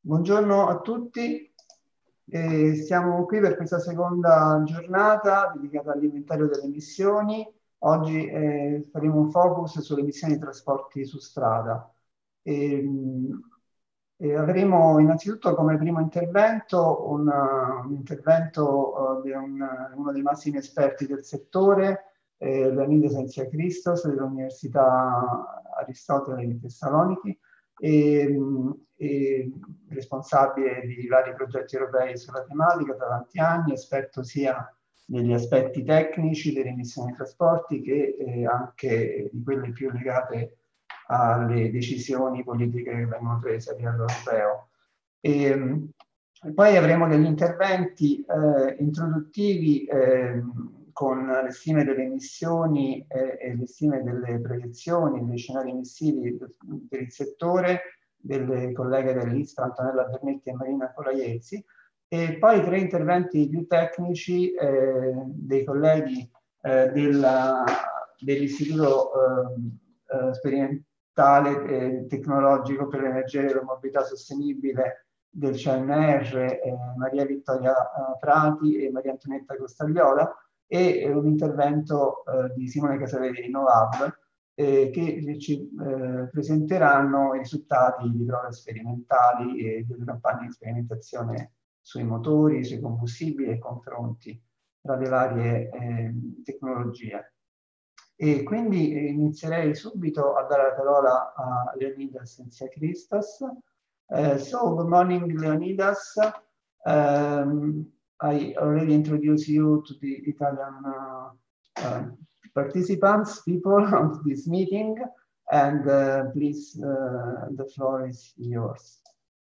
Buongiorno a tutti, siamo qui per questa seconda giornata dedicata all'inventario delle emissioni. Oggi faremo un focus sulle emissioni di trasporti su strada. Avremo innanzitutto come primo intervento un intervento di uno dei massimi esperti del settore, Leonide Sensia Christos dell'Università Aristotele di Tessaloniki, e responsabile di vari progetti europei sulla tematica da tanti anni, esperto sia degli aspetti tecnici delle emissioni dei trasporti che anche di quelle più legate alle decisioni politiche che vengono prese a livello europeo. E poi avremo degli interventi introduttivi con le stime delle emissioni e le stime delle proiezioni, dei scenari emissivi per il settore, delle colleghe dell'ISPRA, Antonella Bernetti e Marina Colaiezzi, e poi 3 interventi più tecnici dei colleghi dell'Istituto Sperimentale Tecnologico per l'Energia e la Mobilità Sostenibile del CNR, Maria Vittoria Prati e Maria Antonietta Costagliola, e un intervento di Simone Casaveri di Novab, che ci presenteranno i risultati di prove sperimentali e delle campagne di sperimentazione sui motori, sui combustibili e confronti tra le varie tecnologie. E quindi inizierei subito a dare la parola a Leonidas Sensia Christos. So, good morning, Leonidas. I already introduced you to the Italian participants, people of this meeting, and please, the floor is yours.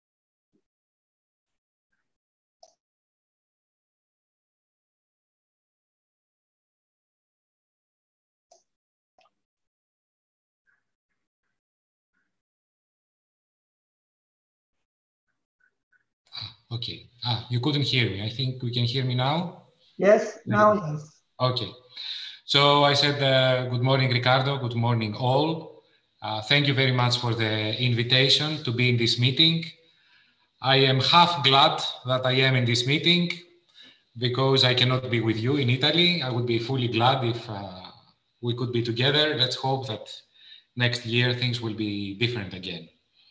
Okay. You couldn't hear me. I think we can hear me now. Yes, now yes. Okay. So I said, good morning, Ricardo. Good morning, all. Thank you very much for the invitation to be in this meeting. I am half glad that I am in this meeting because I cannot be with you in Italy. I would be fully glad if we could be together. Let's hope that next year things will be different again.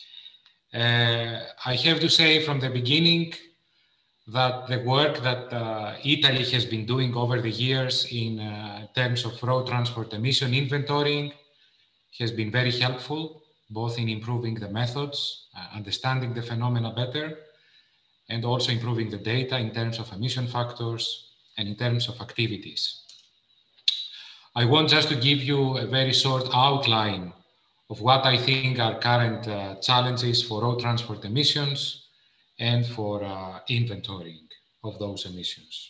I have to say from the beginning that the work that Italy has been doing over the years in terms of road transport emission inventorying has been very helpful, both in improving the methods, understanding the phenomena better, and also improving the data in terms of emission factors and in terms of activities. I want just to give you a very short outline of what I think are current challenges for road transport emissions and for inventorying of those emissions.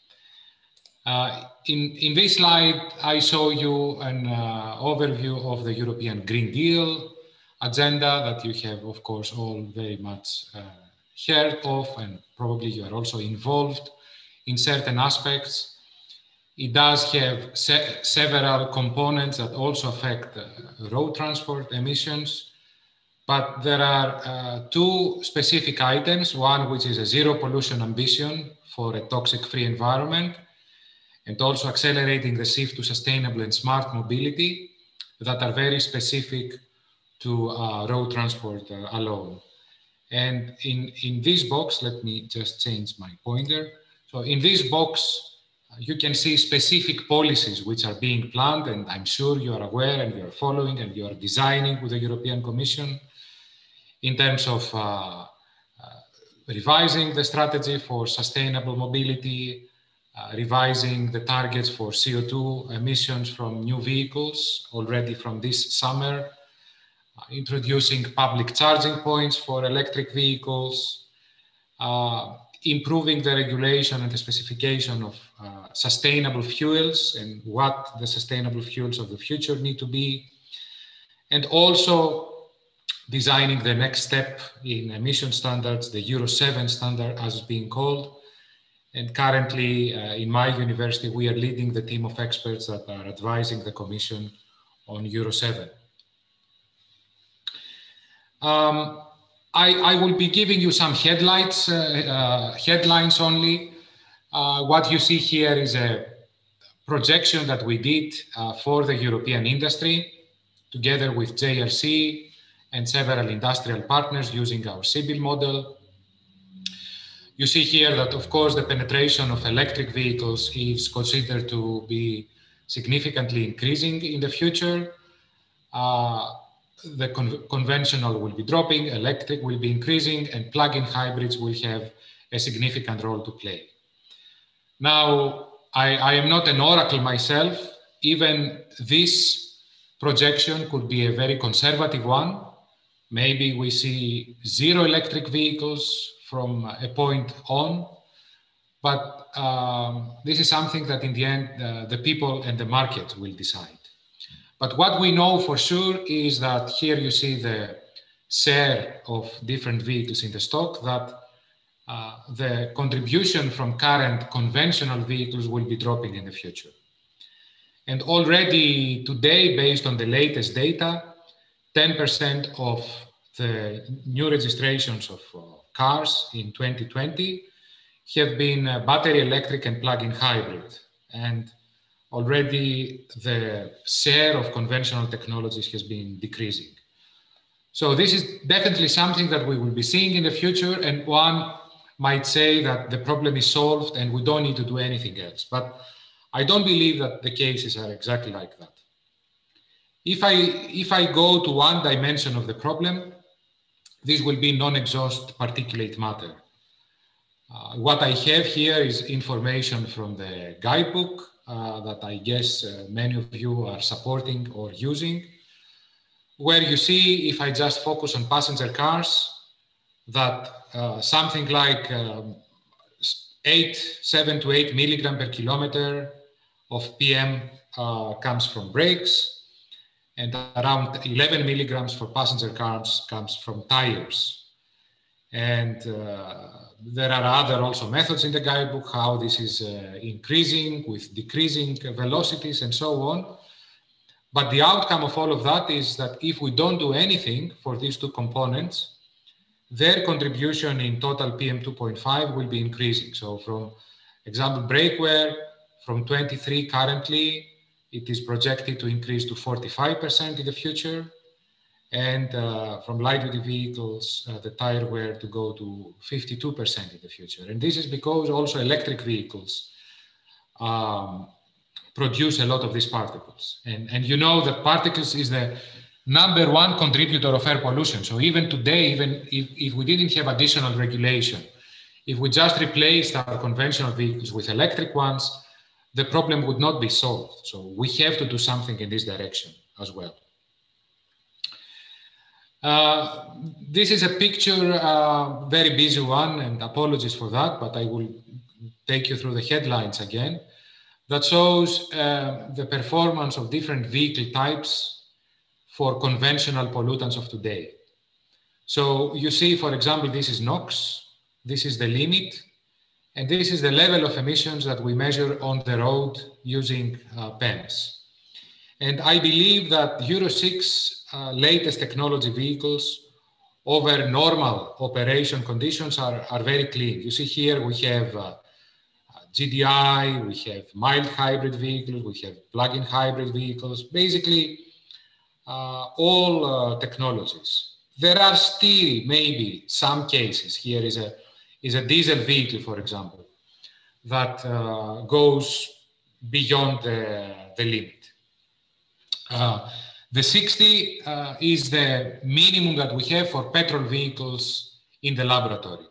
In this slide, I show you an overview of the European Green Deal agenda that you have, of course, all very much heard of, and probably you are also involved in certain aspects. It does have several components that also affect road transport emissions, but there are 2 specific items, one which is a zero pollution ambition for a toxic-free environment, and also accelerating the shift to sustainable and smart mobility that are very specific to road transport alone. And in this box, let me just change my pointer. So in this box, you can see specific policies which are being planned, and I'm sure you are aware and you are following and you are designing with the European Commission in terms of revising the strategy for sustainable mobility, revising the targets for CO2 emissions from new vehicles already from this summer, introducing public charging points for electric vehicles, improving the regulation and the specification of sustainable fuels and what the sustainable fuels of the future need to be, and also designing the next step in emission standards, the Euro 7 standard as it's being called. And currently in my university, we are leading the team of experts that are advising the Commission on Euro 7. I will be giving you some headlines only. What you see here is a projection that we did for the European industry, together with JRC and several industrial partners using our CBIL model. You see here that, of course, the penetration of electric vehicles is considered to be significantly increasing in the future. The conventional will be dropping, electric will be increasing, and plug-in hybrids will have a significant role to play. Now, I am not an oracle myself. Even this projection could be a very conservative one. Maybe we see 0 electric vehicles from a point on, but this is something that in the end, the people and the market will decide. But what we know for sure is that here you see the share of different vehicles in the stock, that the contribution from current conventional vehicles will be dropping in the future. And already today, based on the latest data, 10% of the new registrations of cars in 2020 have been battery electric and plug-in hybrid. And already the share of conventional technologies has been decreasing. So this is definitely something that we will be seeing in the future, and one might say that the problem is solved and we don't need to do anything else. But I don't believe that the cases are exactly like that. If I go to one dimension of the problem, this will be non-exhaust particulate matter. What I have here is information from the guidebook that I guess many of you are supporting or using, where you see, if I just focus on passenger cars, that something like 7 to 8 milligram per kilometer of PM comes from brakes, and around 11 milligrams for passenger cars comes from tires. And there are other also methods in the guidebook, how this is increasing with decreasing velocities and so on. But the outcome of all of that is that if we don't do anything for these two components, their contribution in total PM2.5 will be increasing. So from example, brake wear, from 23 currently, it is projected to increase to 45% in the future. And from light-duty vehicles, the tire wear to go to 52% in the future. And this is because also electric vehicles produce a lot of these particles. And you know that particles is the #1 contributor of air pollution. So even today, even if we didn't have additional regulation, if we just replaced our conventional vehicles with electric ones, the problem would not be solved. So we have to do something in this direction as well. This is a picture, very busy one, and apologies for that, but I will take you through the headlines again, that shows the performance of different vehicle types for conventional pollutants of today. So you see, for example, this is NOx, this is the limit, and this is the level of emissions that we measure on the road using PEMS. And I believe that Euro 6 latest technology vehicles over normal operation conditions are very clean. You see here we have GDI, we have mild hybrid vehicles, we have plug-in hybrid vehicles, basically all technologies. There are still maybe some cases. Here is a diesel vehicle, for example, that goes beyond the limit. The 60 is the minimum that we have for petrol vehicles in the laboratory.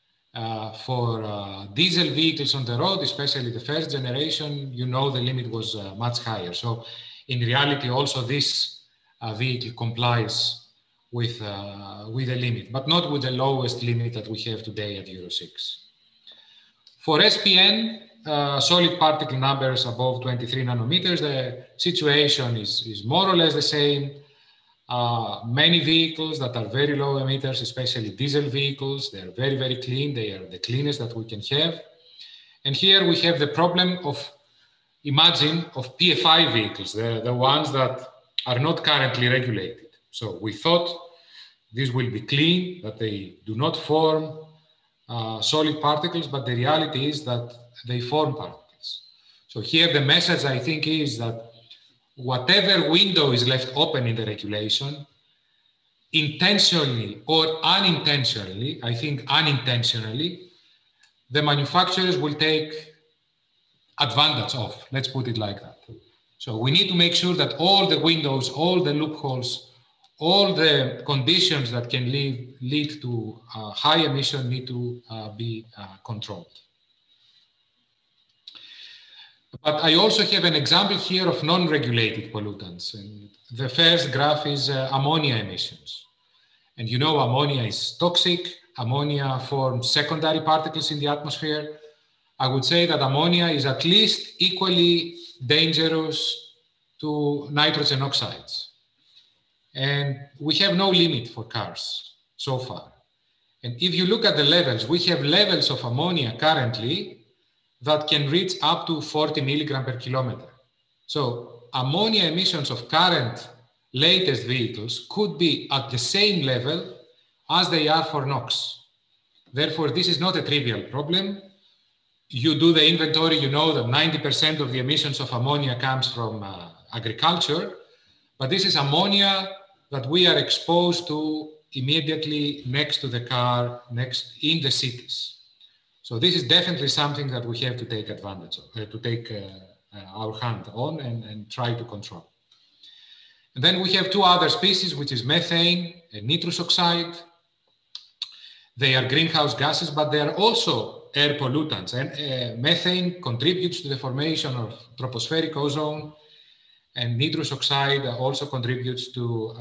For diesel vehicles on the road, especially the first generation, you know the limit was much higher. So in reality, also this vehicle complies with the limit, but not with the lowest limit that we have today at Euro 6. For SPN, solid particle numbers above 23 nanometers, the situation is more or less the same. Many vehicles that are very low emitters, especially diesel vehicles, they're very, very clean. They are the cleanest that we can have. And here we have the problem of, imagine, of PFI vehicles, the ones that are not currently regulated. So we thought this will be clean, that they do not form solid particles, but the reality is that they form particles. So here the message, I think, is that whatever window is left open in the regulation, intentionally or unintentionally, I think unintentionally, the manufacturers will take advantage of, let's put it like that. So we need to make sure that all the windows, all the loopholes, all the conditions that can lead to high emission need to be controlled. But I also have an example here of non-regulated pollutants. And the first graph is ammonia emissions. And you know ammonia is toxic. Ammonia forms secondary particles in the atmosphere. I would say that ammonia is at least equally dangerous to nitrogen oxides. And we have no limit for cars so far. And if you look at the levels, we have levels of ammonia currently that can reach up to 40 milligram per kilometer. So ammonia emissions of current latest vehicles could be at the same level as they are for NOx. Therefore, this is not a trivial problem. You do the inventory, you know that 90% of the emissions of ammonia comes from agriculture, but this is ammonia that we are exposed to immediately next to the car, next in the cities. So this is definitely something that we have to take advantage of, to take our hand on and try to control. And then we have two other species, which is methane and nitrous oxide. They are greenhouse gases, but they are also air pollutants. And methane contributes to the formation of tropospheric ozone, and nitrous oxide also contributes to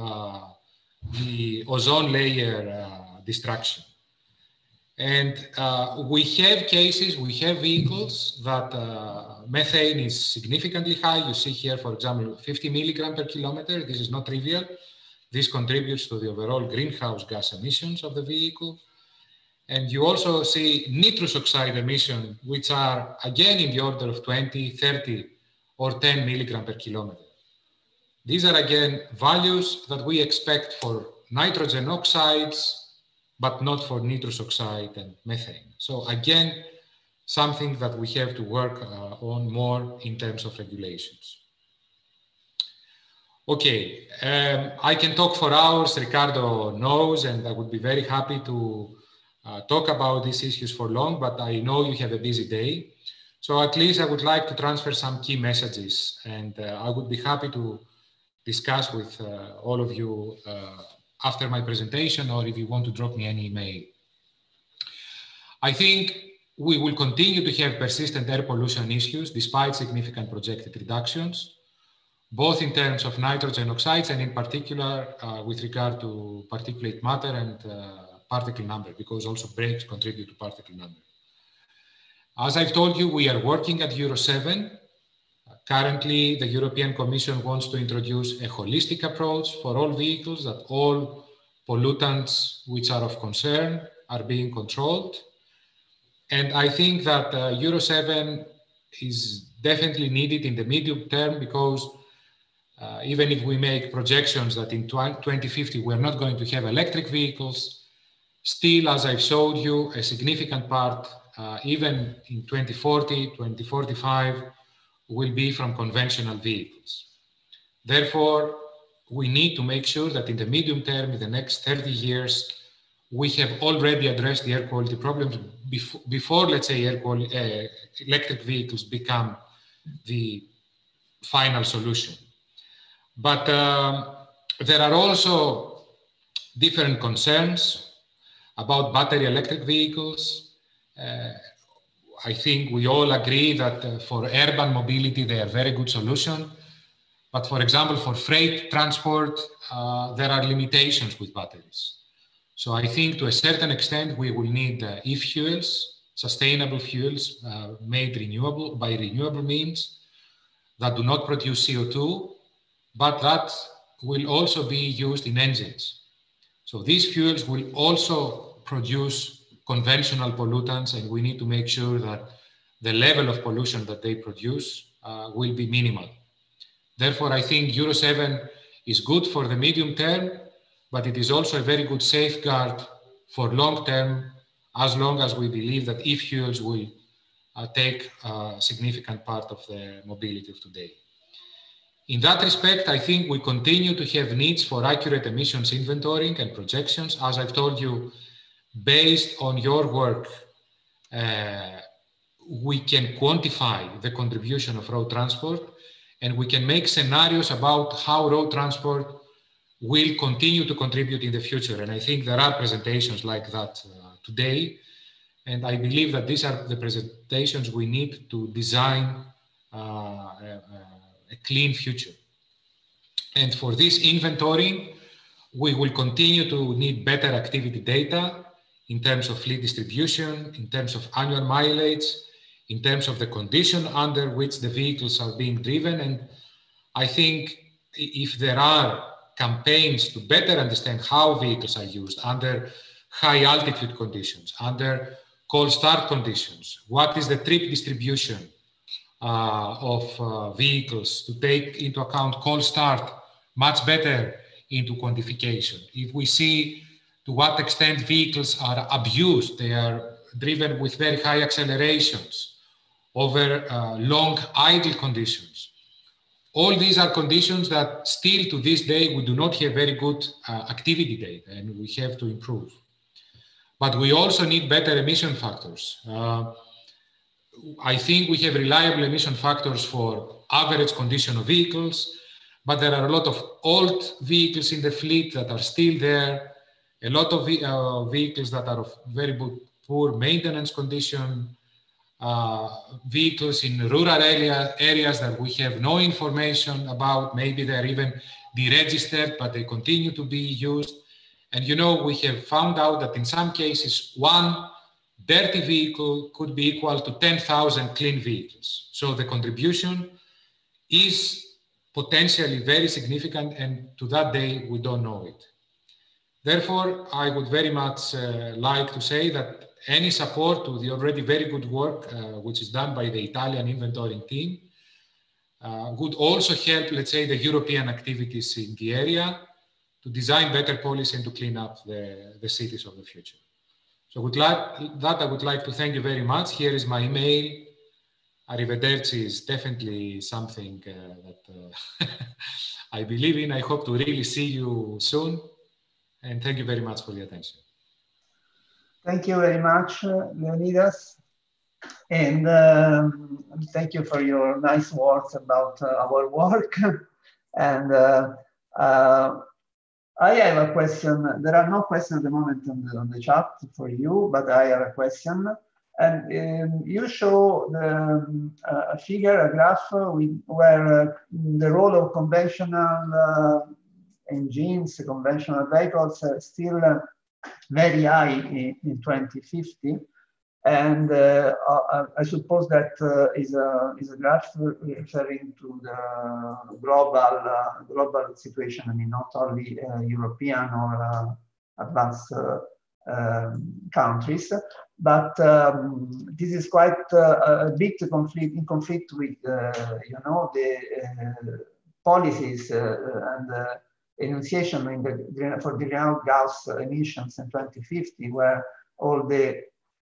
the ozone layer destruction. And we have cases, we have vehicles that methane is significantly high. You see here, for example, 50 milligram per kilometer. This is not trivial. This contributes to the overall greenhouse gas emissions of the vehicle. And you also see nitrous oxide emissions, which are again in the order of 20, 30, or 10 milligram per kilometer. These are again values that we expect for nitrogen oxides, but not for nitrous oxide and methane. So again, something that we have to work on more in terms of regulations. Okay, I can talk for hours, Ricardo knows, and I would be very happy to talk about these issues for long, but I know you have a busy day. So at least I would like to transfer some key messages, and I would be happy to discuss with all of you after my presentation, or if you want to drop me an email. I think we will continue to have persistent air pollution issues despite significant projected reductions, both in terms of nitrogen oxides and in particular with regard to particulate matter and particle number, because also brakes contribute to particle number. As I've told you, we are working at Euro 7. Currently, the European Commission wants to introduce a holistic approach for all vehicles, that all pollutants which are of concern are being controlled. And I think that Euro 7 is definitely needed in the medium term, because even if we make projections that in 2050 we're not going to have electric vehicles, still, as I've showed you, a significant part, even in 2040, 2045, will be from conventional vehicles. Therefore, we need to make sure that in the medium term, in the next 30 years, we have already addressed the air quality problems before, let's say, electric vehicles become the final solution. But there are also different concerns about battery electric vehicles. I think we all agree that for urban mobility, they are a very good solution. But for example, for freight transport, there are limitations with batteries. So I think to a certain extent, we will need e-fuels, sustainable fuels made renewable by renewable means that do not produce CO2, but that will also be used in engines. So these fuels will also produce conventional pollutants, and we need to make sure that the level of pollution that they produce will be minimal. Therefore, I think Euro 7 is good for the medium term, but it is also a very good safeguard for long term, as long as we believe that e-fuels will take a significant part of the mobility of today. In that respect, I think we continue to have needs for accurate emissions inventorying and projections. As I've told you, based on your work, we can quantify the contribution of road transport, and we can make scenarios about how road transport will continue to contribute in the future. And I think there are presentations like that today. And I believe that these are the presentations we need to design a clean future. And for this inventory, we will continue to need better activity data in terms of fleet distribution, in terms of annual mileage, in terms of the condition under which the vehicles are being driven. And I think if there are campaigns to better understand how vehicles are used under high altitude conditions, under cold start conditions, what is the trip distribution of vehicles, to take into account cold start much better into quantification. If we see to what extent vehicles are abused, they are driven with very high accelerations over long idle conditions. All these are conditions that still to this day we do not have very good activity data, and we have to improve. But we also need better emission factors. I think we have reliable emission factors for average condition of vehicles, but there are a lot of old vehicles in the fleet that are still there, a lot of vehicles that are of very poor maintenance condition, vehicles in rural areas that we have no information about. Maybe they're even deregistered, but they continue to be used. And you know, we have found out that in some cases, one dirty vehicle could be equal to 10,000 clean vehicles. So the contribution is potentially very significant, and to that day, we don't know it. Therefore, I would very much like to say that any support to the already very good work which is done by the Italian inventorying team would also help, let's say, the European activities in the area to design better policy and to clean up the cities of the future. So with that, I would like to thank you very much. Here is my email. Arrivederci is definitely something that I believe in. I hope to really see you soon. And thank you very much for the attention. Thank you very much, Leonidas. And thank you for your nice words about our work. And I have a question. There are no questions at the moment on the chat for you, but I have a question. And you show a figure, a graph, where the role of conventional engines, conventional vehicles are still very high in 2050. And I suppose that is a graph referring to the global situation. I mean, not only European or advanced countries, but this is quite a bit in conflict with, you know, the policies and enunciation for the greenhouse gas emissions in 2050, where all the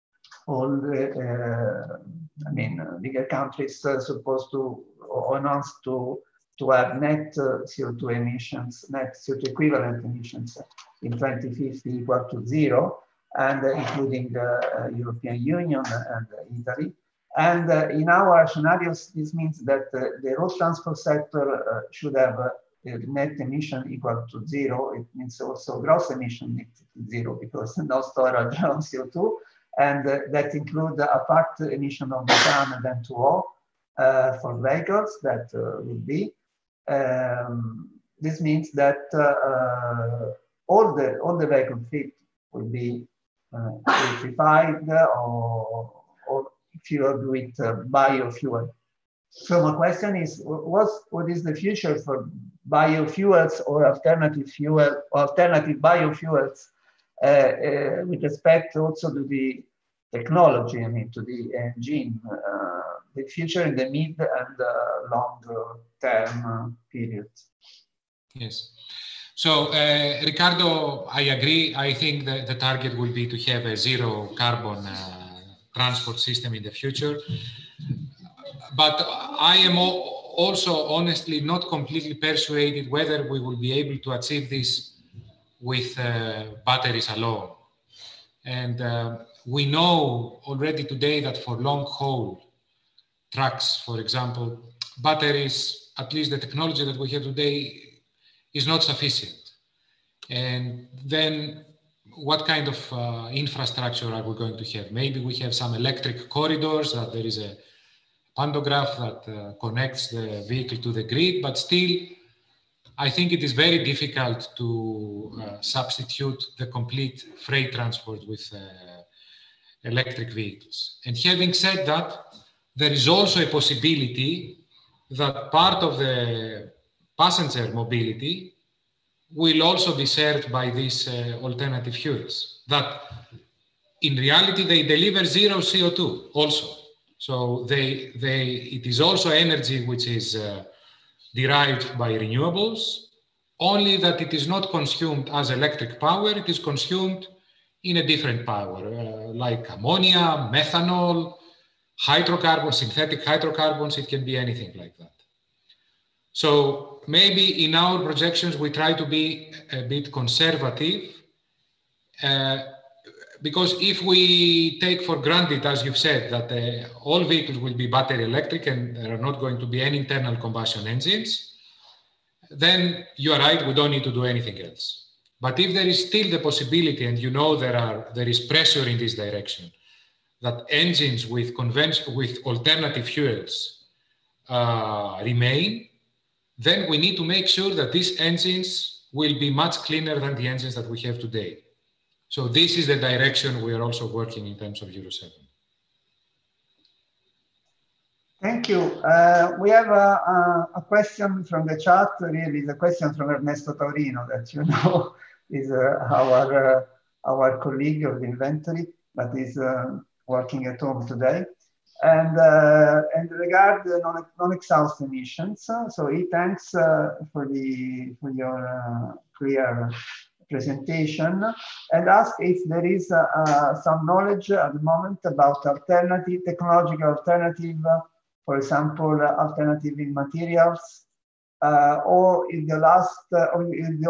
bigger countries are supposed to announce to have net CO2 emissions, net CO2 equivalent emissions in 2050 equal to 0, and including the European Union and Italy. And in our scenarios, this means that the road transport sector should have net emission equal to 0. It means also gross emission equal to 0, because no storage of CO2. And that include apart emission of methane and N2O for vehicles that will be. This means that all the vehicle fleet will be electrified or fueled with biofuel. So my question is, what is the future for biofuels or alternative biofuels with respect also to the technology, I mean, to the engine, the future in the mid and long term period? Yes. So, Ricardo, I agree. I think that the target will be to have a zero carbon transport system in the future. But I am also honestly not completely persuaded whether we will be able to achieve this with batteries alone. And we know already today that for long haul trucks, for example, batteries, at least the technology that we have today, is not sufficient. And then what kind of infrastructure are we going to have? Maybe we have some electric corridors, that there is a pantograph that connects the vehicle to the grid, but still, I think it is very difficult to substitute the complete freight transport with electric vehicles. And having said that, there is also a possibility that part of the passenger mobility will also be served by these alternative fuels that in reality they deliver zero CO2 also. So it is also energy which is derived by renewables, only that it is not consumed as electric power, it is consumed in a different power, like ammonia, methanol, hydrocarbons, synthetic hydrocarbons, it can be anything like that. So maybe in our projections, we try to be a bit conservative, because if we take for granted, as you've said, that all vehicles will be battery electric and there are not going to be any internal combustion engines, then you are right, we don't need to do anything else. But if there is still the possibility, and you know there is pressure in this direction, that engines with alternative fuels remain, then we need to make sure that these engines will be much cleaner than the engines that we have today. So this is the direction we are also working in terms of Euro 7. Thank you. We have a question from the chat. Really, the question from Ernesto Taurino, that you know is our colleague of the inventory, but is working at home today. And regard the non-exhaust emissions. So he thanks for your clear presentation and ask if there is some knowledge at the moment about technological alternative, for example, alternative in materials, or if the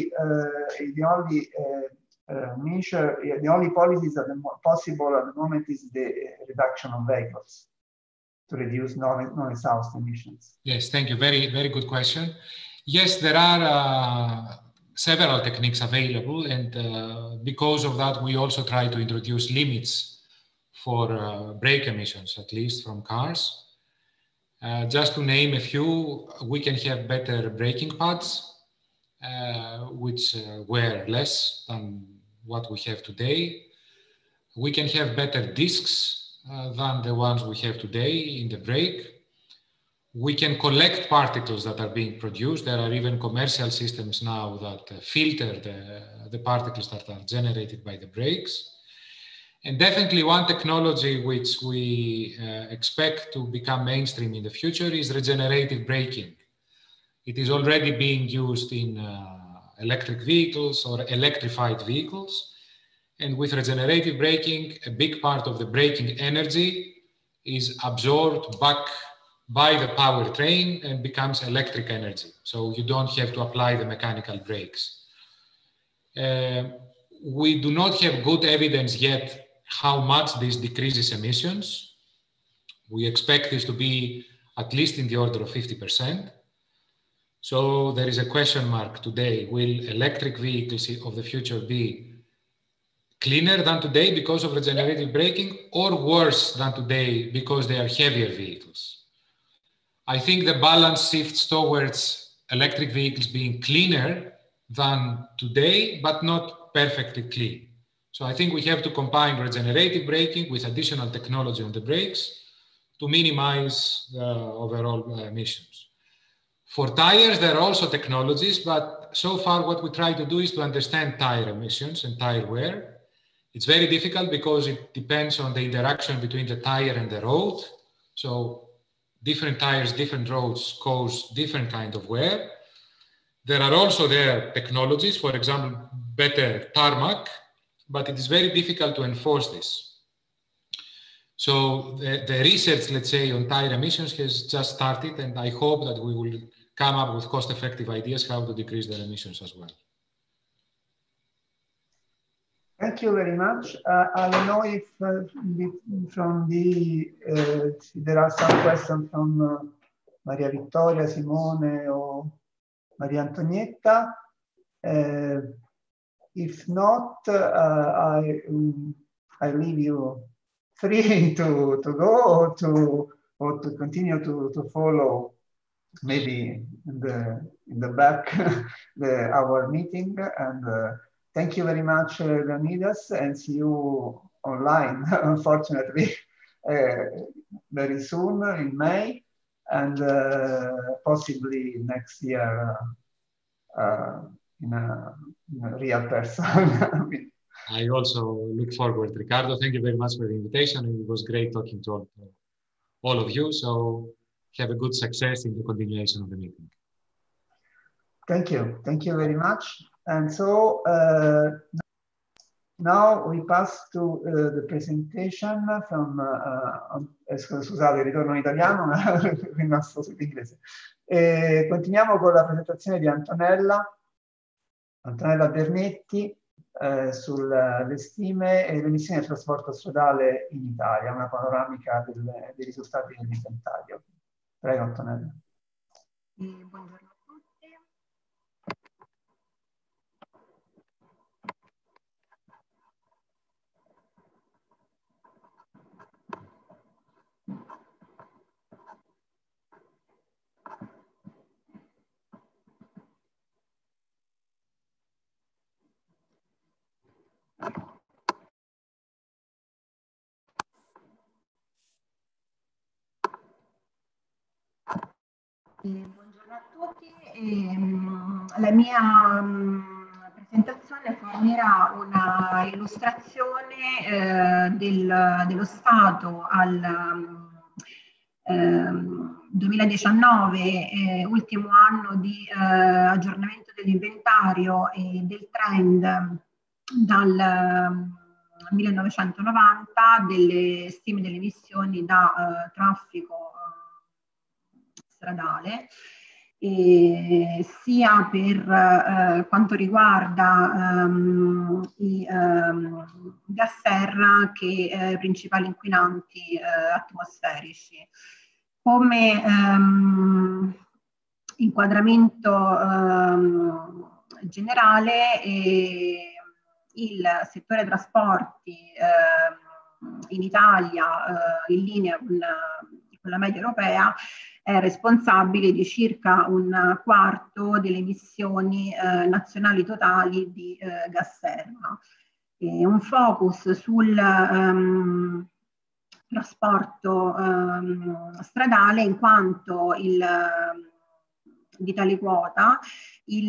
only policies that are possible at the moment is the reduction of vehicles to reduce non-exhaust emissions. Yes, thank you. Very, very good question. Yes, there are several techniques available, and because of that, we also try to introduce limits for brake emissions, at least from cars. Just to name a few, we can have better braking pads, which wear less than what we have today. We can have better discs than the ones we have today in the brake. We can collect particles that are being produced. There are even commercial systems now that filter the particles that are generated by the brakes. And definitely one technology which we expect to become mainstream in the future is regenerative braking. It is already being used in electric vehicles or electrified vehicles. And with regenerative braking, a big part of the braking energy is absorbed back by the powertrain and becomes electric energy. So you don't have to apply the mechanical brakes. We do not have good evidence yet how much this decreases emissions. We expect this to be at least in the order of 50%. So there is a question mark today. Will electric vehicles of the future be cleaner than today because of regenerative braking, or worse than today because they are heavier vehicles? I think the balance shifts towards electric vehicles being cleaner than today, but not perfectly clean. So I think we have to combine regenerative braking with additional technology on the brakes to minimize the overall emissions. For tires, there are also technologies, but so far what we try to do is to understand tire emissions and tire wear. It's very difficult because it depends on the interaction between the tire and the road. So different tires, different roads cause different kind of wear. There are also technologies, for example, better tarmac, but it is very difficult to enforce this. So the research, let's say, on tire emissions has just started, and I hope that we will come up with cost-effective ideas how to decrease their emissions as well. Thank you very much. I don't know if there are some questions from Maria Vittoria, Simone, or Maria Antonietta. If not, I leave you free to go or to continue to follow, maybe in the back our meeting. And thank you very much, Leonidas, and see you online, unfortunately, very soon in May, and possibly next year in a real person. I also look forward. Ricardo, thank you very much for the invitation. It was great talking to all of you. So have a good success in the continuation of the meeting. Thank you. Thank you very much. And so now we pass to the presentation from, scusate, ritorno in italiano, ma rimasto sull'inglese. Continuiamo con la presentazione di Antonella Bernetti sulle stime e le emissioni del trasporto stradale in Italia, una panoramica dei risultati dell'inventario. Prego, Antonella. Buongiorno a tutti. Buongiorno a tutti. La mia presentazione fornirà una illustrazione dello stato al 2019, ultimo anno di aggiornamento dell'inventario e del trend dal 1990 delle stime delle emissioni da traffico stradale, sia per quanto riguarda i gas serra che principali inquinanti atmosferici. Come inquadramento generale, il settore trasporti in Italia, in linea con la media europea, è responsabile di circa un quarto delle emissioni nazionali totali di gas serra. Un focus sul trasporto stradale, in quanto di tale quota il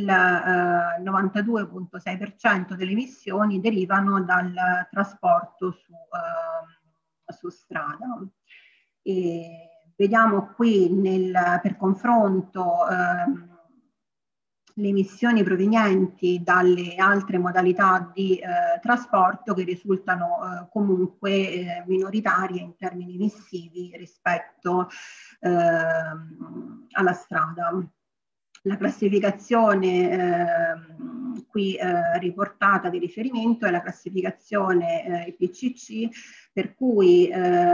92,6% delle emissioni derivano dal trasporto su strada. Vediamo qui per confronto le emissioni provenienti dalle altre modalità di trasporto, che risultano comunque minoritarie in termini emissivi rispetto alla strada. La classificazione qui riportata di riferimento è la classificazione IPCC, per cui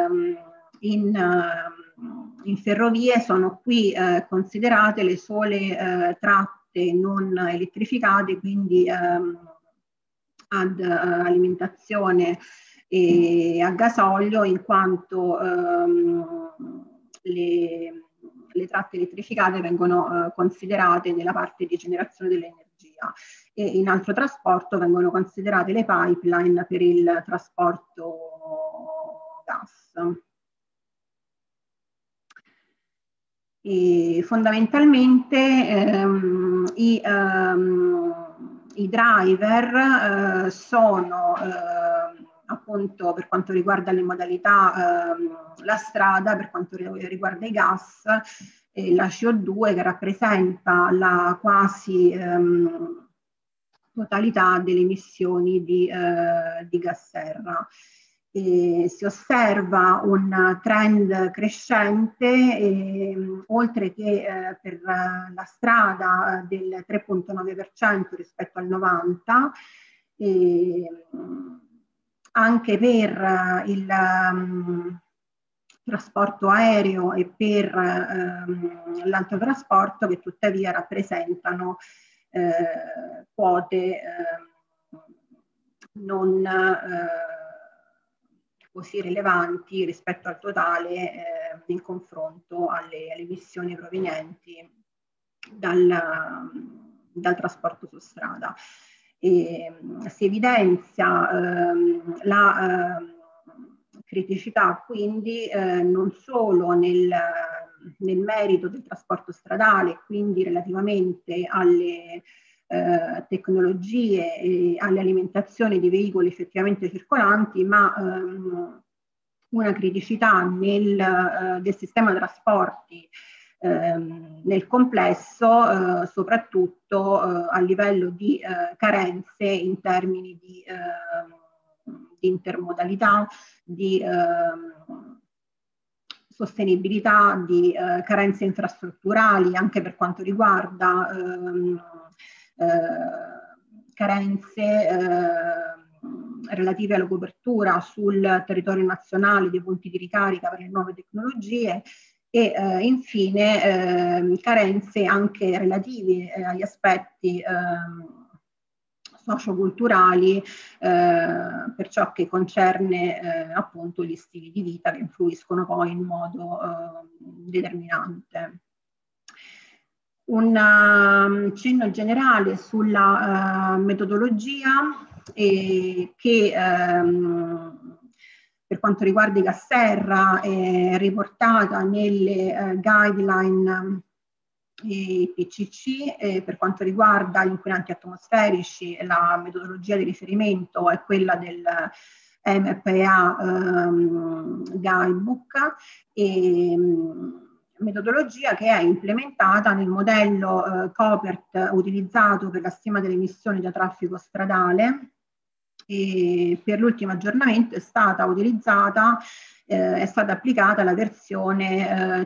in ferrovie sono qui considerate le sole tratte non elettrificate, quindi ad alimentazione e a gasolio, in quanto le tratte elettrificate vengono considerate nella parte di generazione dell'energia, e in altro trasporto vengono considerate le pipeline per il trasporto gas. E fondamentalmente i driver sono appunto, per quanto riguarda le modalità, la strada, per quanto riguarda i gas, la CO2, che rappresenta la quasi totalità delle emissioni di gas serra. Si osserva un trend crescente, oltre che per la strada del 3,9% rispetto al 90%, anche per il trasporto aereo e per l'autotrasporto, che tuttavia rappresentano quote non così rilevanti rispetto al totale in confronto alle emissioni provenienti dal trasporto su strada. Si evidenzia la criticità quindi non solo nel merito del trasporto stradale, quindi relativamente alle tecnologie e alle alimentazioni di veicoli effettivamente circolanti, ma una criticità del sistema trasporti nel complesso, soprattutto a livello di carenze in termini di intermodalità, di sostenibilità, di carenze infrastrutturali, anche per quanto riguarda carenze relative alla copertura sul territorio nazionale dei punti di ricarica per le nuove tecnologie e infine carenze anche relative agli aspetti socioculturali per ciò che concerne appunto gli stili di vita, che influiscono poi in modo determinante. Un cenno generale sulla metodologia che per quanto riguarda i gas serra è riportata nelle guideline PCC. Per quanto riguarda gli inquinanti atmosferici, la metodologia di riferimento è quella del MPA Guidebook, metodologia che è implementata nel modello COPERT utilizzato per la stima delle emissioni da traffico stradale, e per l'ultimo aggiornamento è stata applicata la versione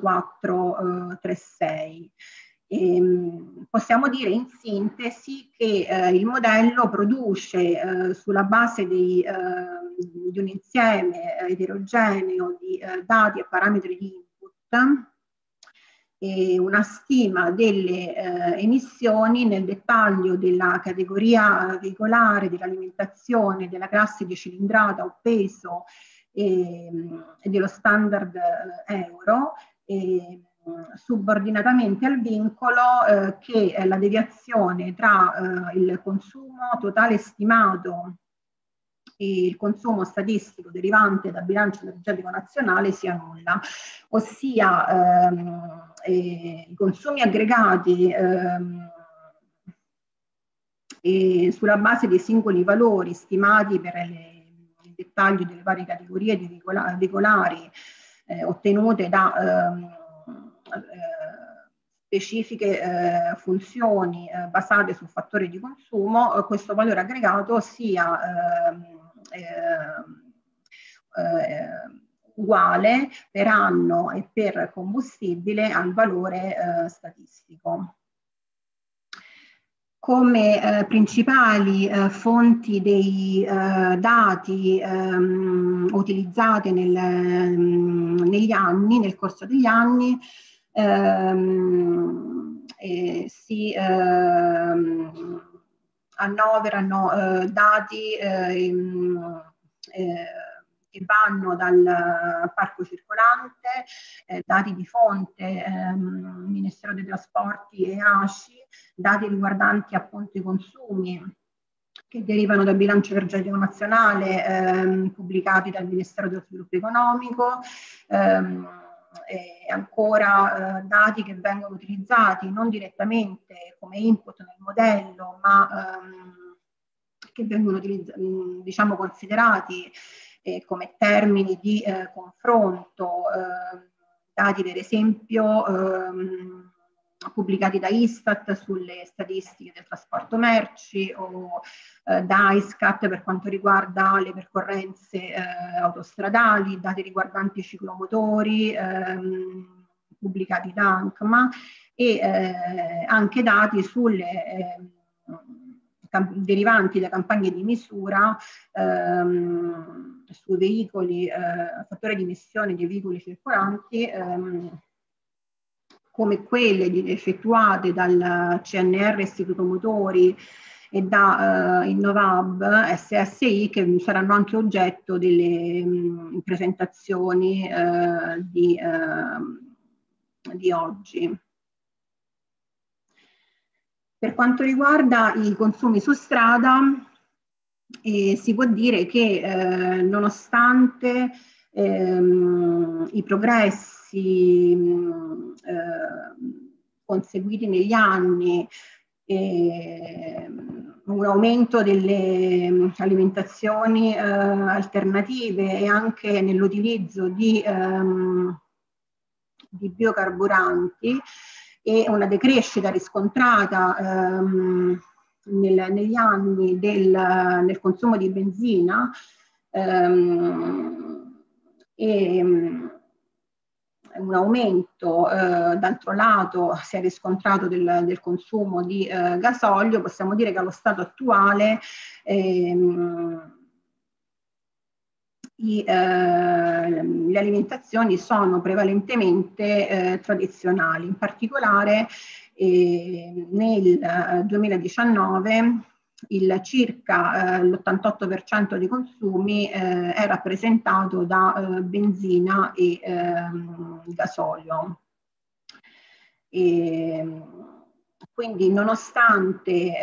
5436. Possiamo dire in sintesi che il modello produce sulla base di un insieme eterogeneo di dati e parametri di input una stima delle emissioni nel dettaglio della categoria veicolare, dell'alimentazione, della classe di cilindrata o peso e dello standard euro, subordinatamente al vincolo che la deviazione tra il consumo totale stimato e il consumo statistico derivante dal bilancio energetico nazionale sia nulla, ossia i consumi aggregati sulla base dei singoli valori stimati per il dettaglio delle varie categorie di veicolari ottenute da specifiche funzioni basate su fattori di consumo, questo valore aggregato sia uguale per anno e per combustibile al valore statistico. Come principali fonti dei dati utilizzate nel corso degli anni, si annoverano dati che vanno dal parco circolante, dati di fonte Ministero dei Trasporti e ACI, dati riguardanti appunto i consumi che derivano dal bilancio energetico nazionale pubblicati dal Ministero dello Sviluppo Economico, e ancora dati che vengono utilizzati non direttamente come input nel modello, ma che vengono diciamo considerati come termini di confronto dati per esempio pubblicati da Istat sulle statistiche del trasporto merci o da ISCAT per quanto riguarda le percorrenze autostradali, dati riguardanti i ciclomotori pubblicati da ANCMA e anche dati sulle derivanti da campagne di misura sui veicoli, fattore di emissione dei veicoli circolanti, come quelle effettuate dal CNR Istituto Motori e da Innovab SSI, che saranno anche oggetto delle presentazioni di oggi. Per quanto riguarda i consumi su strada, si può dire che nonostante i progressi conseguiti negli anni, un aumento delle alimentazioni alternative e anche nell'utilizzo di biocarburanti e una decrescita riscontrata negli anni nel consumo di benzina e un aumento d'altro lato si è riscontrato del consumo di gasolio, possiamo dire che allo stato attuale le alimentazioni sono prevalentemente tradizionali. In particolare nel 2019 circa l'88% dei consumi è rappresentato da benzina e gasolio. Quindi nonostante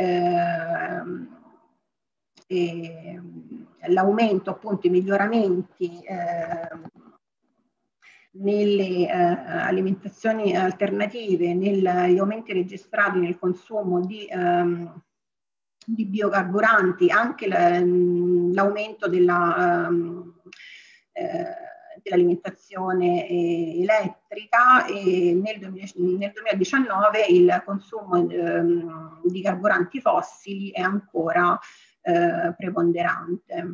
l'aumento, appunto, i miglioramenti nelle alimentazioni alternative, negli aumenti registrati nel consumo di biocarburanti, anche l'aumento dell'alimentazione elettrica, e nel 2019 il consumo di carburanti fossili è ancora preponderante.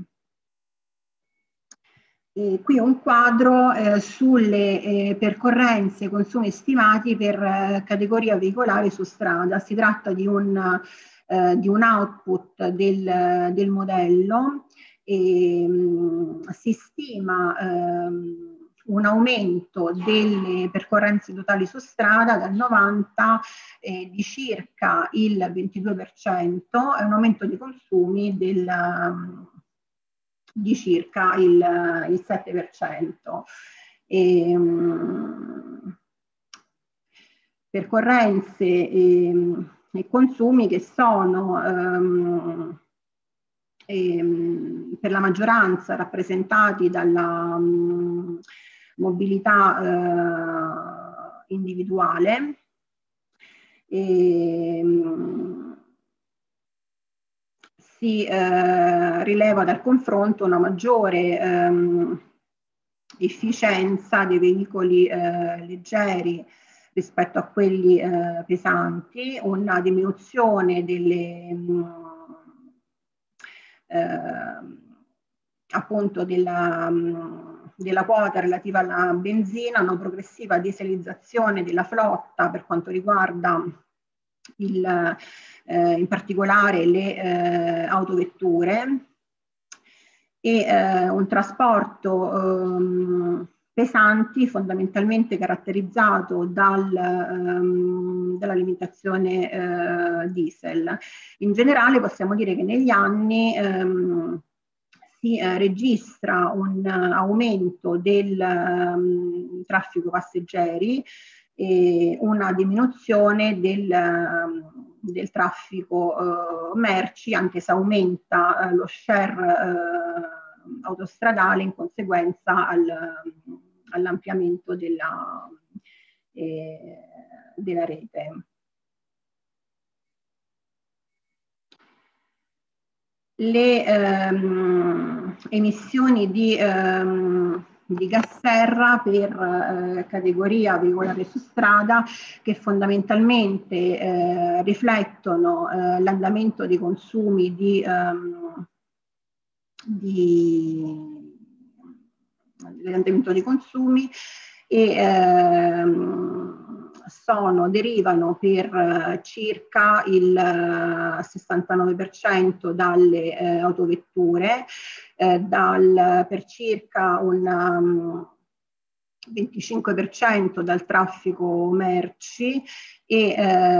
E qui un quadro sulle percorrenze e consumi stimati per categoria veicolare su strada. Si tratta di un output del modello e si stima un aumento delle percorrenze totali su strada dal 90 di circa il 22% e un aumento dei consumi di circa il 7%. Percorrenze e consumi che sono per la maggioranza rappresentati dalla mobilità individuale, si rileva dal confronto una maggiore efficienza dei veicoli leggeri rispetto a quelli pesanti, una diminuzione appunto della quota relativa alla benzina, una progressiva dieselizzazione della flotta per quanto riguarda in particolare le autovetture, e un trasporto pesanti fondamentalmente caratterizzato dall'alimentazione diesel. In generale possiamo dire che negli anni si registra un aumento del traffico passeggeri e una diminuzione del traffico merci, anche se aumenta lo share autostradale in conseguenza all'ampliamento della rete. Le emissioni di di gas serra per categoria veicolare su strada, che fondamentalmente riflettono l'andamento dei consumi dell'andamento dei consumi e derivano per circa il 69% dalle autovetture, per circa un 25% dal traffico merci e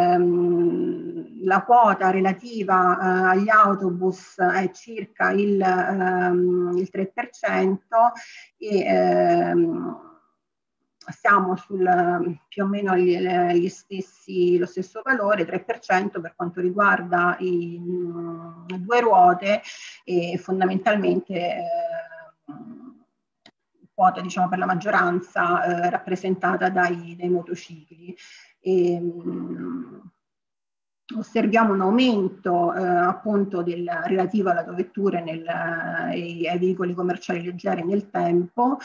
la quota relativa agli autobus è circa il 3% e siamo sul più o meno lo stesso valore, 3% per quanto riguarda i due ruote e fondamentalmente quota, diciamo, per la maggioranza rappresentata dai motocicli. Osserviamo un aumento appunto relativo alle autovetture e ai veicoli commerciali leggeri nel tempo,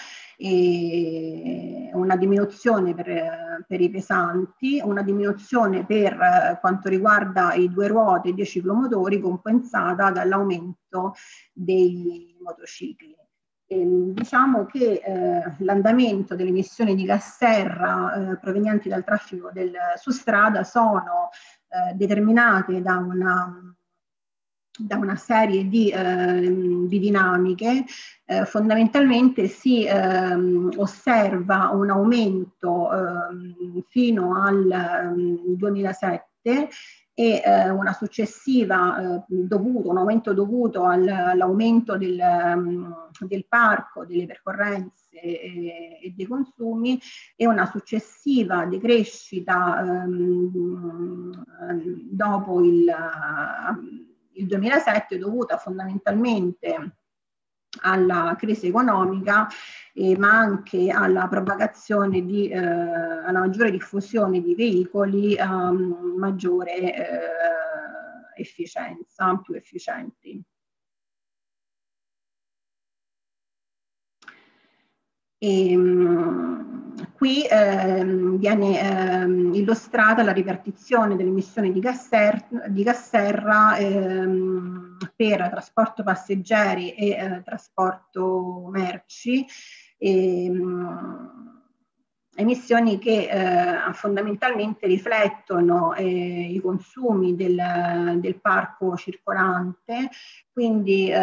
e una diminuzione per i pesanti, una diminuzione per quanto riguarda i due ruote e i ciclomotori, compensata dall'aumento dei motocicli. Diciamo che l'andamento delle emissioni di gas serra provenienti dal traffico su strada sono determinate da una serie di dinamiche. Fondamentalmente si osserva un aumento fino al 2007 e un aumento dovuto all'aumento del parco, delle percorrenze e dei consumi, e una successiva decrescita dopo il 2007, dovuta fondamentalmente alla crisi economica, ma anche alla propagazione alla maggiore diffusione di veicoli a maggiore efficienza, più efficienti. Qui viene illustrata la ripartizione delle emissioni di gas serra per trasporto passeggeri e trasporto merci, emissioni che fondamentalmente riflettono i consumi del parco circolante, quindi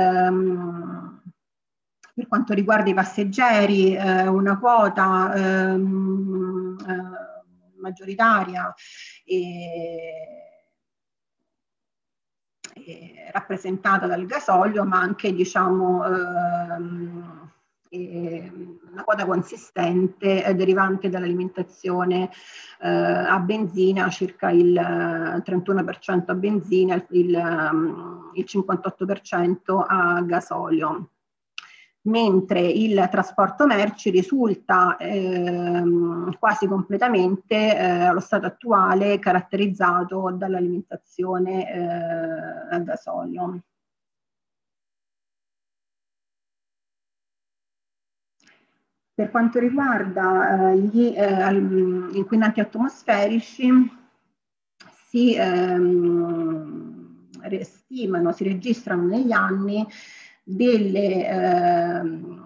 per quanto riguarda i passeggeri, una quota maggioritaria rappresentata dal gasolio, ma anche, diciamo, una quota consistente derivante dall'alimentazione a benzina, circa il 31% a benzina, il 58% a gasolio. Mentre il trasporto merci risulta quasi completamente allo stato attuale caratterizzato dall'alimentazione a gasolio. Per quanto riguarda gli inquinanti atmosferici, si registrano negli anni delle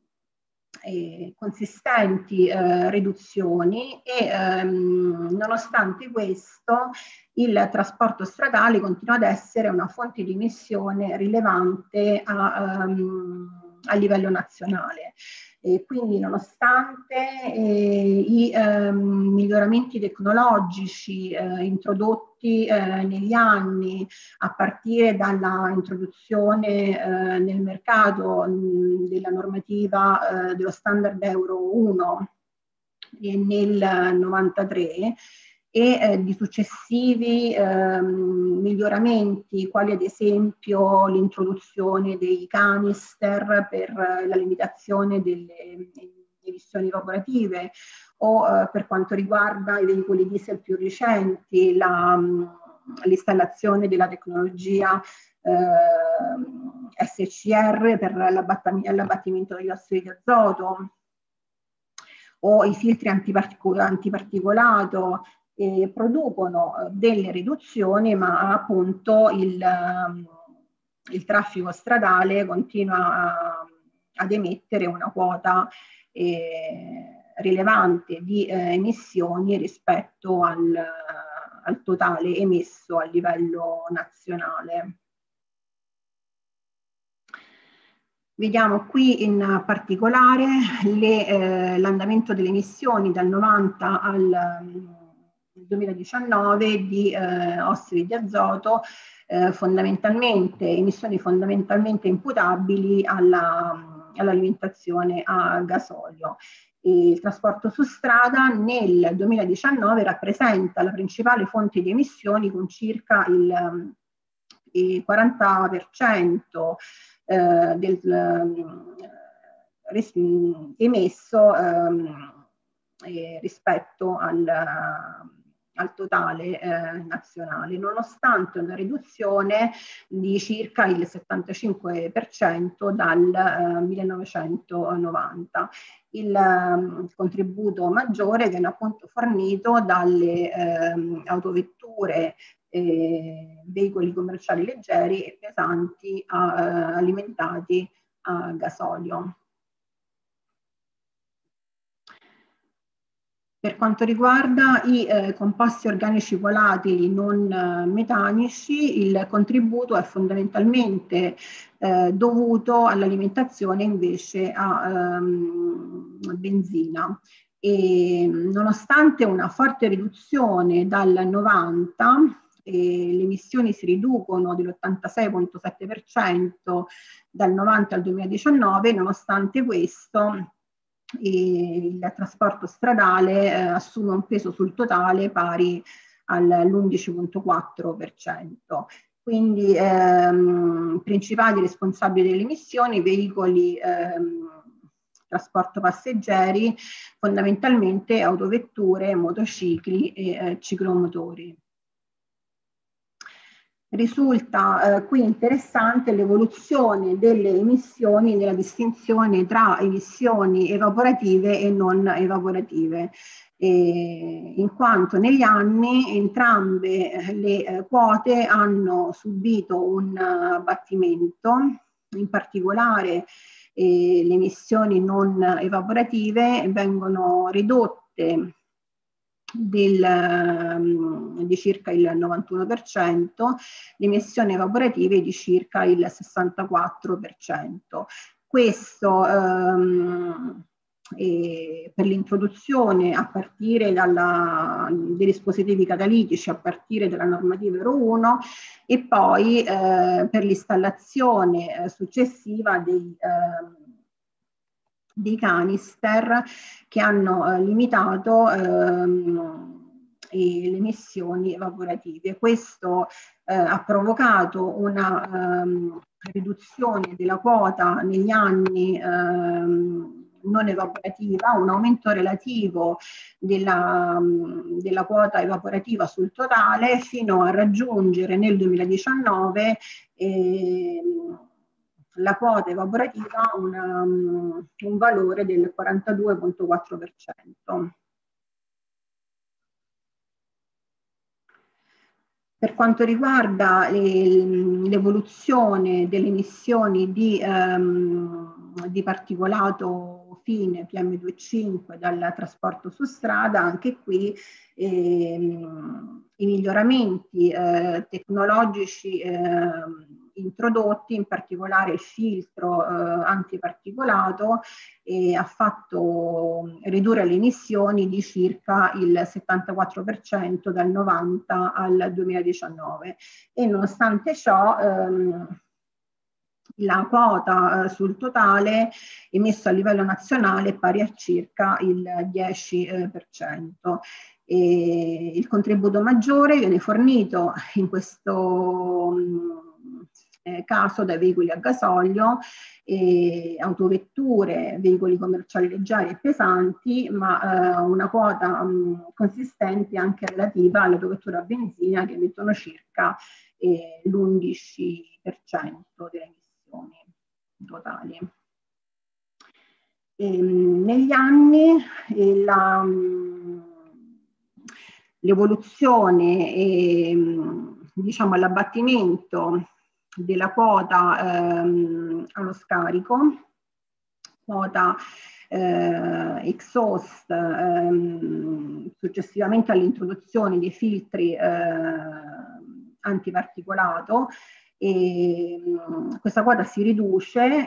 consistenti riduzioni e nonostante questo il trasporto stradale continua ad essere una fonte di emissione rilevante a livello nazionale. Quindi, nonostante i miglioramenti tecnologici introdotti negli anni, a partire dalla introduzione nel mercato della normativa dello standard Euro 1 nel 1993, e di successivi miglioramenti, quali ad esempio l'introduzione dei canister per la limitazione delle emissioni evaporative, o per quanto riguarda i veicoli diesel più recenti, l'installazione della tecnologia SCR per l'abbattimento degli ossidi di azoto, o i filtri antiparticolato producono delle riduzioni, ma appunto il traffico stradale continua ad emettere una quota rilevante di emissioni rispetto al totale emesso a livello nazionale. Vediamo qui in particolare l'andamento delle emissioni dal 90 al 2019 di ossidi di azoto, emissioni fondamentalmente imputabili all'alimentazione a gasolio. Il trasporto su strada nel 2019 rappresenta la principale fonte di emissioni con circa il 40% emesso rispetto al totale nazionale, nonostante una riduzione di circa il 75% dal 1990. Il contributo maggiore viene appunto fornito dalle autovetture, veicoli commerciali leggeri e pesanti alimentati a gasolio. Per quanto riguarda i composti organici volatili non metanici, il contributo è fondamentalmente dovuto all'alimentazione invece a benzina. E nonostante una forte riduzione dal 90, le emissioni si riducono dell'86,7% dal 90 al 2019, nonostante questo il trasporto stradale assume un peso sul totale pari all'11,4%. Quindi principali responsabili delle emissioni, veicoli, trasporto passeggeri, fondamentalmente autovetture, motocicli e ciclomotori. Risulta qui interessante l'evoluzione delle emissioni nella distinzione tra emissioni evaporative e non evaporative, in quanto negli anni entrambe le quote hanno subito un abbattimento, in particolare le emissioni non evaporative vengono ridotte di circa il 91%, le emissioni evaporative di circa il 64%. Questo per l'introduzione a partire dei dispositivi catalitici, a partire dalla normativa Euro 1 e poi per l'installazione successiva dei canister che hanno limitato le emissioni evaporative. Questo ha provocato una riduzione della quota negli anni non evaporativa, un aumento relativo della quota evaporativa sul totale, fino a raggiungere nel 2019 la quota evaporativa un valore del 42,4%. Per quanto riguarda l'evoluzione delle emissioni di particolato fine PM2,5 dal trasporto su strada, anche qui i miglioramenti tecnologici introdotti, in particolare il filtro antiparticolato, ha fatto ridurre le emissioni di circa il 74% dal 90 al 2019 e nonostante ciò la quota sul totale emesso a livello nazionale è pari a circa il 10%. Il contributo maggiore viene fornito in questo caso dai veicoli a gasolio, autovetture, veicoli commerciali leggeri e pesanti, ma una quota consistente anche relativa alle autovetture a benzina, che emettono circa l'11% delle emissioni totali. Negli anni l'evoluzione e diciamo l'abbattimento della quota allo scarico, quota exhaust, successivamente all'introduzione dei filtri antiparticolato, e questa quota si riduce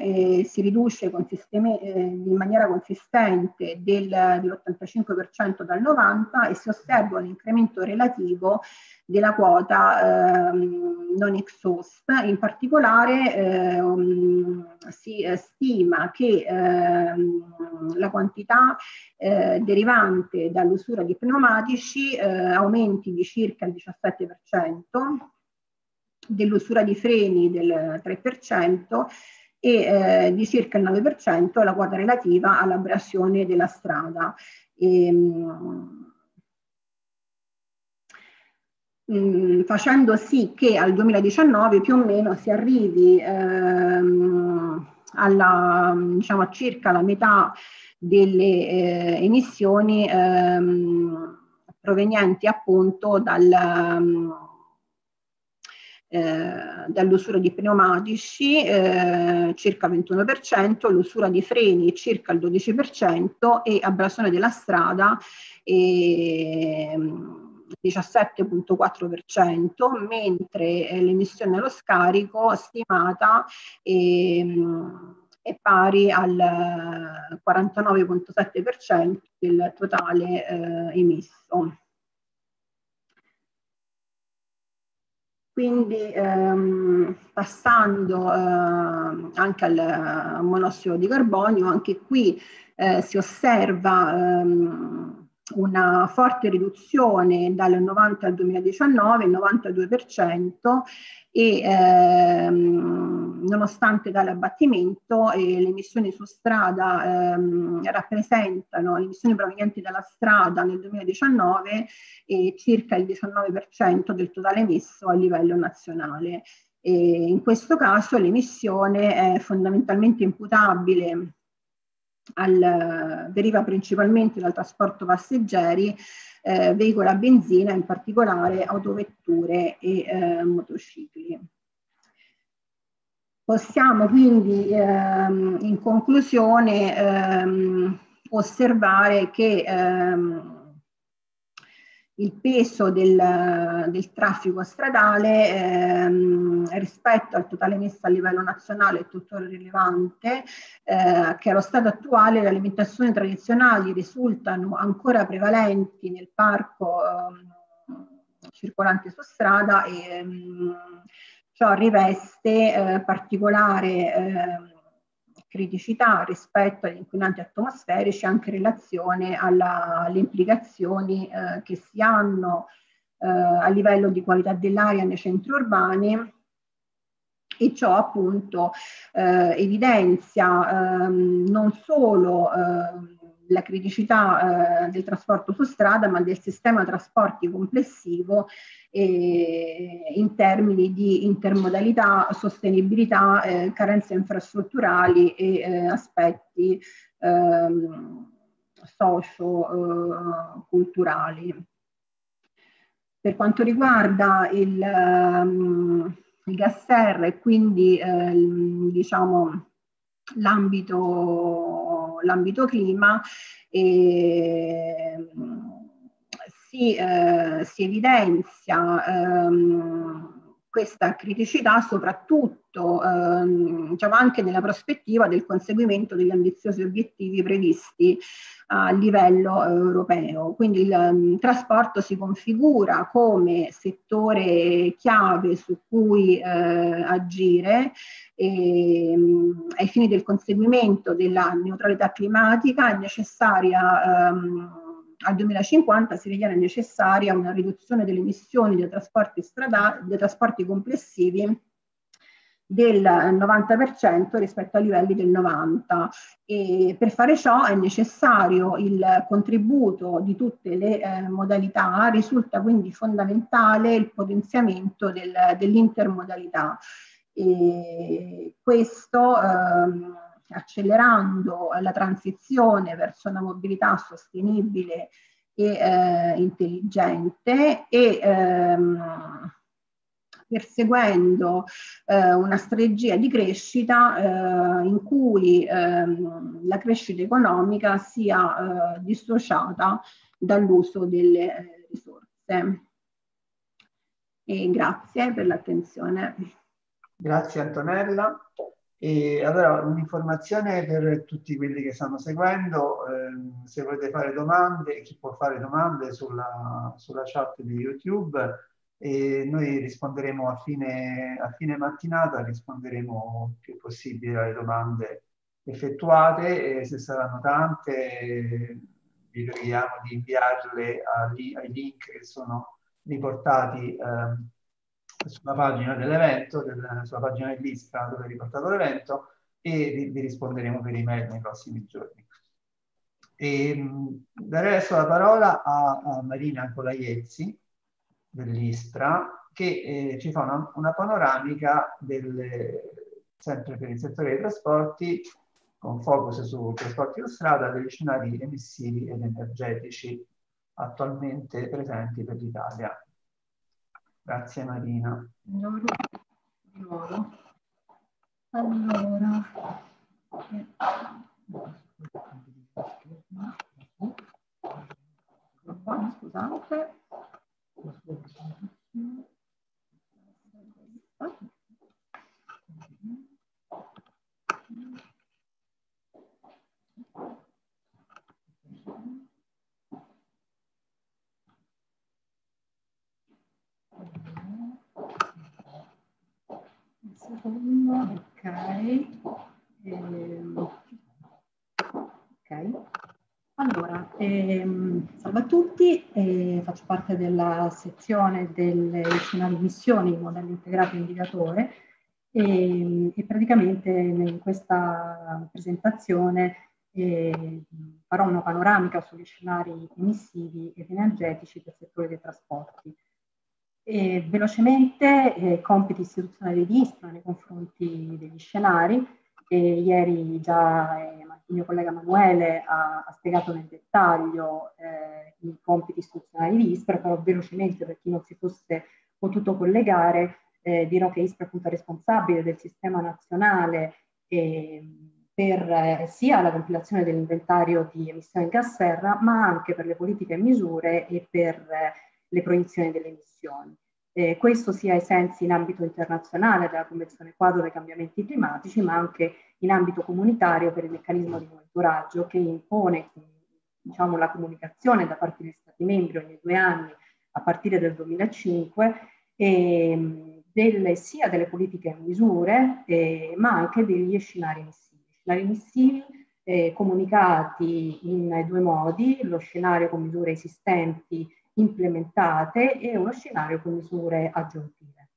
in maniera consistente dell'85% dal 90 e si osserva un incremento relativo della quota non exhaust. In particolare si stima che la quantità derivante dall'usura di pneumatici aumenti di circa il 17%, dell'usura di freni del 3% e di circa il 9% la quota relativa all'abrasione della strada. Facendo sì che al 2019 più o meno si arrivi diciamo, a circa la metà delle emissioni provenienti appunto dall'usura di pneumatici, circa 21%, l'usura di freni circa il 12% e abrasione della strada 17,4%, mentre l'emissione allo scarico stimata è pari al 49,7% del totale emesso. Quindi passando anche al monossido di carbonio, anche qui si osserva una forte riduzione dal 90 al 2019, il 92%, e nonostante tale abbattimento le emissioni su strada rappresentano, le emissioni provenienti dalla strada nel 2019 circa il 19% del totale emesso a livello nazionale. E in questo caso l'emissione è fondamentalmente imputabile deriva principalmente dal trasporto passeggeri, veicoli a benzina, in particolare autovetture e motocicli. Possiamo quindi in conclusione osservare che il peso del traffico stradale rispetto al totale emesso a livello nazionale è tuttora rilevante, che allo stato attuale le alimentazioni tradizionali risultano ancora prevalenti nel parco circolante su strada e ciò riveste particolare criticità rispetto agli inquinanti atmosferici anche in relazione alle implicazioni che si hanno a livello di qualità dell'aria nei centri urbani, e ciò appunto evidenzia non solo la criticità del trasporto su strada, ma del sistema trasporti complessivo in termini di intermodalità, sostenibilità, carenze infrastrutturali e aspetti socio-culturali. Per quanto riguarda il gas serra e quindi diciamo l'ambito clima, si evidenzia questa criticità soprattutto diciamo anche nella prospettiva del conseguimento degli ambiziosi obiettivi previsti a livello europeo. Quindi il trasporto si configura come settore chiave su cui agire ai fini del conseguimento della neutralità climatica. È necessaria al 2050 si ritiene necessaria una riduzione delle emissioni dei trasporti complessivi del 90% rispetto ai livelli del 90, e per fare ciò è necessario il contributo di tutte le modalità. Risulta quindi fondamentale il potenziamento dell'intermodalità, e questo accelerando la transizione verso una mobilità sostenibile e intelligente e perseguendo una strategia di crescita in cui la crescita economica sia dissociata dall'uso delle risorse. E grazie per l'attenzione. Grazie Antonella. E allora un'informazione per tutti quelli che stanno seguendo, se volete fare domande, chi può fare domande sulla chat di YouTube, e noi risponderemo a fine mattinata, risponderemo il più possibile alle domande effettuate, e se saranno tante vi preghiamo di inviarle ai link che sono riportati sulla pagina dell'evento, sulla pagina dell'ISPRA dove è riportato l'evento, e vi risponderemo per email nei prossimi giorni. Darei adesso la parola a Marina Colaiezzi dell'ISPRA, che ci fa una panoramica sempre per il settore dei trasporti, con focus su trasporti su strada, degli scenari emissivi ed energetici attualmente presenti per l'Italia. Grazie Marina. Di nuovo. Allora. Scusate. Un secondo, ok. Allora, salve a tutti, faccio parte della sezione delle scenari missioni, modello integrato indicatore, e praticamente in questa presentazione farò una panoramica sugli scenari emissivi ed energetici del settore dei trasporti. Velocemente, compiti istituzionali di ISPRA nei confronti degli scenari. Ieri già il mio collega Emanuele ha spiegato nel dettaglio i compiti istituzionali di ISPRA, però velocemente per chi non si fosse potuto collegare dirò che ISPRA è appunto responsabile del sistema nazionale per sia la compilazione dell'inventario di emissioni in gas serra, ma anche per le politiche e misure e per le proiezioni delle emissioni. Questo sia ai sensi in ambito internazionale della Convenzione quadro dei cambiamenti climatici, ma anche in ambito comunitario per il meccanismo di monitoraggio che impone, diciamo, la comunicazione da parte degli Stati membri ogni 2 anni a partire del 2005 sia delle politiche e misure, ma anche degli scenari emissivi. Scenari emissivi comunicati in 2 modi: lo scenario con misure esistenti implementate e uno scenario con misure aggiuntive.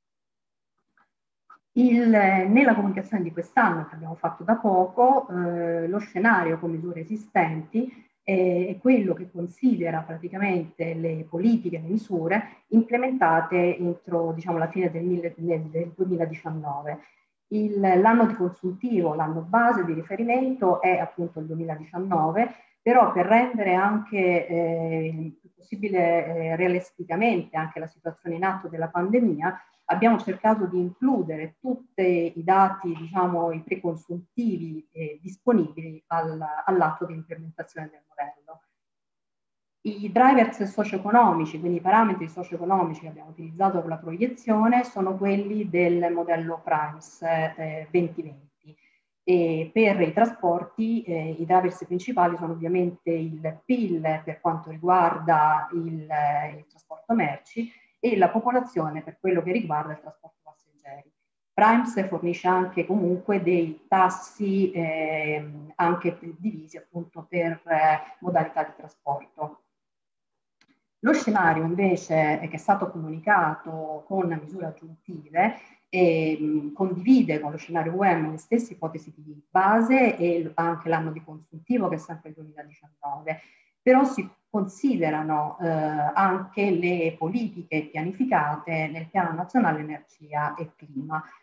Nella comunicazione di quest'anno, che abbiamo fatto da poco, lo scenario con misure esistenti è quello che considera praticamente le politiche e le misure implementate entro, diciamo, la fine del 2019. L'anno di consuntivo, l'anno base di riferimento è appunto il 2019, però per rendere anche il più possibile realisticamente anche la situazione in atto della pandemia, abbiamo cercato di includere tutti i dati, diciamo, i preconsuntivi disponibili all'atto di implementazione del modello. I drivers socio-economici, quindi i parametri socio-economici che abbiamo utilizzato per la proiezione, sono quelli del modello Primes 2020. E per i trasporti i drivers principali sono ovviamente il PIL per quanto riguarda il trasporto merci e la popolazione per quello che riguarda il trasporto passeggeri. Primes fornisce anche comunque dei tassi anche divisi appunto per modalità di trasporto. Lo scenario invece che è stato comunicato con misure aggiuntive condivide con lo scenario UEM le stesse ipotesi di base e anche l'anno di consuntivo che è sempre il 2019, però si considerano anche le politiche pianificate nel Piano Nazionale Energia e Clima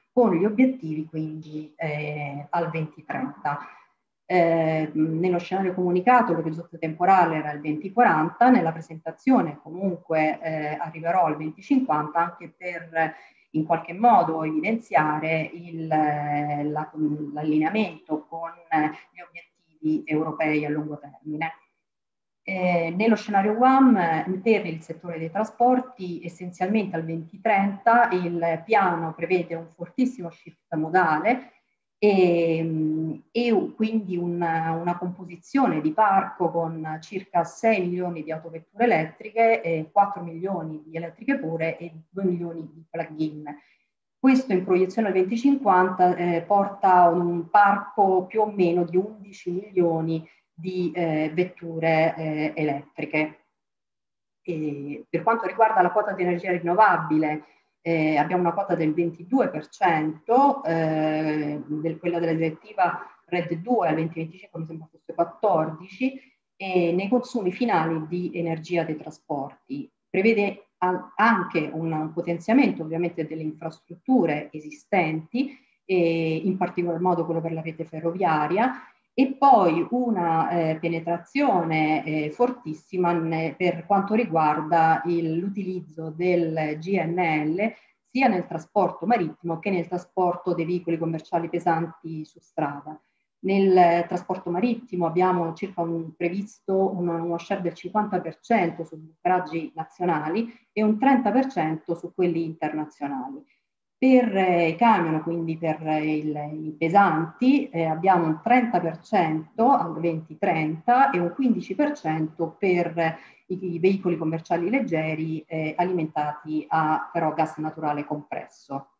con gli obiettivi quindi al 2030. Nello scenario comunicato l'orizzonte temporale era il 2040, nella presentazione comunque arriverò al 2050 anche per in qualche modo evidenziare l'allineamento con gli obiettivi europei a lungo termine. Nello scenario WAM per il settore dei trasporti essenzialmente al 2030 il piano prevede un fortissimo shift modale e quindi una composizione di parco con circa 6 milioni di autovetture elettriche, 4 milioni di elettriche pure e 2 milioni di plug-in. Questo in proiezione al 2050 porta a un parco più o meno di 11 milioni di vetture elettriche. E per quanto riguarda la quota di energia rinnovabile, abbiamo una quota del 22%, quella della direttiva RED 2 al 2025 mi sembra fosse 14%, e nei consumi finali di energia dei trasporti. Prevede anche un potenziamento ovviamente delle infrastrutture esistenti, in particolar modo quello per la rete ferroviaria, e poi una penetrazione fortissima per quanto riguarda l'utilizzo del GNL sia nel trasporto marittimo che nel trasporto dei veicoli commerciali pesanti su strada. Nel trasporto marittimo abbiamo circa previsto uno share del 50% sui bucheraggi nazionali e un 30% su quelli internazionali. Per i camion, quindi per i pesanti, abbiamo un 30% al 2030 e un 15% per i veicoli commerciali leggeri alimentati a però gas naturale compresso.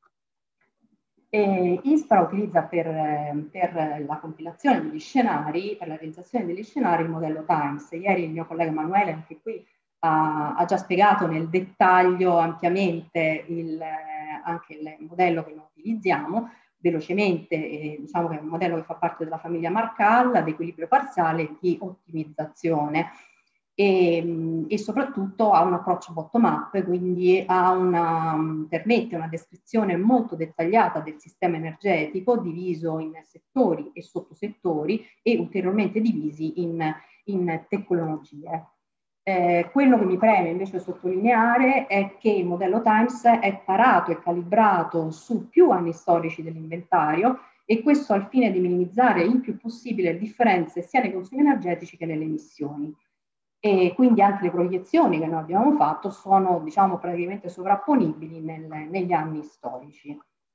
ISPRA utilizza per la compilazione degli scenari, per la realizzazione degli scenari, il modello TIMES. Ieri il mio collega Emanuele anche qui ha già spiegato nel dettaglio ampiamente anche il modello che noi utilizziamo. Velocemente, diciamo che è un modello che fa parte della famiglia Markall, ad equilibrio parziale e di ottimizzazione. E soprattutto ha un approccio bottom-up, quindi permette una descrizione molto dettagliata del sistema energetico, diviso in settori e sottosettori e ulteriormente divisi in tecnologie. Quello che mi preme invece sottolineare è che il modello TIMES è tarato e calibrato su più anni storici dell'inventario, e questo al fine di minimizzare il più possibile le differenze sia nei consumi energetici che nelle emissioni. E quindi anche le proiezioni che noi abbiamo fatto sono, diciamo, praticamente sovrapponibili negli anni storici.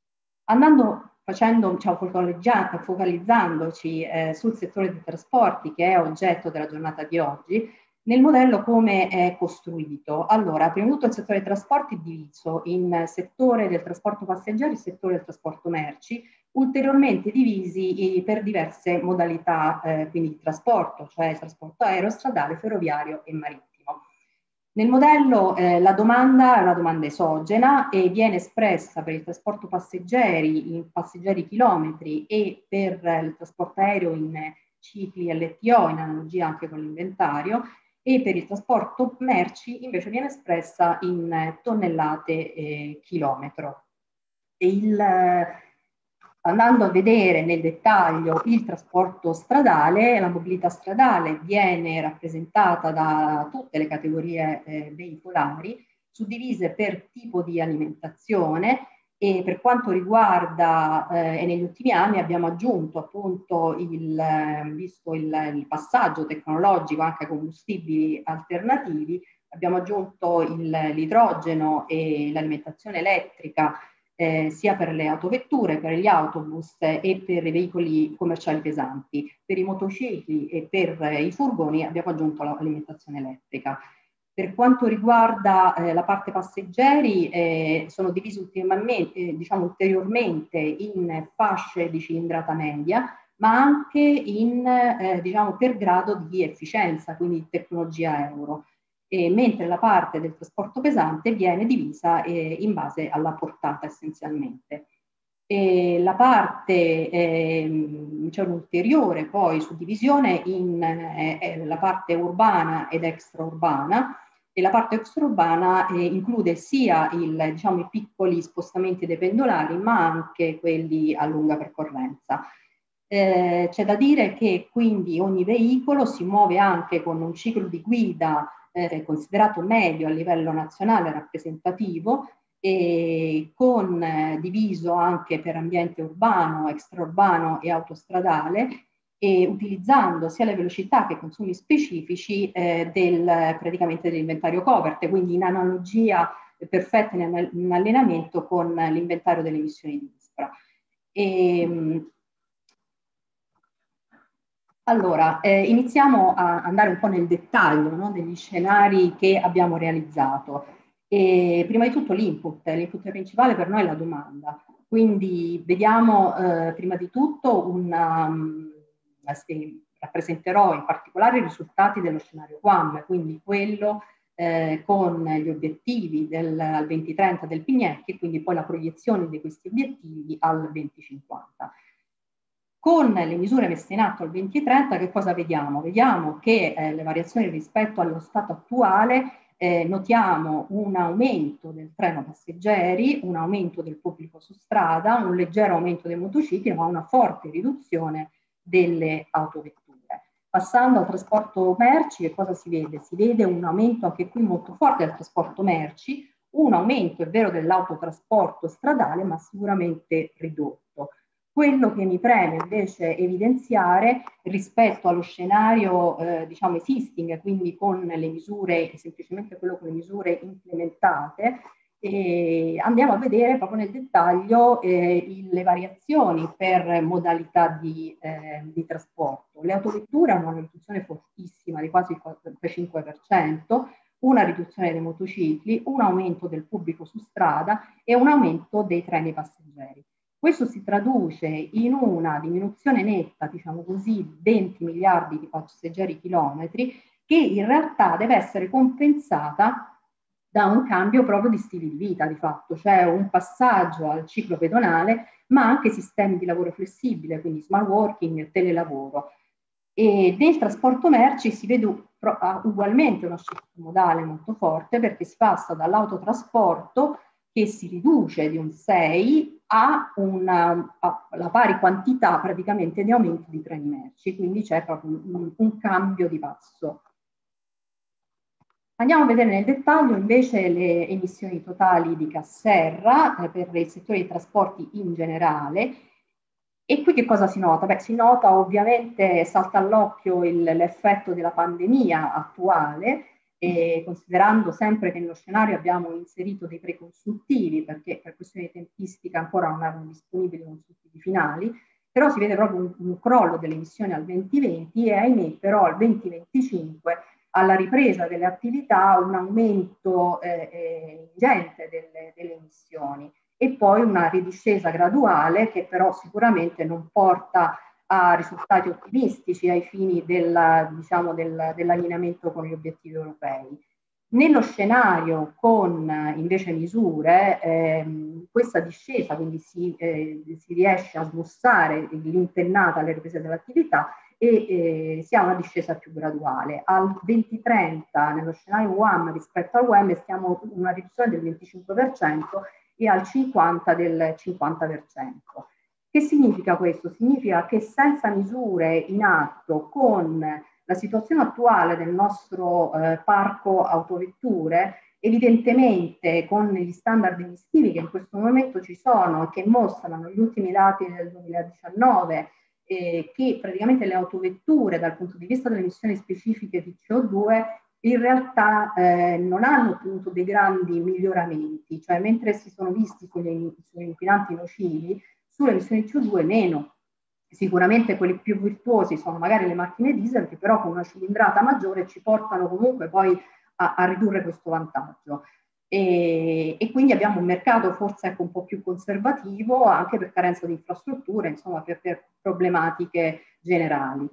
Focalizzandoci sul settore dei trasporti, che è oggetto della giornata di oggi, nel modello come è costruito? Allora, prima di tutto il settore dei trasporti è diviso in settore del trasporto passeggeri e settore del trasporto merci, ulteriormente divisi per diverse modalità quindi di trasporto, cioè il trasporto aereo, stradale, ferroviario e marittimo. Nel modello la domanda è una domanda esogena e viene espressa per il trasporto passeggeri in passeggeri chilometri e per il trasporto aereo in cicli LTO, in analogia anche con l'inventario, e per il trasporto merci invece viene espressa in tonnellate chilometro. Andando a vedere nel dettaglio il trasporto stradale, la mobilità stradale viene rappresentata da tutte le categorie veicolari, suddivise per tipo di alimentazione, e per quanto riguarda, e negli ultimi anni abbiamo aggiunto appunto, visto il passaggio tecnologico anche a combustibili alternativi, abbiamo aggiunto l'idrogeno e l'alimentazione elettrica, sia per le autovetture, per gli autobus e per i veicoli commerciali pesanti. Per i motocicli e per i furgoni abbiamo aggiunto l'alimentazione elettrica. Per quanto riguarda la parte passeggeri, sono divisi ulteriormente in fasce di cilindrata media, ma anche per grado di efficienza, quindi tecnologia euro. Mentre la parte del trasporto pesante viene divisa in base alla portata essenzialmente. La parte, c'è un'ulteriore poi suddivisione in la parte urbana ed extraurbana, e la parte extraurbana include sia diciamo, i piccoli spostamenti dei pendolari, ma anche quelli a lunga percorrenza. C'è da dire che quindi ogni veicolo si muove anche con un ciclo di guida considerato medio a livello nazionale rappresentativo, e diviso anche per ambiente urbano, extraurbano e autostradale, e utilizzando sia le velocità che i consumi specifici praticamente dell'inventario covert, quindi in analogia perfetta in allenamento con l'inventario delle emissioni di ISPRA. Allora, iniziamo a andare un po' nel dettaglio, no, degli scenari che abbiamo realizzato. E prima di tutto l'input principale per noi è la domanda. Quindi vediamo prima di tutto rappresenterò in particolare i risultati dello scenario QAM, quindi quello con gli obiettivi al 2030 del PNIEC e quindi poi la proiezione di questi obiettivi al 2050. Con le misure messe in atto al 2030 che cosa vediamo? Vediamo che le variazioni rispetto allo stato attuale notiamo un aumento del treno passeggeri, un aumento del pubblico su strada, un leggero aumento dei motocicli, ma una forte riduzione delle autovetture. Passando al trasporto merci, che cosa si vede? Si vede un aumento anche qui molto forte del trasporto merci, un aumento, è vero, dell'autotrasporto stradale, ma sicuramente ridotto. Quello che mi preme invece evidenziare rispetto allo scenario diciamo existing, quindi con le misure, semplicemente quello con le misure implementate, andiamo a vedere proprio nel dettaglio le variazioni per modalità di trasporto. Le autovetture hanno una riduzione fortissima di quasi il 45%, una riduzione dei motocicli, un aumento del pubblico su strada e un aumento dei treni passeggeri. Questo si traduce in una diminuzione netta, diciamo così, 20 miliardi di passeggeri chilometri, che in realtà deve essere compensata da un cambio proprio di stili di vita, di fatto, cioè un passaggio al ciclo pedonale, ma anche sistemi di lavoro flessibile, quindi smart working e telelavoro. E nel trasporto merci si vede ugualmente una scelta modale molto forte, perché si passa dall'autotrasporto che si riduce di un 6 la pari quantità praticamente di aumento di treni merci, quindi c'è proprio un cambio di passo. Andiamo a vedere nel dettaglio invece le emissioni totali di gas serra per il settore dei trasporti in generale. E qui che cosa si nota? Beh, si nota ovviamente, salta all'occhio l'effetto della pandemia attuale, considerando sempre che nello scenario abbiamo inserito dei preconsultivi, perché per questioni di tempistica ancora non erano disponibili i consultivi finali, però si vede proprio un crollo delle emissioni al 2020 e ahimè però al 2025 alla ripresa delle attività un aumento ingente delle emissioni e poi una ridiscesa graduale che però sicuramente non porta a risultati ottimistici ai fini dell'allineamento con gli obiettivi europei. Nello scenario con invece misure, questa discesa, quindi si riesce a smussare l'impennata alle riprese dell'attività e si ha una discesa più graduale. Al 2030, nello scenario UAM rispetto al WEM, stiamo in una riduzione del 25% e al 50% del 50%. Che significa questo? Significa che senza misure in atto, con la situazione attuale del nostro parco autovetture, evidentemente con gli standard emissivi che in questo momento ci sono e che mostrano gli ultimi dati del 2019, che praticamente le autovetture dal punto di vista delle emissioni specifiche di CO2 in realtà non hanno ottenuto dei grandi miglioramenti, cioè mentre si sono visti sugli inquinanti nocivi, sulle emissioni di CO2 meno. Sicuramente quelli più virtuosi sono magari le macchine diesel, che però con una cilindrata maggiore ci portano comunque poi a ridurre questo vantaggio. E quindi abbiamo un mercato forse un po' più conservativo anche per carenza di infrastrutture, insomma per problematiche generali.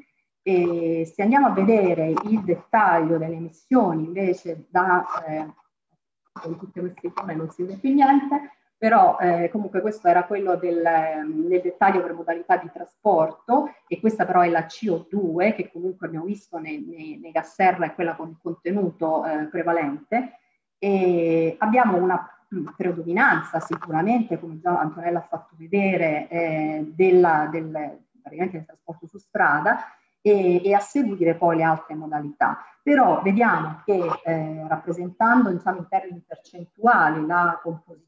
E se andiamo a vedere il dettaglio delle emissioni invece con tutte queste icone non si vede più niente, però comunque questo era quello del dettaglio per modalità di trasporto, e questa però è la CO2, che comunque abbiamo visto nei gas serra è quella con il contenuto prevalente, e abbiamo una predominanza sicuramente, come già Antonella ha fatto vedere, praticamente del trasporto su strada, e a seguire poi le altre modalità. Però vediamo che rappresentando, diciamo, in termini percentuali la composizione,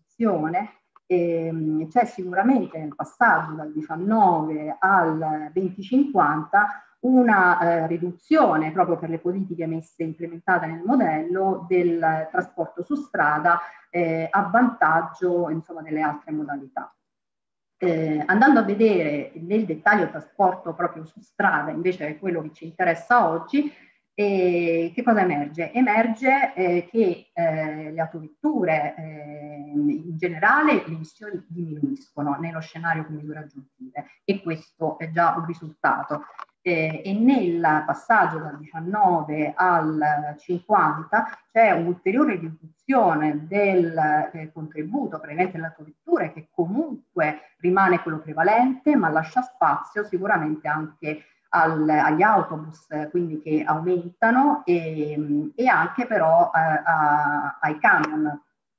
c'è sicuramente nel passaggio dal 19 al 2050 una riduzione proprio per le politiche implementate nel modello del trasporto su strada a vantaggio, insomma, delle altre modalità. Andando a vedere nel dettaglio il trasporto proprio su strada, invece è quello che ci interessa oggi, che cosa emerge? Emerge che le autovetture, in generale, le emissioni diminuiscono nello scenario con misure aggiuntive, e questo è già un risultato. E nel passaggio dal 19 al 50 c'è un'ulteriore riduzione del contributo praticamente delle autovetture, che comunque rimane quello prevalente, ma lascia spazio sicuramente anche agli autobus, quindi che aumentano, e anche però ai camion.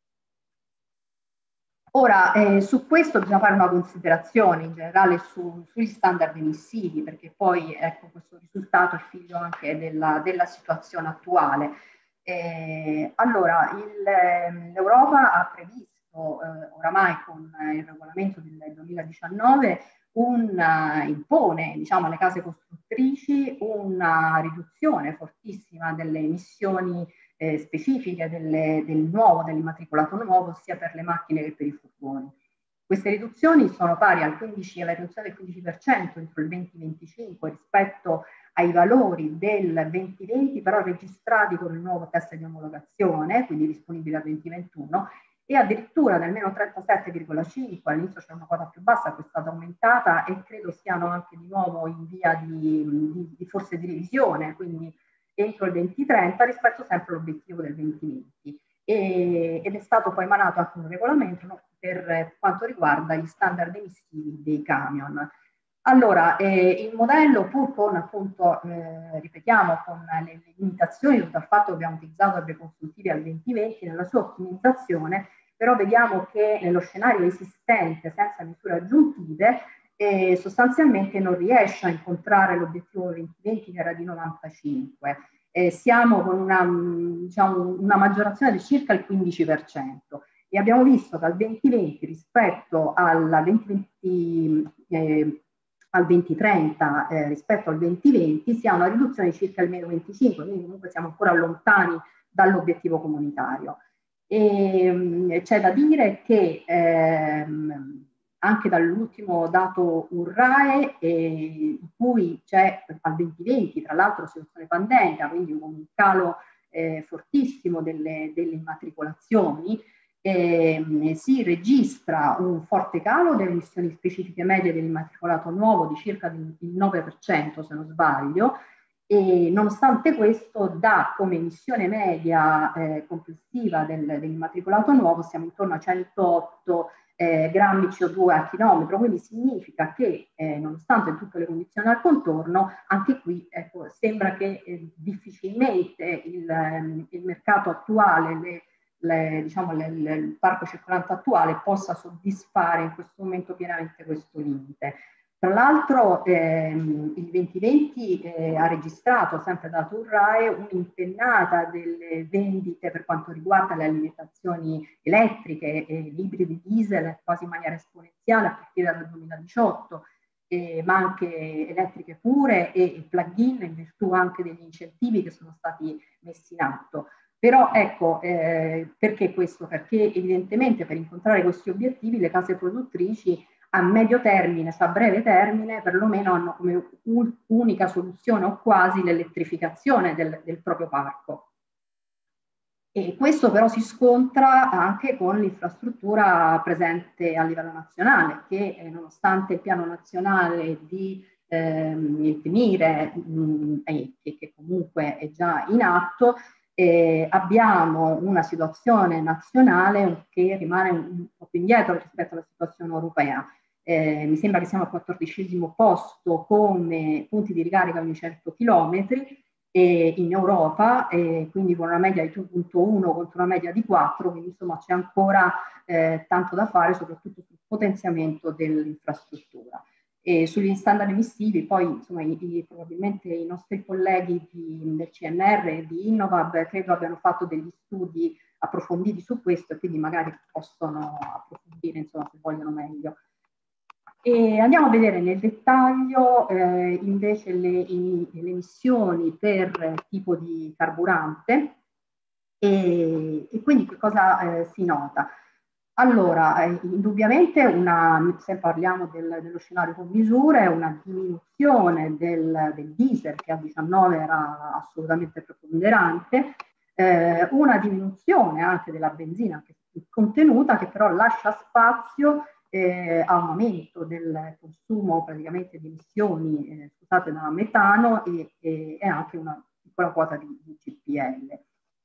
Ora, su questo bisogna fare una considerazione in generale sugli standard emissivi, perché poi ecco, questo risultato è figlio anche della situazione attuale. Allora, l'Europa ha previsto oramai con il regolamento del 2019 impone, diciamo, alle case costruttrici una riduzione fortissima delle emissioni specifiche dell'immatricolato nuovo, sia per le macchine che per i furgoni. Queste riduzioni sono pari alla riduzione del 15% entro il 2025 rispetto ai valori del 2020, però registrati con il nuovo test di omologazione, quindi disponibile al 2021, e addirittura del meno 37,5, all'inizio c'è una quota più bassa che è stata aumentata, e credo siano anche di nuovo in via forse di revisione, quindi entro il 2030 rispetto sempre all'obiettivo del 2020. Ed è stato poi emanato anche un regolamento, no, per quanto riguarda gli standard emissivi dei camion. Allora, il modello, pur con, appunto, ripetiamo, con le limitazioni dovute al fatto che abbiamo utilizzato le consultive al 2020, nella sua ottimizzazione, però vediamo che nello scenario esistente, senza misure aggiuntive, sostanzialmente non riesce a incontrare l'obiettivo 2020, che era di 95. Siamo con una maggiorazione di circa il 15%, e abbiamo visto che al 2020 rispetto al 2030 rispetto al 2020 si ha una riduzione di circa il meno 25, quindi comunque siamo ancora lontani dall'obiettivo comunitario. C'è da dire che anche dall'ultimo dato URAE, in cui c'è al 2020, tra l'altro, situazione pandemica, quindi un calo fortissimo delle immatricolazioni, si registra un forte calo delle emissioni specifiche medie dell'immatricolato nuovo di circa il 9%, se non sbaglio, e nonostante questo dà come emissione media complessiva dell'immatricolato nuovo siamo intorno a 108 grammi CO2 al chilometro, quindi significa che nonostante tutte le condizioni al contorno, anche qui ecco, sembra che difficilmente il mercato attuale, il parco circolante attuale possa soddisfare in questo momento pienamente questo limite. Tra l'altro il 2020 ha registrato, sempre da URAE, un'impennata delle vendite per quanto riguarda le alimentazioni elettriche e ibridi diesel quasi in maniera esponenziale a partire dal 2018, ma anche elettriche pure e plug-in, in virtù anche degli incentivi che sono stati messi in atto. Però ecco, perché questo? Perché evidentemente per incontrare questi obiettivi le case produttrici a medio termine, a breve termine, perlomeno hanno come unica soluzione o quasi l'elettrificazione del proprio parco. E questo però si scontra anche con l'infrastruttura presente a livello nazionale, che nonostante il piano nazionale di il PNIRE, che comunque è già in atto, abbiamo una situazione nazionale che rimane un po' più indietro rispetto alla situazione europea. Mi sembra che siamo al 14° posto come punti di ricarica ogni 100 km in Europa, quindi con una media di 2,1 contro una media di 4, quindi insomma c'è ancora tanto da fare, soprattutto sul potenziamento dell'infrastruttura. E sugli standard emissivi poi insomma probabilmente i nostri colleghi del CNR e di Innovab credo abbiano fatto degli studi approfonditi su questo e quindi magari possono approfondire insomma se vogliono meglio. E andiamo a vedere nel dettaglio invece le emissioni per tipo di carburante e quindi che cosa si nota. Allora, indubbiamente se parliamo dello scenario con misure, una diminuzione del diesel che a 19 era assolutamente preponderante, una diminuzione anche della benzina che è contenuta, che però lascia spazio a un aumento del consumo praticamente di emissioni scusate, da metano e anche una piccola quota di GPL.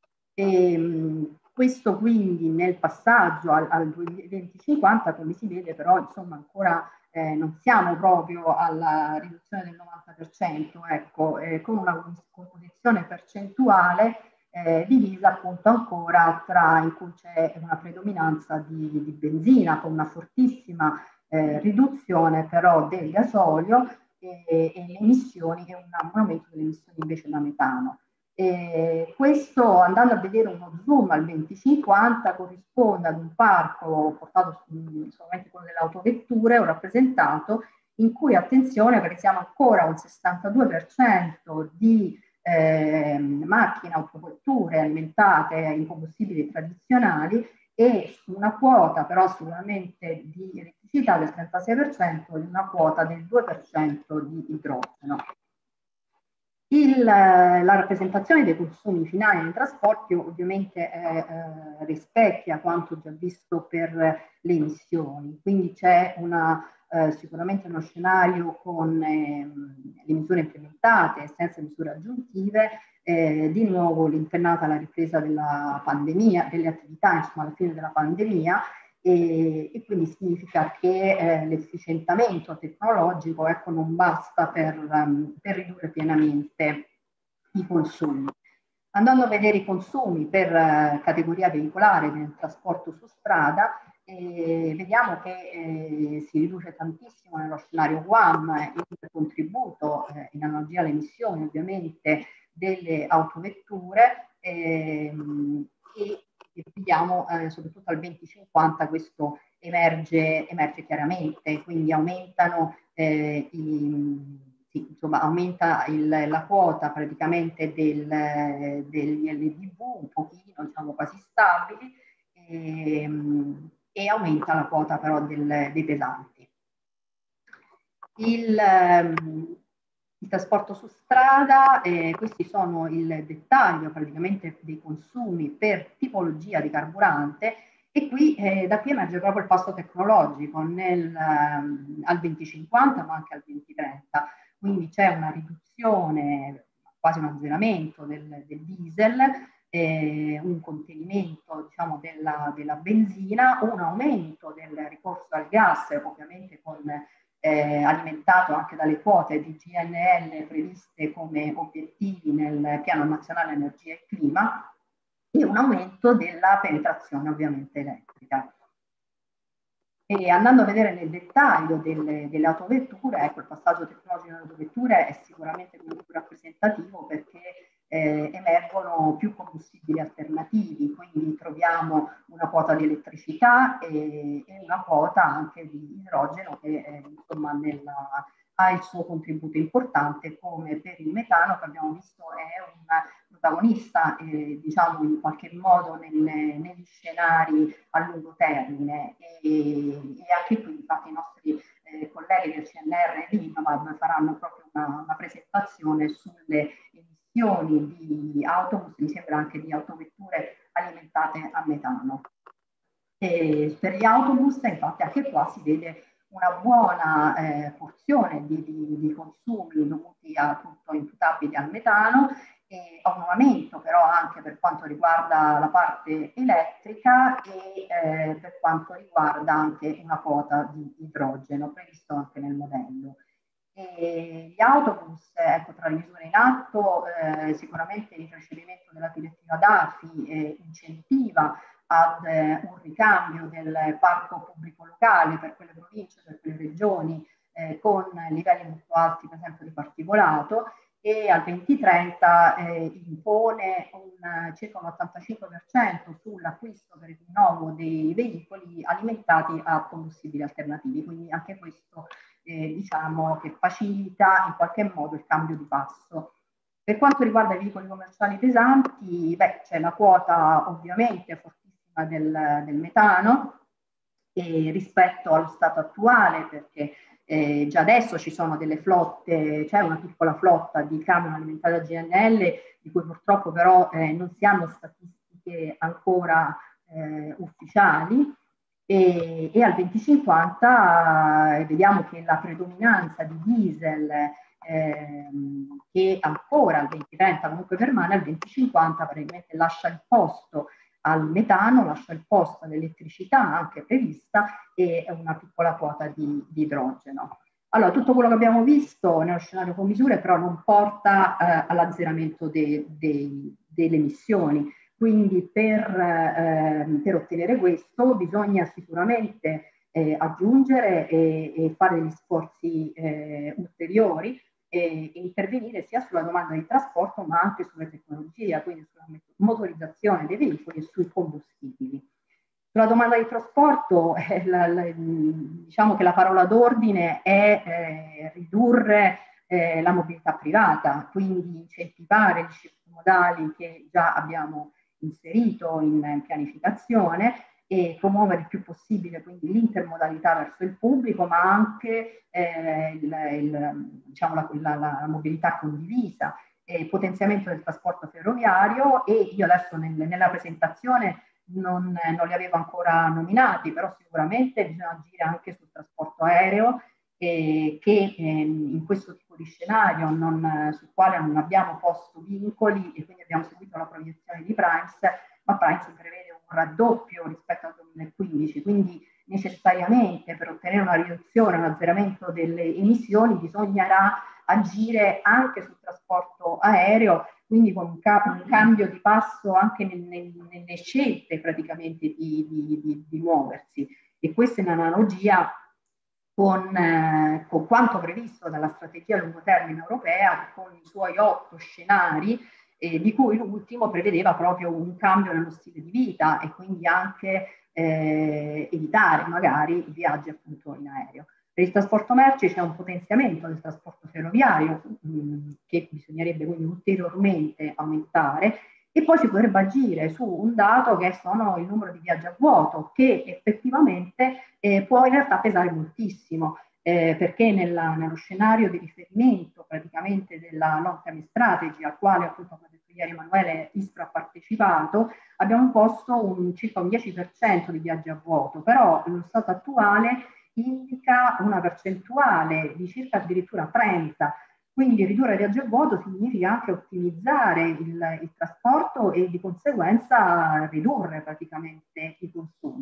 Questo quindi nel passaggio al 2050, come si vede, però insomma ancora non siamo proprio alla riduzione del 90%, ecco, con una composizione percentuale divisa appunto ancora in cui c'è una predominanza di benzina con una fortissima riduzione però del gasolio e le emissioni e un aumento delle emissioni invece da metano. Questo, andando a vedere uno zoom al 2050, corrisponde ad un parco portato solamente con delle autovetture, ho rappresentato, in cui, attenzione, perché siamo ancora a un 62% di macchine, autovetture alimentate in combustibili tradizionali e una quota però sicuramente di elettricità del 36% e una quota del 2% di idrogeno. La rappresentazione dei consumi finali nei trasporti ovviamente rispecchia quanto già visto per le emissioni, quindi c'è sicuramente uno scenario con le misure implementate senza misure aggiuntive, di nuovo l'impennata alla ripresa della pandemia, delle attività insomma alla fine della pandemia, e quindi significa che l'efficientamento tecnologico ecco, non basta per ridurre pienamente i consumi. Andando a vedere i consumi per categoria veicolare nel trasporto su strada, vediamo che si riduce tantissimo nello scenario WAM il contributo, in analogia alle emissioni ovviamente, delle autovetture e vediamo soprattutto al 2050 questo emerge chiaramente, quindi aumentano insomma, aumenta la quota praticamente degli LDV un pochino, diciamo quasi stabili, e aumenta la quota però dei pesanti. Il trasporto su strada, questi sono il dettaglio praticamente dei consumi per tipologia di carburante e qui da qui emerge proprio il passo tecnologico al 2050 ma anche al 2030, quindi c'è una riduzione, quasi un azzeramento del diesel, un contenimento diciamo della benzina, un aumento del ricorso al gas ovviamente alimentato anche dalle quote di GNL previste come obiettivi nel Piano Nazionale Energia e Clima e un aumento della penetrazione ovviamente elettrica. E andando a vedere nel dettaglio delle autovetture, ecco il passaggio tecnologico delle autovetture è sicuramente più rappresentativo perché emergono più combustibili alternativi, quindi troviamo una quota di elettricità e una quota anche di idrogeno che insomma ha il suo contributo importante, come per il metano che abbiamo visto è un protagonista diciamo in qualche modo negli scenari a lungo termine e anche qui infatti i nostri colleghi del CNR e di Innovab faranno proprio una presentazione sulle emissioni di autobus, mi sembra anche di autovetture alimentate a metano. E per gli autobus infatti anche qua si vede una buona porzione di consumi dovuti appunto imputabili al metano a un aumento però anche per quanto riguarda la parte elettrica e per quanto riguarda anche una quota di idrogeno previsto anche nel modello. E gli autobus, ecco, tra le misure in atto, sicuramente il recepimento della direttiva DAFI incentiva ad un ricambio del parco pubblico locale per quelle province, per quelle regioni con livelli molto alti per esempio di particolato, e al 2030 impone circa un 85% sull'acquisto per il rinnovo dei veicoli alimentati a combustibili alternativi, quindi anche questo diciamo che facilita in qualche modo il cambio di passo. Per quanto riguarda i veicoli commerciali pesanti, c'è la quota ovviamente fortissima del metano rispetto allo stato attuale, perché già adesso ci sono delle flotte, c'è una piccola flotta di camion alimentati a GNL, di cui purtroppo però non si hanno statistiche ancora ufficiali, e al 2050 vediamo che la predominanza di diesel che ancora al 2030 comunque permane, al 2050 probabilmente lascia il posto al metano, lascia il posto all'elettricità anche prevista e una piccola quota di idrogeno. Allora, tutto quello che abbiamo visto nello scenario con misure però non porta all'azzeramento delle emissioni, quindi per ottenere questo bisogna sicuramente aggiungere e fare degli sforzi ulteriori e intervenire sia sulla domanda di trasporto ma anche sulla tecnologia, quindi sulla motorizzazione dei veicoli e sui combustibili. Sulla domanda di trasporto diciamo che la parola d'ordine è ridurre la mobilità privata, quindi incentivare gli scelte modali che già abbiamo inserito in pianificazione e promuovere il più possibile quindi l'intermodalità verso il pubblico, ma anche diciamo la mobilità condivisa, potenziamento del trasporto ferroviario, e io adesso nella presentazione non li avevo ancora nominati, però sicuramente bisogna agire anche sul trasporto aereo, che in questo tipo di scenario sul quale non abbiamo posto vincoli e quindi abbiamo seguito la proiezione di Primes, ma Primes prevede un raddoppio rispetto al 2015, quindi necessariamente per ottenere una riduzione, un azzeramento delle emissioni bisognerà agire anche sul trasporto aereo, quindi con un cambio di passo anche nelle scelte praticamente di muoversi, e questa è un'analogia con quanto previsto dalla strategia a lungo termine europea, con i suoi 8 scenari, di cui l'ultimo prevedeva proprio un cambio nello stile di vita e quindi anche evitare magari i viaggi appunto in aereo. Per il trasporto merci c'è un potenziamento del trasporto ferroviario che bisognerebbe quindi ulteriormente aumentare, e poi si potrebbe agire su un dato che sono il numero di viaggi a vuoto, che effettivamente può in realtà pesare moltissimo, perché nello scenario di riferimento praticamente della long-term strategy, al quale appunto, come ha detto ieri Emanuele, ISPRA ha partecipato, abbiamo posto circa un 10% di viaggi a vuoto, però lo stato attuale indica una percentuale di circa addirittura 30%. Quindi ridurre il viaggio a vuoto significa anche ottimizzare il trasporto e di conseguenza ridurre praticamente i consumi.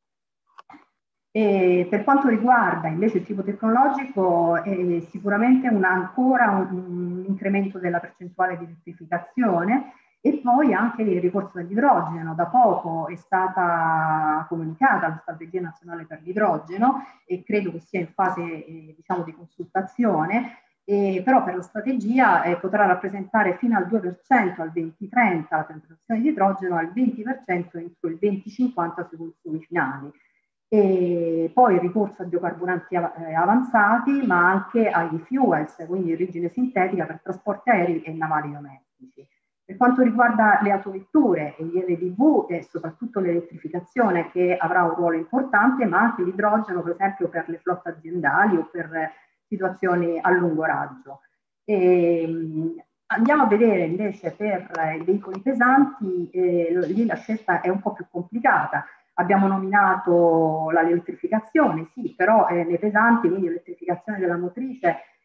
E per quanto riguarda invece il tipo tecnologico, sicuramente ancora un incremento della percentuale di elettrificazione, e poi anche il ricorso all'idrogeno. Da poco è stata comunicata la strategia nazionale per l'idrogeno e credo che sia in fase diciamo di consultazione, però per la strategia potrà rappresentare fino al 2% al 2030 la penetrazione di idrogeno, al 20% entro il 2050 sui consumi finali. E poi il ricorso a biocarburanti avanzati, ma anche agli fuels, quindi origine sintetica per trasporti aerei e navali domestici. Per quanto riguarda le autovetture e gli LDV e soprattutto l'elettrificazione, che avrà un ruolo importante, ma anche l'idrogeno per esempio per le flotte aziendali o per situazioni a lungo raggio. Andiamo a vedere invece per i veicoli pesanti, lì la scelta è un po' più complicata. Abbiamo nominato l'elettrificazione, sì, però nei pesanti, quindi l'elettrificazione della motrice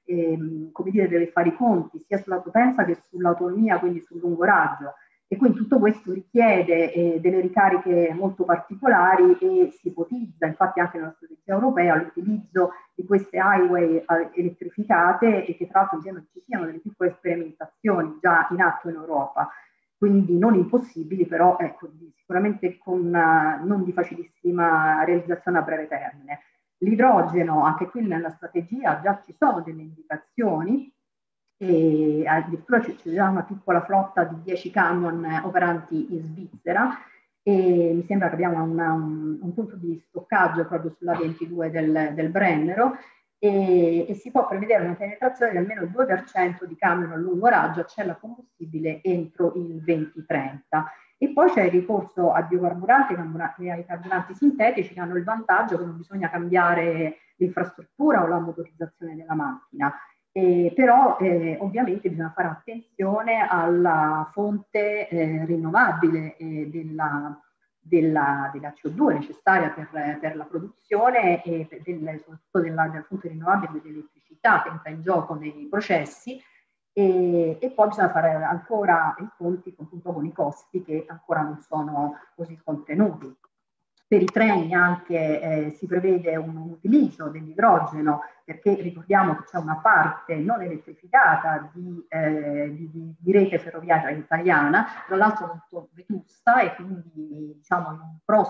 come dire, deve fare i conti sia sulla potenza che sull'autonomia, quindi sul lungo raggio. E quindi tutto questo richiede delle ricariche molto particolari e si ipotizza, infatti anche nella strategia europea, l'utilizzo di queste highway elettrificate e che tra l'altro ci siano delle piccole sperimentazioni già in atto in Europa, quindi non impossibili, però ecco, sicuramente con non di facilissima realizzazione a breve termine. L'idrogeno, anche qui nella strategia già ci sono delle indicazioni, e addirittura c'è già una piccola flotta di 10 camion operanti in Svizzera e mi sembra che abbiamo un punto di stoccaggio proprio sulla 22 del Brennero e si può prevedere una penetrazione di almeno il 2% di camion a lungo raggio a cella combustibile entro il 2030. E poi c'è il ricorso a biocarburanti e ai carburanti sintetici che hanno il vantaggio che non bisogna cambiare l'infrastruttura o la motorizzazione della macchina. Però ovviamente bisogna fare attenzione alla fonte rinnovabile della CO2 necessaria per la produzione e soprattutto della fonte rinnovabile dell'elettricità che entra in gioco nei processi e poi bisogna fare ancora i conti appunto con i costi che ancora non sono così contenuti. Per i treni anche si prevede un utilizzo dell'idrogeno perché ricordiamo che c'è una parte non elettrificata di rete ferroviaria italiana, tra l'altro molto vetusta e quindi diciamo in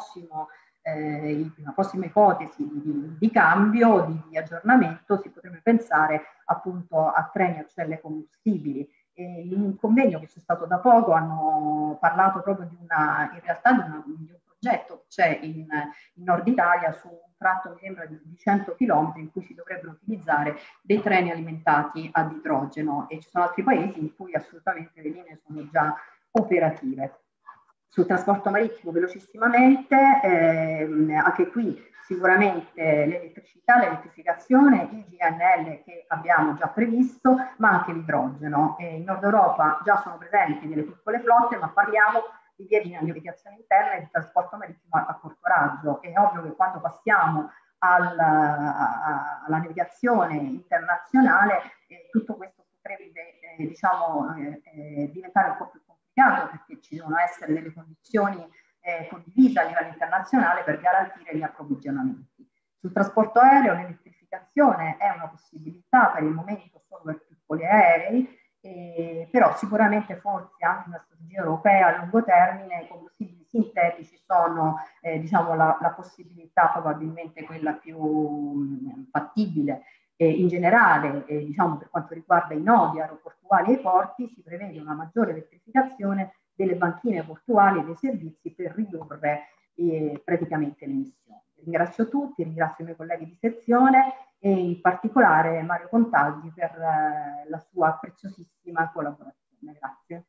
una prossima ipotesi di cambio, di aggiornamento si potrebbe pensare appunto a treni a celle combustibili. In un convegno che c'è stato da poco hanno parlato proprio in realtà di un progetto che c'è in Nord Italia su un tratto mi sembra di 100 km in cui si dovrebbero utilizzare dei treni alimentati ad idrogeno e ci sono altri paesi in cui assolutamente le linee sono già operative. Sul trasporto marittimo velocissimamente, anche qui sicuramente l'elettricità, l'elettrificazione, il GNL che abbiamo già previsto, ma anche l'idrogeno. In Nord Europa già sono presenti delle piccole flotte, ma parliamo di vie di navigazione interna e di trasporto marittimo a corto raggio. È ovvio che quando passiamo alla navigazione internazionale tutto questo potrebbe diventare un po' più complicato perché ci devono essere delle condizioni condivise a livello internazionale per garantire gli approvvigionamenti. Sul trasporto aereo l'elettrificazione è una possibilità per il momento solo per piccoli aerei, però sicuramente forse anche una strategia europea a lungo termine i combustibili sintetici sono la possibilità probabilmente quella più fattibile. In generale, per quanto riguarda i nodi aeroportuali e i porti, si prevede una maggiore elettrificazione delle banchine portuali e dei servizi per ridurre praticamente le emissioni. Ringrazio tutti, ringrazio i miei colleghi di sezione e in particolare Mario Contaldi per la sua preziosissima collaborazione.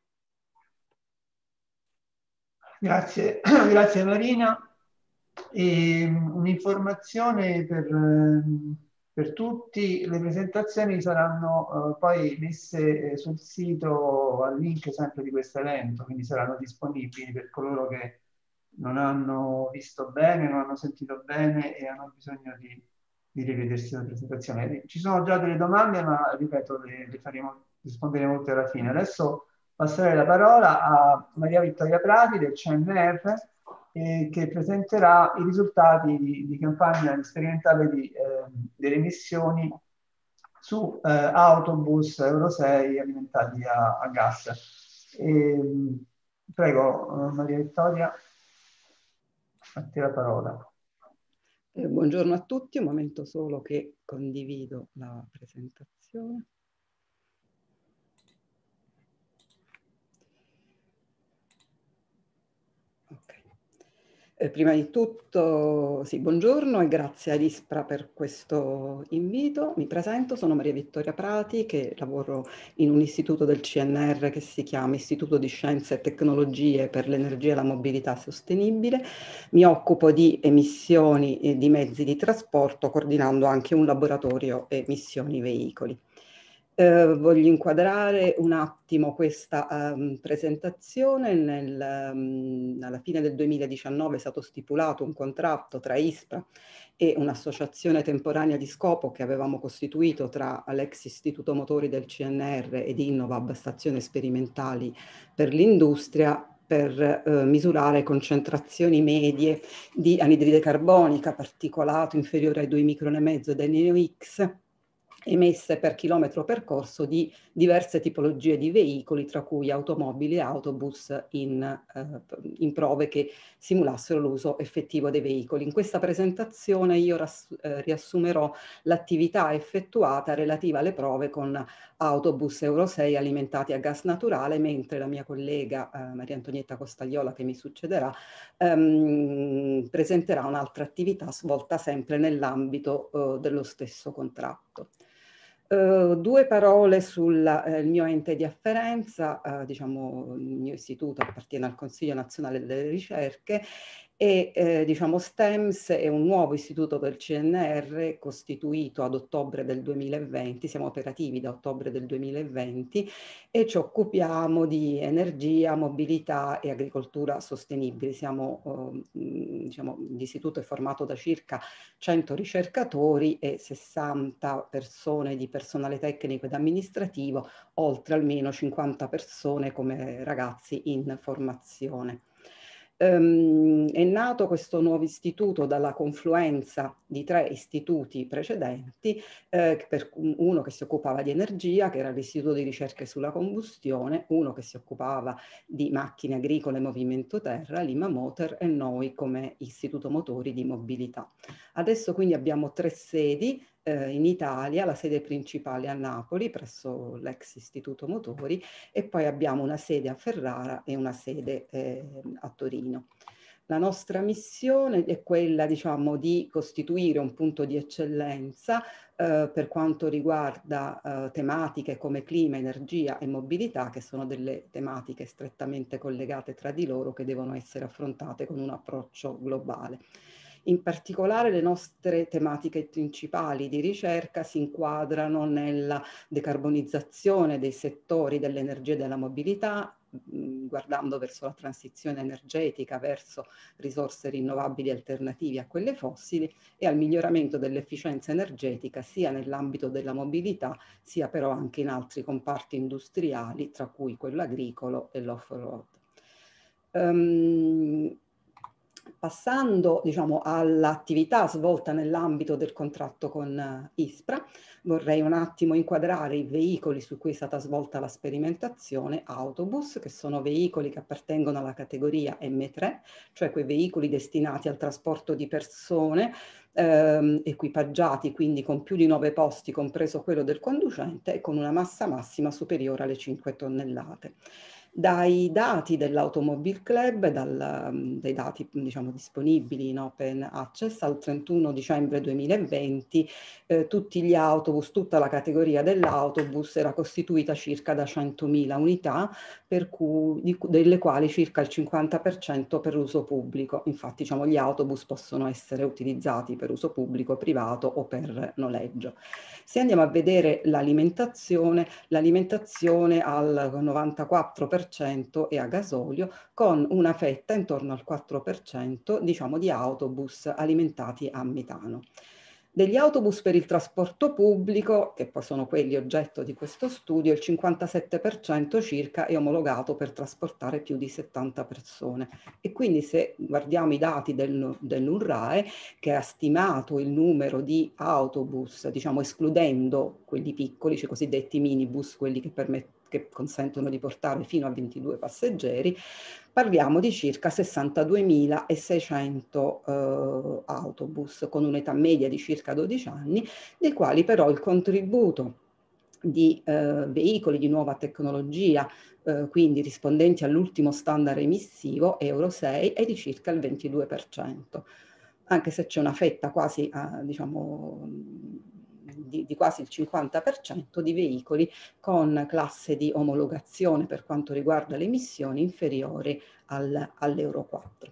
Grazie. Grazie Marina. Un'informazione per tutti, le presentazioni saranno poi messe sul sito al link sempre di questo evento, quindi saranno disponibili per coloro che non hanno visto bene, non hanno sentito bene e hanno bisogno di rivedersi la presentazione. Ci sono già delle domande, ma ripeto, risponderemo tutte alla fine. Adesso passerei la parola a Maria Vittoria Prati del CNR che presenterà i risultati di campagna sperimentale delle emissioni su autobus Euro 6 alimentati a gas. Prego Maria Vittoria, a te la parola. Buongiorno a tutti, un momento solo che condivido la presentazione. Prima di tutto, sì, buongiorno e grazie ad ISPRA per questo invito. Mi presento, sono Maria Vittoria Prati, che lavoro in un istituto del CNR che si chiama Istituto di Scienze e Tecnologie per l'Energia e la Mobilità Sostenibile. Mi occupo di emissioni di mezzi di trasporto, coordinando anche un laboratorio emissioni veicoli. Voglio inquadrare un attimo questa presentazione. Alla fine del 2019 è stato stipulato un contratto tra ISPRA e un'associazione temporanea di scopo che avevamo costituito tra l'ex Istituto Motori del CNR ed Innovab, stazioni sperimentali per l'industria, per misurare concentrazioni medie di anidride carbonica, particolato inferiore ai 2,5 micron del NOx, emesse per chilometro percorso di diverse tipologie di veicoli, tra cui automobili e autobus in prove che simulassero l'uso effettivo dei veicoli. In questa presentazione io riassumerò l'attività effettuata relativa alle prove con autobus Euro 6 alimentati a gas naturale, mentre la mia collega Maria Antonietta Costagliola, che mi succederà, presenterà un'altra attività svolta sempre nell'ambito dello stesso contratto. Due parole sul mio ente di afferenza, diciamo il mio istituto appartiene al Consiglio Nazionale delle Ricerche e diciamo STEMS è un nuovo istituto del CNR costituito ad ottobre del 2020, siamo operativi da ottobre del 2020 e ci occupiamo di energia, mobilità e agricoltura sostenibili. Diciamo, l'istituto è formato da circa 100 ricercatori e 60 persone di personale tecnico ed amministrativo, oltre almeno 50 persone come ragazzi in formazione. È nato questo nuovo istituto dalla confluenza di 3 istituti precedenti, uno che si occupava di energia, che era l'Istituto di Ricerche sulla Combustione, uno che si occupava di macchine agricole e movimento terra, Lima Motor, e noi come Istituto Motori di Mobilità. Adesso quindi abbiamo 3 sedi in Italia, la sede principale a Napoli presso l'ex Istituto Motori e poi abbiamo una sede a Ferrara e una sede a Torino. La nostra missione è quella, diciamo, di costituire un punto di eccellenza per quanto riguarda tematiche come clima, energia e mobilità, che sono delle tematiche strettamente collegate tra di loro che devono essere affrontate con un approccio globale. In particolare le nostre tematiche principali di ricerca si inquadrano nella decarbonizzazione dei settori dell'energia e della mobilità, guardando verso la transizione energetica, verso risorse rinnovabili alternative a quelle fossili e al miglioramento dell'efficienza energetica sia nell'ambito della mobilità sia però anche in altri comparti industriali, tra cui quello agricolo e l'off-road. Passando, diciamo, all'attività svolta nell'ambito del contratto con ISPRA, vorrei un attimo inquadrare i veicoli su cui è stata svolta la sperimentazione, autobus, che sono veicoli che appartengono alla categoria M3, cioè quei veicoli destinati al trasporto di persone, equipaggiati quindi con più di 9 posti, compreso quello del conducente, e con una massa massima superiore alle 5 tonnellate. Dai dati dell'Automobile Club, dai dati diciamo, disponibili in open access al 31 dicembre 2020, tutti gli autobus, tutta la categoria dell'autobus era costituita circa da 100.000 unità, delle quali circa il 50% per uso pubblico. Infatti diciamo, gli autobus possono essere utilizzati per uso pubblico, privato o per noleggio. Se andiamo a vedere l'alimentazione al 94% è a gasolio, con una fetta intorno al 4% diciamo di autobus alimentati a metano. Degli autobus per il trasporto pubblico, che poi sono quelli oggetto di questo studio, il 57% circa è omologato per trasportare più di 70 persone. E quindi se guardiamo i dati dell'UNRAE, che ha stimato il numero di autobus, diciamo escludendo quelli piccoli, cioè cosiddetti minibus, quelli che consentono di portare fino a 22 passeggeri, parliamo di circa 62.600 autobus con un'età media di circa 12 anni, dei quali però il contributo di veicoli di nuova tecnologia, quindi rispondenti all'ultimo standard emissivo Euro 6, è di circa il 22%, anche se c'è una fetta quasi, diciamo, di quasi il 50% di veicoli con classe di omologazione per quanto riguarda le emissioni inferiori all'Euro 4.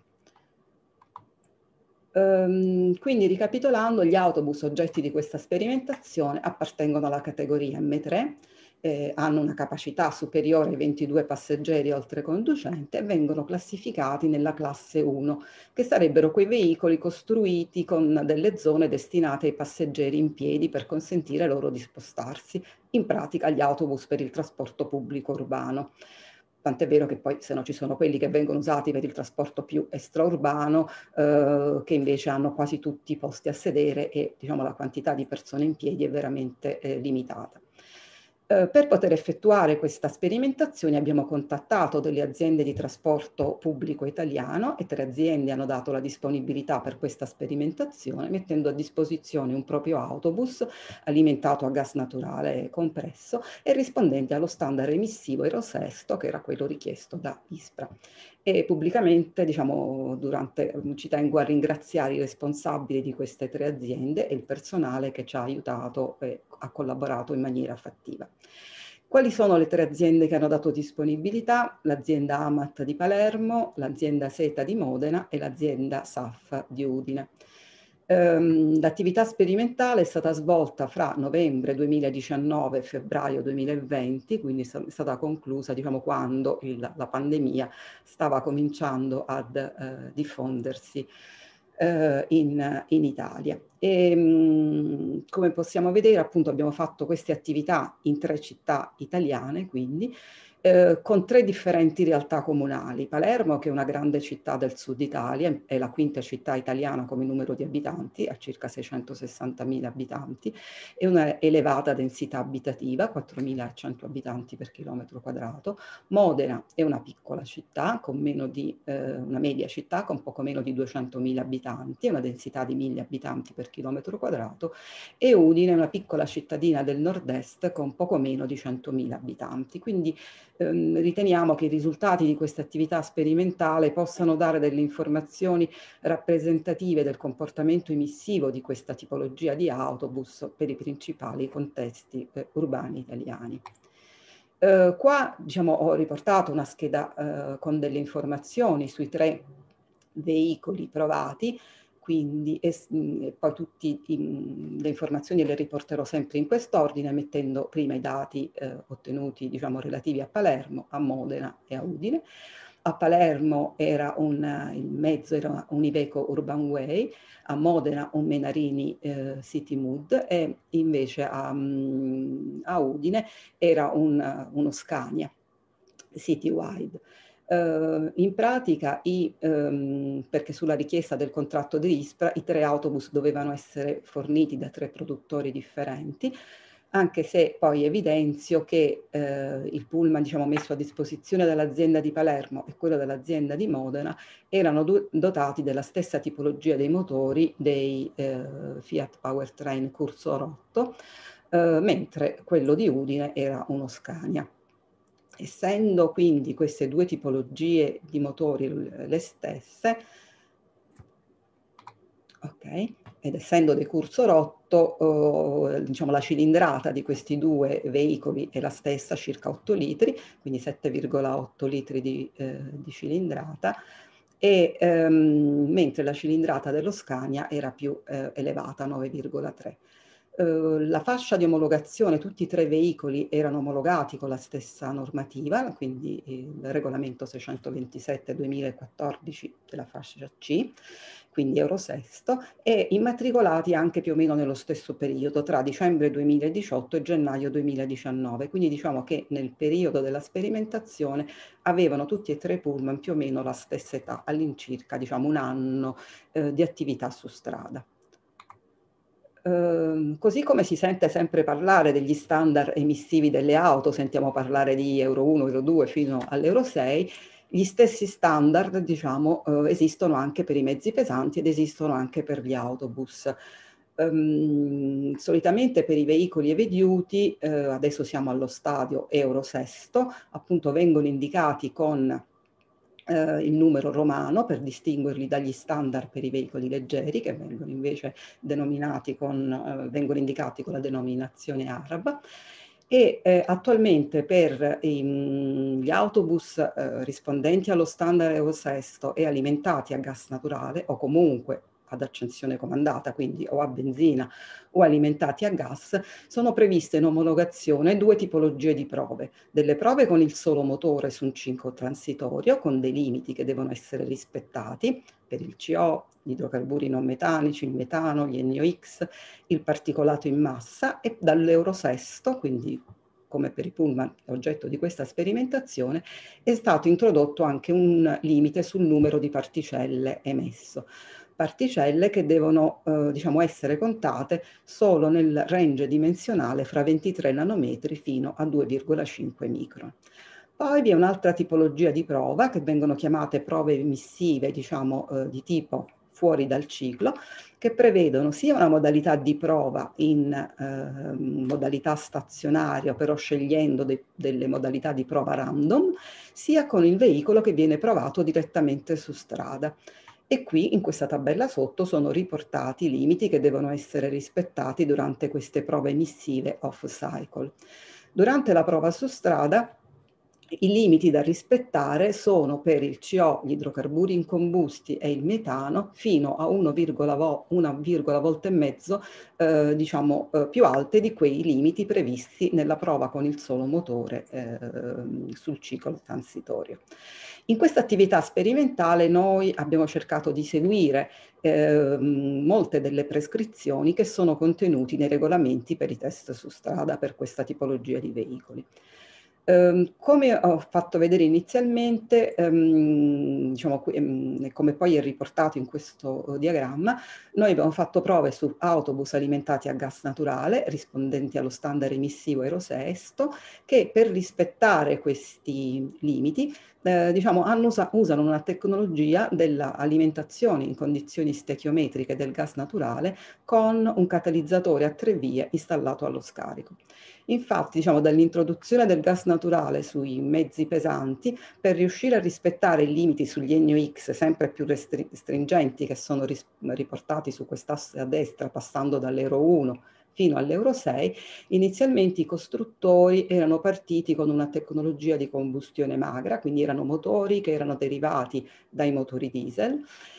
Quindi ricapitolando, gli autobus oggetti di questa sperimentazione appartengono alla categoria M3 hanno una capacità superiore ai 22 passeggeri oltre conducente, vengono classificati nella classe 1, che sarebbero quei veicoli costruiti con delle zone destinate ai passeggeri in piedi per consentire loro di spostarsi, in pratica gli autobus per il trasporto pubblico urbano. Tant'è vero che poi se no ci sono quelli che vengono usati per il trasporto più extraurbano, che invece hanno quasi tutti i posti a sedere e diciamo la quantità di persone in piedi è veramente limitata. Per poter effettuare questa sperimentazione abbiamo contattato delle aziende di trasporto pubblico italiano e 3 aziende hanno dato la disponibilità per questa sperimentazione, mettendo a disposizione un proprio autobus alimentato a gas naturale compresso e rispondente allo standard emissivo Euro 6, che era quello richiesto da ISPRA. E pubblicamente, diciamo, ci tengo a ringraziare i responsabili di queste 3 aziende e il personale che ci ha aiutato e ha collaborato in maniera fattiva. Quali sono le 3 aziende che hanno dato disponibilità? L'azienda Amat di Palermo, l'azienda Seta di Modena e l'azienda SAF di Udine. L'attività sperimentale è stata svolta fra novembre 2019 e febbraio 2020, quindi è stata conclusa, diciamo, quando la pandemia stava cominciando ad diffondersi in Italia. E come possiamo vedere, appunto, abbiamo fatto queste attività in 3 città italiane, quindi con 3 differenti realtà comunali. Palermo, che è una grande città del sud Italia, è la 5ª città italiana come numero di abitanti, ha circa 660.000 abitanti, e una elevata densità abitativa, 4.100 abitanti per chilometro quadrato. Modena è una piccola città, con una media città con poco meno di 200.000 abitanti, una densità di 1.000 abitanti per chilometro quadrato, e Udine è una piccola cittadina del nord-est con poco meno di 100.000 abitanti. Quindi riteniamo che i risultati di questa attività sperimentale possano dare delle informazioni rappresentative del comportamento emissivo di questa tipologia di autobus per i principali contesti urbani italiani. Qua, diciamo, ho riportato una scheda con delle informazioni sui 3 veicoli provati, quindi poi tutte le informazioni le riporterò sempre in quest'ordine, mettendo prima i dati ottenuti, diciamo, relativi a Palermo, a Modena e a Udine. A Palermo il mezzo era un Iveco Urban Way, a Modena un Menarini City Mood, e invece a Udine era uno Scania Citywide. In pratica, perché sulla richiesta del contratto di ISPRA, i 3 autobus dovevano essere forniti da 3 produttori differenti, anche se poi evidenzio che il pullman, diciamo, messo a disposizione dall'azienda di Palermo e quello dell'azienda di Modena erano dotati della stessa tipologia dei motori dei Fiat Powertrain Cursor 8, mentre quello di Udine era uno Scania. Essendo quindi queste 2 tipologie di motori le stesse, ok, ed essendo dei Cursor 8, diciamo, la cilindrata di questi 2 veicoli è la stessa, circa 8 litri, quindi 7,8 litri di cilindrata, e mentre la cilindrata dello Scania era più elevata, 9,3. La fascia di omologazione, tutti i 3 veicoli erano omologati con la stessa normativa, quindi il regolamento 627/2014 della fascia C, quindi Euro 6, e immatricolati anche più o meno nello stesso periodo, tra dicembre 2018 e gennaio 2019. Quindi diciamo che nel periodo della sperimentazione avevano tutti e 3 pullman più o meno la stessa età, all'incirca, diciamo, 1 anno di attività su strada. Così come si sente sempre parlare degli standard emissivi delle auto, sentiamo parlare di Euro 1, Euro 2 fino all'Euro 6, gli stessi standard, diciamo, esistono anche per i mezzi pesanti ed esistono anche per gli autobus. Solitamente per i veicoli heavy duty, adesso siamo allo stadio Euro 6, appunto vengono indicati con il numero romano per distinguerli dagli standard per i veicoli leggeri, che vengono invece denominati vengono indicati con la denominazione araba. E attualmente per gli autobus rispondenti allo standard Euro 6 e alimentati a gas naturale, o comunque ad accensione comandata, quindi o a benzina o alimentati a gas, sono previste in omologazione 2 tipologie di prove: delle prove con il solo motore su un ciclo transitorio, con dei limiti che devono essere rispettati per il CO, gli idrocarburi non metanici, il metano, gli NOx, il particolato in massa, e dall'Euro 6, quindi come per i pullman oggetto di questa sperimentazione, è stato introdotto anche un limite sul numero di particelle emesso. Particelle che devono diciamo essere contate solo nel range dimensionale fra 23 nanometri fino a 2,5 micron. Poi vi è un'altra tipologia di prova che vengono chiamate prove emissive, diciamo di tipo fuori dal ciclo, che prevedono sia una modalità di prova in modalità stazionaria, però scegliendo delle modalità di prova random, sia con il veicolo che viene provato direttamente su strada. E qui in questa tabella sotto sono riportati i limiti che devono essere rispettati durante queste prove emissive off-cycle. Durante la prova su strada i limiti da rispettare sono per il CO, gli idrocarburi incombusti e il metano fino a 1,5 volte diciamo, più alte di quei limiti previsti nella prova con il solo motore sul ciclo transitorio. In questa attività sperimentale noi abbiamo cercato di seguire molte delle prescrizioni che sono contenuti nei regolamenti per i test su strada per questa tipologia di veicoli. Come ho fatto vedere inizialmente, diciamo, come poi è riportato in questo diagramma, noi abbiamo fatto prove su autobus alimentati a gas naturale rispondenti allo standard emissivo Euro 6, che per rispettare questi limiti diciamo, usano una tecnologia dell'alimentazione in condizioni stechiometriche del gas naturale con un catalizzatore a 3 vie installato allo scarico. Infatti, diciamo, dall'introduzione del gas naturale sui mezzi pesanti, per riuscire a rispettare i limiti sugli NOx sempre più stringenti che sono riportati su quest'asse a destra, passando dall'Euro 1 fino all'Euro 6, inizialmente i costruttori erano partiti con una tecnologia di combustione magra, quindi erano motori che erano derivati dai motori diesel.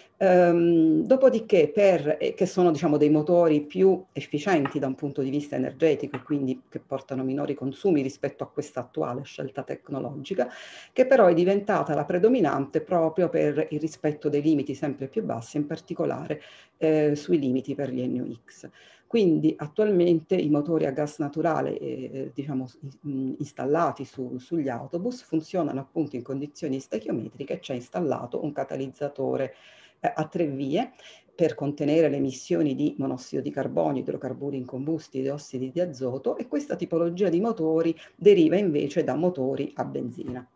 Dopodiché, che sono diciamo, dei motori più efficienti da un punto di vista energetico e quindi che portano minori consumi rispetto a questa attuale scelta tecnologica, che però è diventata la predominante proprio per il rispetto dei limiti sempre più bassi, in particolare sui limiti per gli NOx. Quindi attualmente i motori a gas naturale diciamo, installati sugli autobus funzionano appunto in condizioni stechiometriche e c'è installato un catalizzatore a 3 vie per contenere le emissioni di monossido di carbonio, idrocarburi incombusti e ossidi di azoto, e questa tipologia di motori deriva invece da motori a benzina.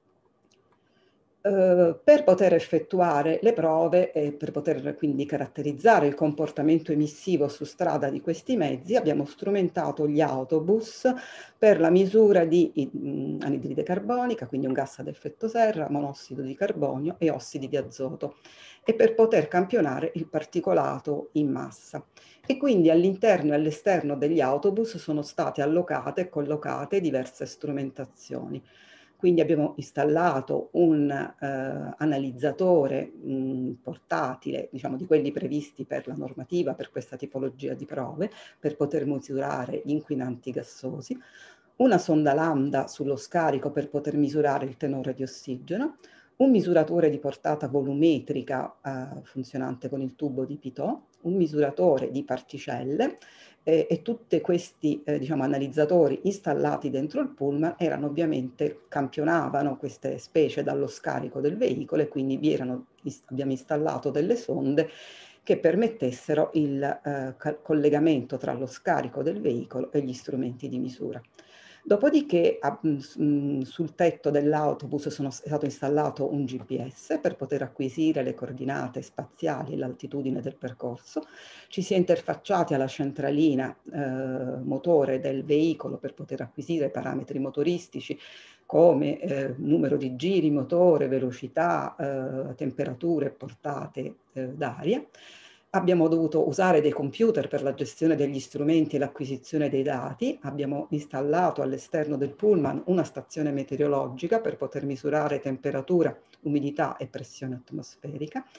Per poter effettuare le prove e per poter quindi caratterizzare il comportamento emissivo su strada di questi mezzi, abbiamo strumentato gli autobus per la misura di anidride carbonica, quindi un gas ad effetto serra, monossido di carbonio e ossidi di azoto, e per poter campionare il particolato in massa. E quindi all'interno e all'esterno degli autobus sono state allocate e collocate diverse strumentazioni. Quindi abbiamo installato un analizzatore portatile, diciamo di quelli previsti per la normativa per questa tipologia di prove, per poter misurare gli inquinanti gassosi, una sonda lambda sullo scarico per poter misurare il tenore di ossigeno, un misuratore di portata volumetrica funzionante con il tubo di Pitot, un misuratore di particelle, e tutti questi diciamo, analizzatori installati dentro il pullman campionavano queste specie dallo scarico del veicolo, e quindi abbiamo installato delle sonde che permettessero il collegamento tra lo scarico del veicolo e gli strumenti di misura. Dopodiché sul tetto dell'autobus è stato installato un GPS per poter acquisire le coordinate spaziali e l'altitudine del percorso. Ci si è interfacciati alla centralina motore del veicolo per poter acquisire parametri motoristici come numero di giri motore, velocità, temperature e portate d'aria. Abbiamo dovuto usare dei computer per la gestione degli strumenti e l'acquisizione dei dati. Abbiamo installato all'esterno del pullman una stazione meteorologica per poter misurare temperatura, umidità e pressione atmosferica.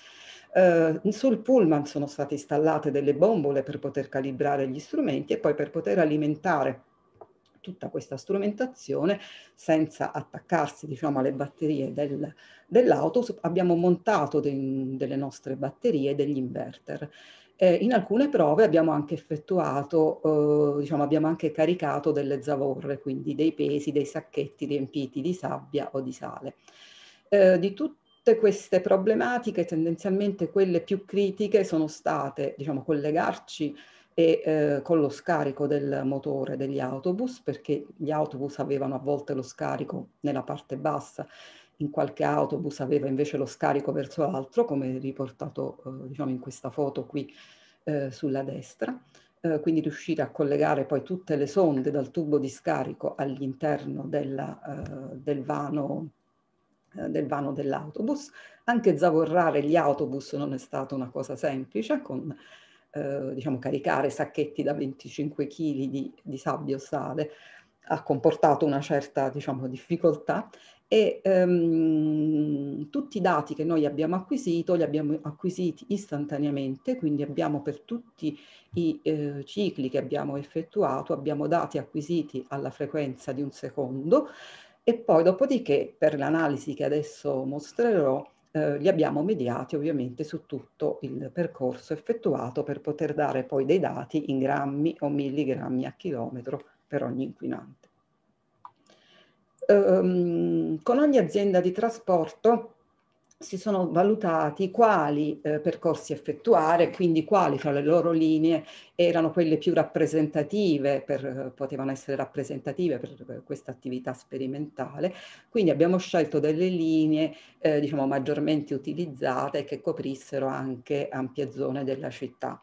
Sul pullman sono state installate delle bombole per poter calibrare gli strumenti e poi per poter alimentare tutta questa strumentazione senza attaccarsi, diciamo, alle batterie dell'auto. Abbiamo montato delle nostre batterie, degli inverter. In alcune prove abbiamo anche effettuato, diciamo, abbiamo anche caricato delle zavorre, quindi dei pesi, dei sacchetti riempiti di sabbia o di sale. Di tutte queste problematiche, tendenzialmente quelle più critiche sono state, diciamo, collegarci con lo scarico del motore degli autobus, perché gli autobus avevano a volte lo scarico nella parte bassa, in qualche autobus aveva invece lo scarico verso l'altro, come riportato diciamo in questa foto qui sulla destra. Quindi riuscire a collegare poi tutte le sonde dal tubo di scarico all'interno del vano dell'autobus. Anche zavorrare gli autobus non è stata una cosa semplice, con diciamo, caricare sacchetti da 25 kg di sabbia o sale ha comportato una certa, diciamo, difficoltà, e tutti i dati che noi abbiamo acquisito li abbiamo acquisiti istantaneamente, quindi abbiamo per tutti i cicli che abbiamo effettuato, abbiamo dati acquisiti alla frequenza di 1 secondo, e poi dopodiché per l'analisi che adesso mostrerò li abbiamo mediati ovviamente su tutto il percorso effettuato per poter dare poi dei dati in grammi o milligrammi a chilometro per ogni inquinante. Con ogni azienda di trasporto si sono valutati quali percorsi effettuare, quindi quali fra le loro linee erano quelle più rappresentative, potevano essere rappresentative per questa attività sperimentale. Quindi abbiamo scelto delle linee diciamo maggiormente utilizzate che coprissero anche ampie zone della città.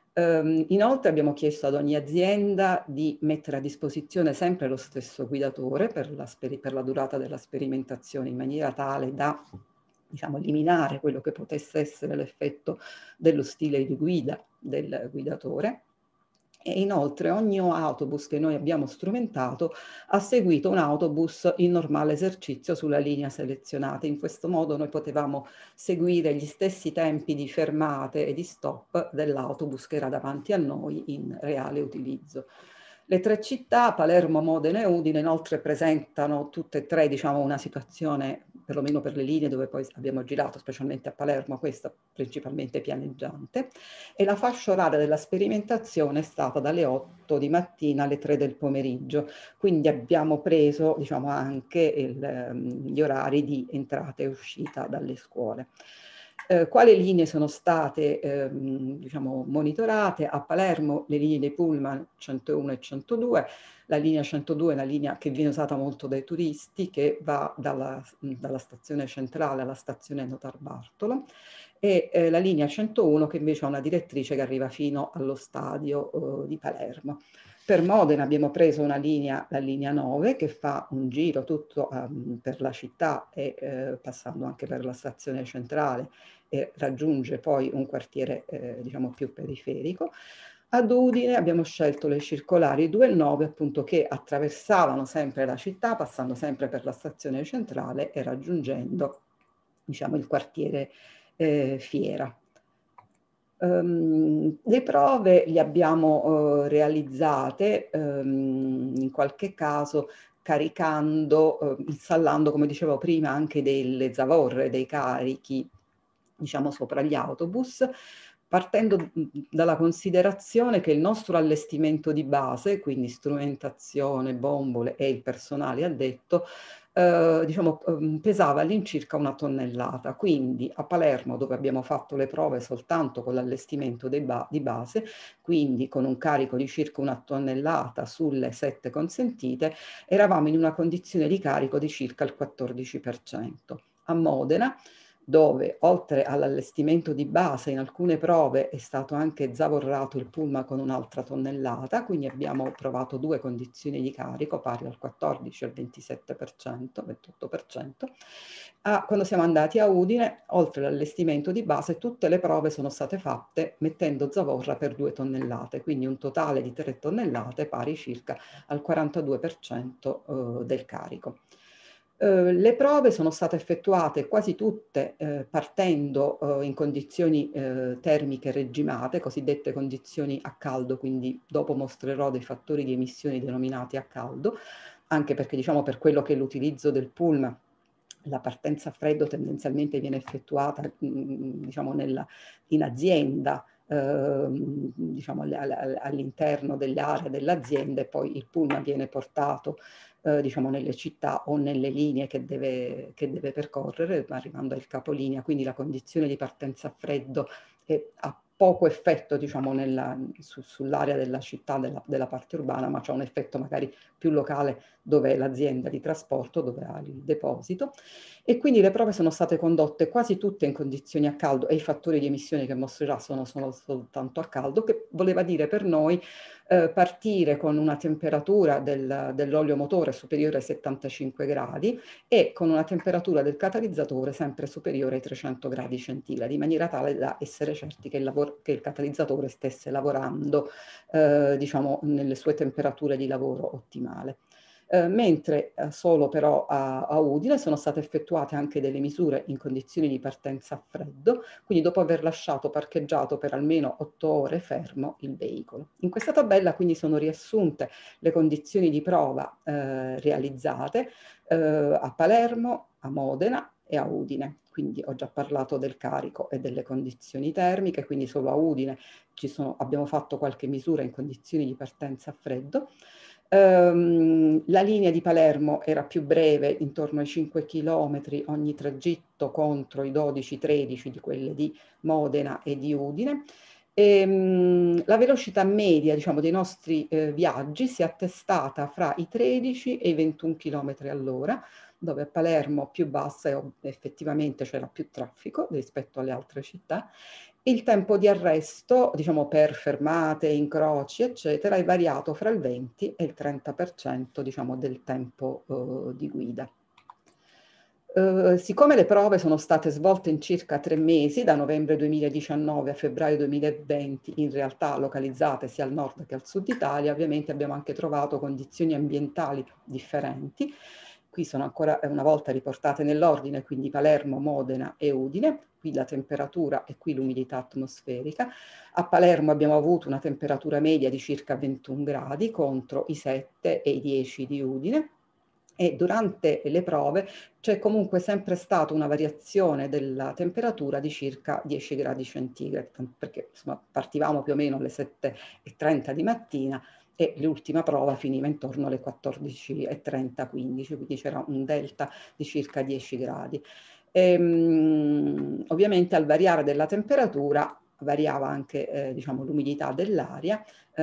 Inoltre abbiamo chiesto ad ogni azienda di mettere a disposizione sempre lo stesso guidatore per la durata della sperimentazione, in maniera tale da, diciamo, eliminare quello che potesse essere l'effetto dello stile di guida del guidatore. E inoltre ogni autobus che noi abbiamo strumentato ha seguito un autobus in normale esercizio sulla linea selezionata. In questo modo noi potevamo seguire gli stessi tempi di fermate e di stop dell'autobus che era davanti a noi in reale utilizzo. Le 3 città, Palermo, Modena e Udine, inoltre presentano tutte e 3, diciamo, una situazione, perlomeno per le linee dove poi abbiamo girato, specialmente a Palermo, questa principalmente pianeggiante, e la fascia oraria della sperimentazione è stata dalle 8 di mattina alle 3 del pomeriggio, quindi abbiamo preso, diciamo, anche gli orari di entrata e uscita dalle scuole. Quali linee sono state diciamo, monitorate? A Palermo le linee dei pullman 101 e 102, la linea 102 è una linea che viene usata molto dai turisti, che va dalla stazione centrale alla stazione Notarbartolo, e la linea 101 che invece ha una direttrice che arriva fino allo stadio di Palermo. Per Modena abbiamo preso una linea, la linea 9, che fa un giro tutto per la città e passando anche per la stazione centrale, e raggiunge poi un quartiere diciamo più periferico. Ad Udine abbiamo scelto le circolari 2 e 9, appunto, che attraversavano sempre la città, passando sempre per la stazione centrale e raggiungendo, diciamo, il quartiere Fiera. Le prove le abbiamo realizzate in qualche caso caricando, installando, come dicevo prima, anche delle zavorre, dei carichi, diciamo, sopra gli autobus, partendo dalla considerazione che il nostro allestimento di base, quindi strumentazione, bombole e il personale addetto, diciamo, pesava all'incirca 1 tonnellata. Quindi a Palermo, dove abbiamo fatto le prove soltanto con l'allestimento di base, quindi con un carico di circa 1 tonnellata sulle 7 consentite, eravamo in una condizione di carico di circa il 14%. A Modena, dove oltre all'allestimento di base in alcune prove è stato anche zavorrato il pullman con un'altra tonnellata, quindi abbiamo provato 2 condizioni di carico pari al 14 e al 27%, 28%. Quando siamo andati a Udine, oltre all'allestimento di base, tutte le prove sono state fatte mettendo zavorra per 2 tonnellate, quindi un totale di 3 tonnellate pari circa al 42% del carico. Le prove sono state effettuate quasi tutte partendo in condizioni termiche regimate, cosiddette condizioni a caldo, quindi dopo mostrerò dei fattori di emissione denominati a caldo, anche perché diciamo per quello che è l'utilizzo del PULM, la partenza a freddo tendenzialmente viene effettuata diciamo in azienda, diciamo all'interno delle aree dell'azienda, e poi il pullman viene portato diciamo nelle città o nelle linee che deve percorrere, arrivando al capolinea, quindi la condizione di partenza a freddo ha poco effetto diciamo sull'area della città, della parte urbana, ma c'è un effetto magari più locale dove è l'azienda di trasporto, dove ha il deposito. E quindi le prove sono state condotte quasi tutte in condizioni a caldo, e i fattori di emissione che mostrerà sono soltanto a caldo, che voleva dire per noi partire con una temperatura dell'olio motore superiore ai 75 gradi e con una temperatura del catalizzatore sempre superiore ai 300 gradi centigradi, in maniera tale da essere certi che il catalizzatore stesse lavorando diciamo nelle sue temperature di lavoro ottimale. Mentre solo però a Udine sono state effettuate anche delle misure in condizioni di partenza a freddo, quindi dopo aver lasciato parcheggiato per almeno 8 ore fermo il veicolo. In questa tabella quindi sono riassunte le condizioni di prova realizzate a Palermo, a Modena e a Udine. Quindi ho già parlato del carico e delle condizioni termiche, quindi solo a Udine abbiamo fatto qualche misura in condizioni di partenza a freddo. La linea di Palermo era più breve, intorno ai 5 km ogni tragitto, contro i 12-13 di quelle di Modena e di Udine. La velocità media, diciamo, dei nostri viaggi si è attestata fra i 13 e i 21 km all'ora, dove a Palermo più bassa e effettivamente c'era più traffico rispetto alle altre città. Il tempo di arresto, diciamo per fermate, incroci, eccetera, è variato fra il 20 e il 30%, diciamo, del tempo di guida. Siccome le prove sono state svolte in circa 3 mesi, da novembre 2019 a febbraio 2020, in realtà localizzate sia al nord che al sud Italia, ovviamente abbiamo anche trovato condizioni ambientali differenti. Qui sono ancora una volta riportate nell'ordine, quindi Palermo, Modena e Udine. Qui la temperatura e qui l'umidità atmosferica. A Palermo abbiamo avuto una temperatura media di circa 21 gradi contro i 7 e i 10 di Udine. E durante le prove c'è comunque sempre stata una variazione della temperatura di circa 10 gradi centigradi, perché insomma, partivamo più o meno alle 7:30 di mattina e l'ultima prova finiva intorno alle 14:30, 15, quindi c'era un delta di circa 10 gradi. Ovviamente al variare della temperatura variava anche diciamo, l'umidità dell'aria,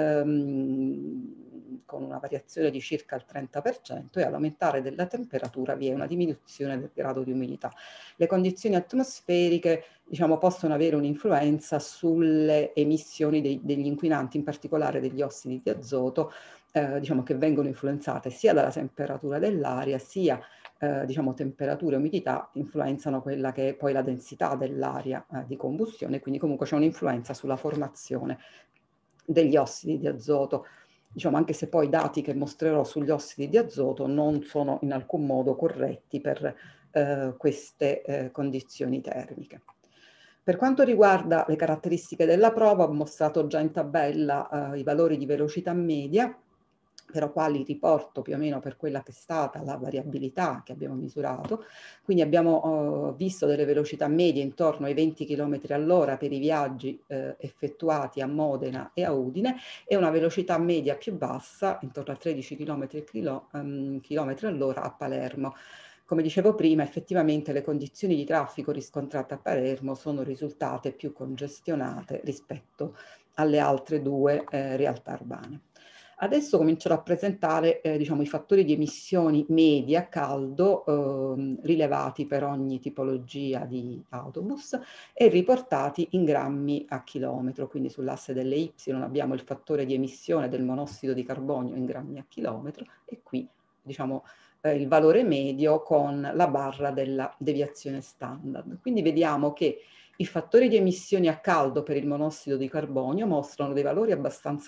con una variazione di circa il 30%, e all'aumentare della temperatura vi è una diminuzione del grado di umidità. Le condizioni atmosferiche diciamo, possono avere un'influenza sulle emissioni degli inquinanti, in particolare degli ossidi di azoto, diciamo, che vengono influenzate sia dalla temperatura dell'aria, sia diciamo, temperatura e umidità influenzano quella che è poi la densità dell'aria di combustione, quindi comunque c'è un'influenza sulla formazione degli ossidi di azoto. Diciamo, anche se poi i dati che mostrerò sugli ossidi di azoto non sono in alcun modo corretti per queste condizioni termiche. Per quanto riguarda le caratteristiche della prova, ho mostrato già in tabella i valori di velocità media, però qua li riporto più o meno per quella che è stata la variabilità che abbiamo misurato. Quindi abbiamo visto delle velocità medie intorno ai 20 km all'ora per i viaggi effettuati a Modena e a Udine, e una velocità media più bassa, intorno a 13 km all'ora a Palermo. Come dicevo prima, effettivamente le condizioni di traffico riscontrate a Palermo sono risultate più congestionate rispetto alle altre due realtà urbane. Adesso comincerò a presentare diciamo, i fattori di emissioni media a caldo rilevati per ogni tipologia di autobus e riportati in grammi a chilometro. Quindi sull'asse delle Y abbiamo il fattore di emissione del monossido di carbonio in grammi a chilometro, e qui diciamo, il valore medio con la barra della deviazione standard. Quindi vediamo che i fattori di emissioni a caldo per il monossido di carbonio mostrano dei valori abbastanza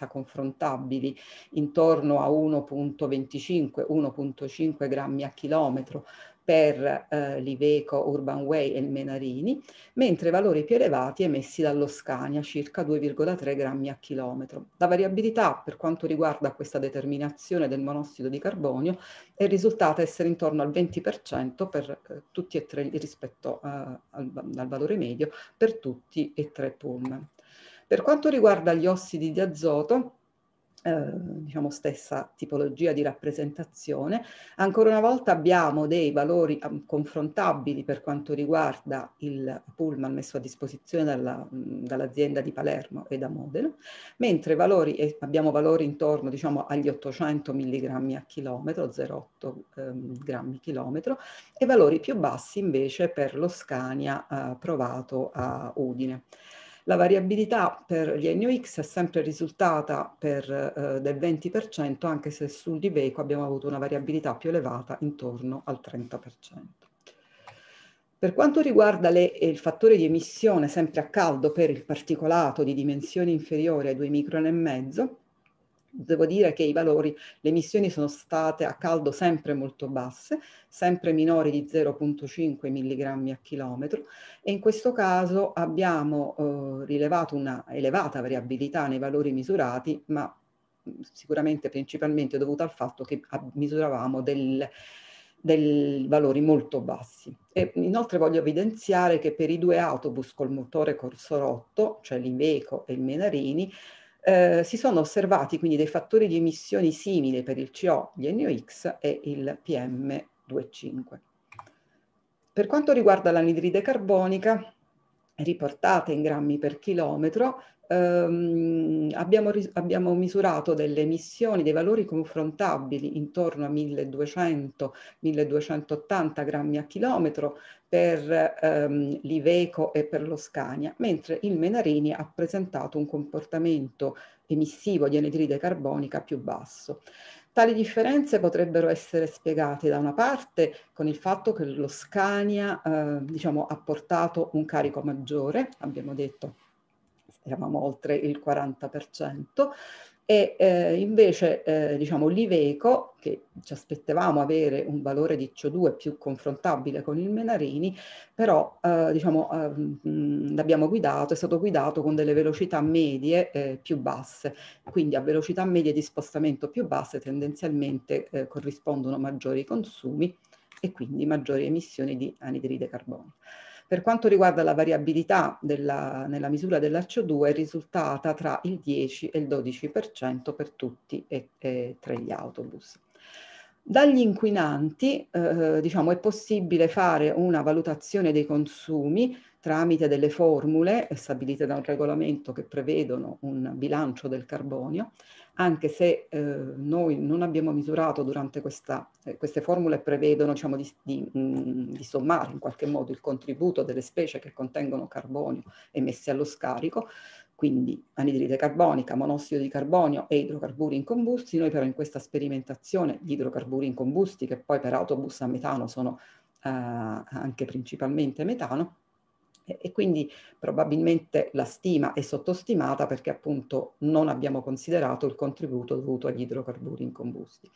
confrontabili, intorno a 1,25-1,5 grammi a chilometro per l'Iveco, Urban Way e il Menarini, mentre valori più elevati emessi dallo Scania, circa 2,3 grammi a chilometro. La variabilità per quanto riguarda questa determinazione del monossido di carbonio è risultata essere intorno al 20% per tutti e tre rispetto al valore medio per tutti e tre pullman. Per quanto riguarda gli ossidi di azoto, diciamo stessa tipologia di rappresentazione, ancora una volta abbiamo dei valori confrontabili per quanto riguarda il pullman messo a disposizione dall'azienda di Palermo e da Modena, mentre abbiamo valori intorno, diciamo, agli 800 mg a chilometro, 0,8 grammi chilometro, e valori più bassi invece per lo Scania provato a Udine. La variabilità per gli NOx è sempre risultata del 20%, anche se sull'Iveco abbiamo avuto una variabilità più elevata intorno al 30%. Per quanto riguarda il fattore di emissione sempre a caldo per il particolato di dimensioni inferiori ai 2,5 micron, devo dire che le emissioni sono state a caldo sempre molto basse, sempre minori di 0,5 mg a chilometro, e in questo caso abbiamo rilevato una elevata variabilità nei valori misurati, ma sicuramente principalmente dovuta al fatto che misuravamo dei valori molto bassi. E inoltre voglio evidenziare che per i due autobus col motore corso rotto, cioè l'Iveco e il Menarini, si sono osservati quindi dei fattori di emissioni simili per il CO, gli NOx e il PM2,5. Per quanto riguarda l'anidride carbonica, riportata in grammi per chilometro, abbiamo misurato delle emissioni, dei valori confrontabili intorno a 1200-1280 grammi a chilometro per l'Iveco e per lo Scania, mentre il Menarini ha presentato un comportamento emissivo di anidride carbonica più basso. Tali differenze potrebbero essere spiegate da una parte con il fatto che lo Scania diciamo, ha portato un carico maggiore, abbiamo detto eravamo oltre il 40%, e invece diciamo, l'Iveco, che ci aspettavamo avere un valore di CO2 più confrontabile con il Menarini, però diciamo, l'abbiamo guidato, è stato guidato con delle velocità medie più basse, quindi a velocità medie di spostamento più basse tendenzialmente corrispondono maggiori consumi e quindi maggiori emissioni di anidride carbonica. Per quanto riguarda la variabilità nella misura della CO2 è risultata tra il 10 e il 12% per tutti e tre gli autobus. Dagli inquinanti diciamo, è possibile fare una valutazione dei consumi tramite delle formule stabilite da un regolamento che prevedono un bilancio del carbonio, anche se noi non abbiamo misurato durante queste formule prevedono diciamo, di sommare in qualche modo il contributo delle specie che contengono carbonio emessi allo scarico, quindi anidride carbonica, monossido di carbonio e idrocarburi incombusti. Noi però in questa sperimentazione gli idrocarburi incombusti, che poi per autobus a metano sono anche principalmente metano, e quindi probabilmente la stima è sottostimata perché appunto non abbiamo considerato il contributo dovuto agli idrocarburi incombusti.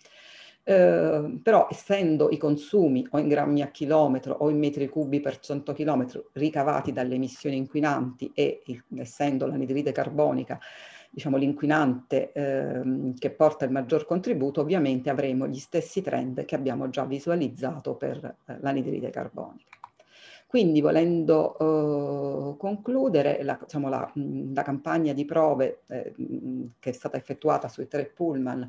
Però essendo i consumi o in grammi a chilometro o in metri cubi per 100 km ricavati dalle emissioni inquinanti e essendo l'anidride carbonica diciamo l'inquinante che porta il maggior contributo, ovviamente avremo gli stessi trend che abbiamo già visualizzato per l'anidride carbonica. Quindi volendo concludere, la campagna di prove che è stata effettuata sui tre pullman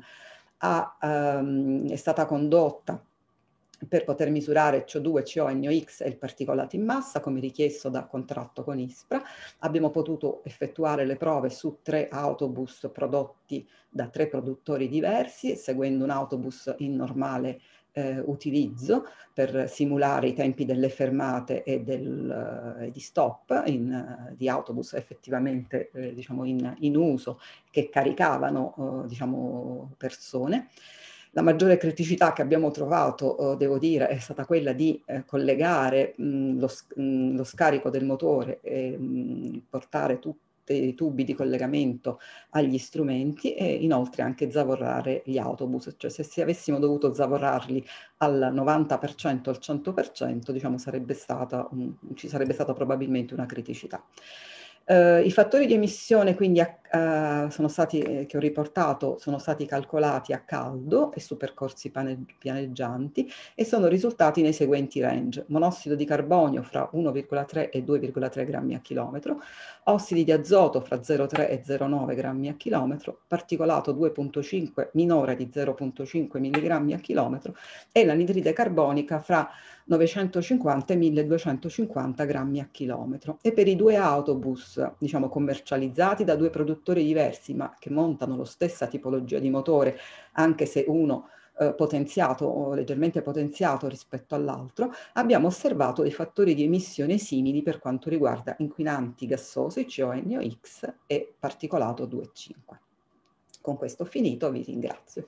è stata condotta per poter misurare CO2, CO, NOx e il particolato in massa come richiesto da contratto con ISPRA. Abbiamo potuto effettuare le prove su 3 autobus prodotti da 3 produttori diversi, seguendo un autobus in normale utilizzo per simulare i tempi delle fermate e di stop di autobus effettivamente diciamo in uso che caricavano diciamo persone. La maggiore criticità che abbiamo trovato, devo dire, è stata quella di collegare lo scarico del motore e portare dei tubi di collegamento agli strumenti e inoltre anche zavorrare gli autobus, cioè se avessimo dovuto zavorarli al 90% al 100%, diciamo, ci sarebbe stata probabilmente una criticità. I fattori di emissione quindi sono stati, che ho riportato, sono stati calcolati a caldo e su percorsi pianeggianti e sono risultati nei seguenti range: monossido di carbonio fra 1,3 e 2,3 grammi a chilometro, ossidi di azoto fra 0,3 e 0,9 grammi a chilometro, particolato 2,5 minore di 0,5 milligrammi a chilometro e l'anidride carbonica fra 950 e 1250 grammi a chilometro. E per i due autobus, diciamo, commercializzati da due produttori diversi, ma che montano la stessa tipologia di motore, anche se uno potenziato o leggermente potenziato rispetto all'altro, abbiamo osservato dei fattori di emissione simili per quanto riguarda inquinanti gassosi, CO, NOx e particolato 2,5. Con questo ho finito, vi ringrazio.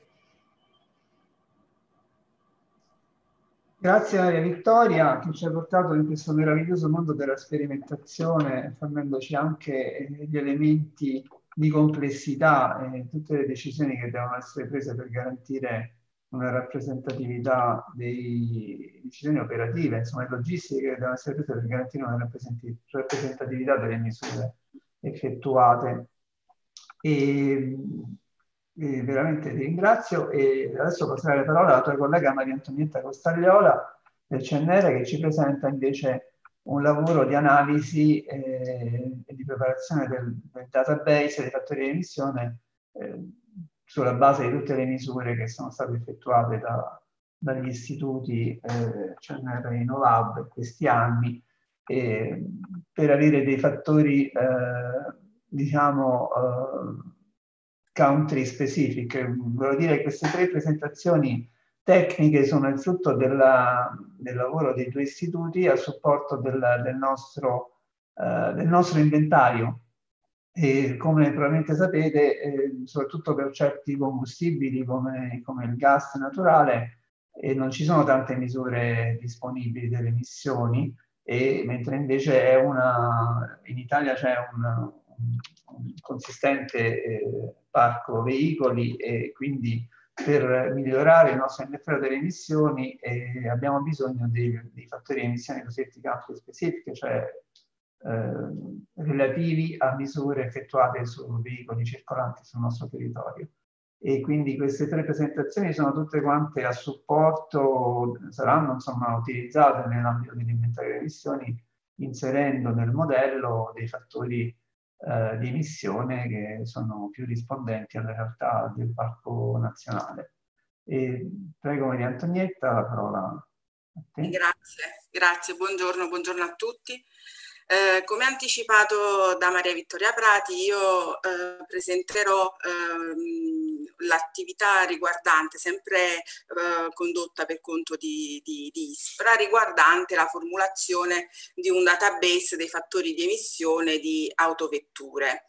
Grazie Maria Vittoria, che ci ha portato in questo meraviglioso mondo della sperimentazione, fornendoci anche gli elementi di complessità e tutte le decisioni che devono essere prese per garantire una rappresentatività delle decisioni operative, insomma logistiche che devono essere prese per garantire una rappresentatività delle misure effettuate. E veramente ti ringrazio e adesso passerei la parola alla tua collega Maria Antonietta Costagliola del CNR, che ci presenta invece un lavoro di analisi e di preparazione del database dei fattori di emissione sulla base di tutte le misure che sono state effettuate dagli istituti CNR e Innovab in questi anni per avere dei fattori diciamo country specific. Voglio dire che queste tre presentazioni tecniche sono il frutto del lavoro dei due istituti a supporto del nostro inventario. E come probabilmente sapete, soprattutto per certi combustibili come il gas naturale, non ci sono tante misure disponibili delle emissioni, mentre invece in Italia c'è un consistente parco veicoli e quindi per migliorare il nostro inventario delle emissioni abbiamo bisogno dei fattori di emissione cosiddetti country specific, cioè relativi a misure effettuate su veicoli circolanti sul nostro territorio. E quindi queste tre presentazioni sono tutte quante a supporto, saranno insomma utilizzate nell'ambito dell'inventario delle emissioni, inserendo nel modello dei fattori di emissione che sono più rispondenti alle realtà del parco nazionale. E prego Maria Antonietta, la parola a te. Grazie, buongiorno a tutti. Come anticipato da Maria Vittoria Prati, io presenterò l'attività riguardante, sempre condotta per conto di ISPRA, riguardante la formulazione di un database dei fattori di emissione di autovetture.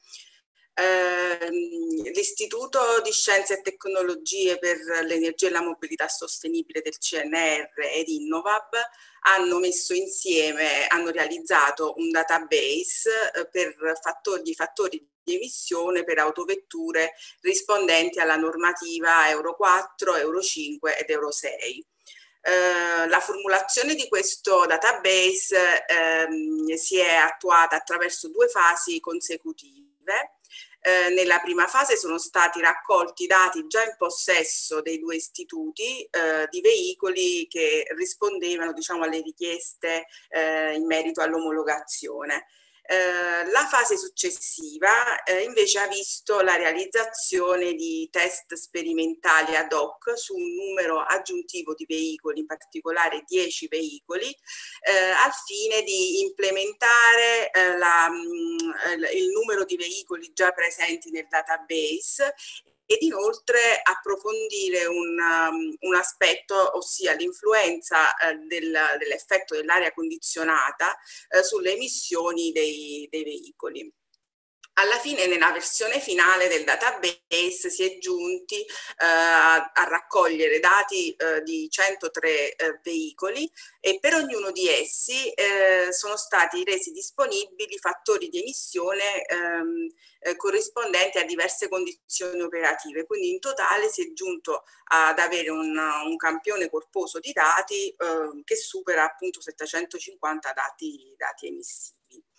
L'Istituto di Scienze e Tecnologie per l'Energia e la Mobilità Sostenibile del CNR ed Innovab hanno realizzato un database per fattori di emissione per autovetture rispondenti alla normativa Euro 4, Euro 5 ed Euro 6. La formulazione di questo database si è attuata attraverso due fasi consecutive. Nella prima fase sono stati raccolti dati già in possesso dei due istituti di veicoli che rispondevano, diciamo, alle richieste in merito all'omologazione. La fase successiva invece ha visto la realizzazione di test sperimentali ad hoc su un numero aggiuntivo di veicoli, in particolare 10 veicoli, al fine di implementare il numero di veicoli già presenti nel database ed inoltre approfondire un aspetto, ossia l'influenza dell'effetto dell'aria condizionata sulle emissioni dei veicoli. alla fine, nella versione finale del database, si è giunti a raccogliere dati di 103 veicoli, e per ognuno di essi sono stati resi disponibili fattori di emissione corrispondenti a diverse condizioni operative. Quindi in totale si è giunto ad avere un campione corposo di dati che supera appunto 750 dati emissivi.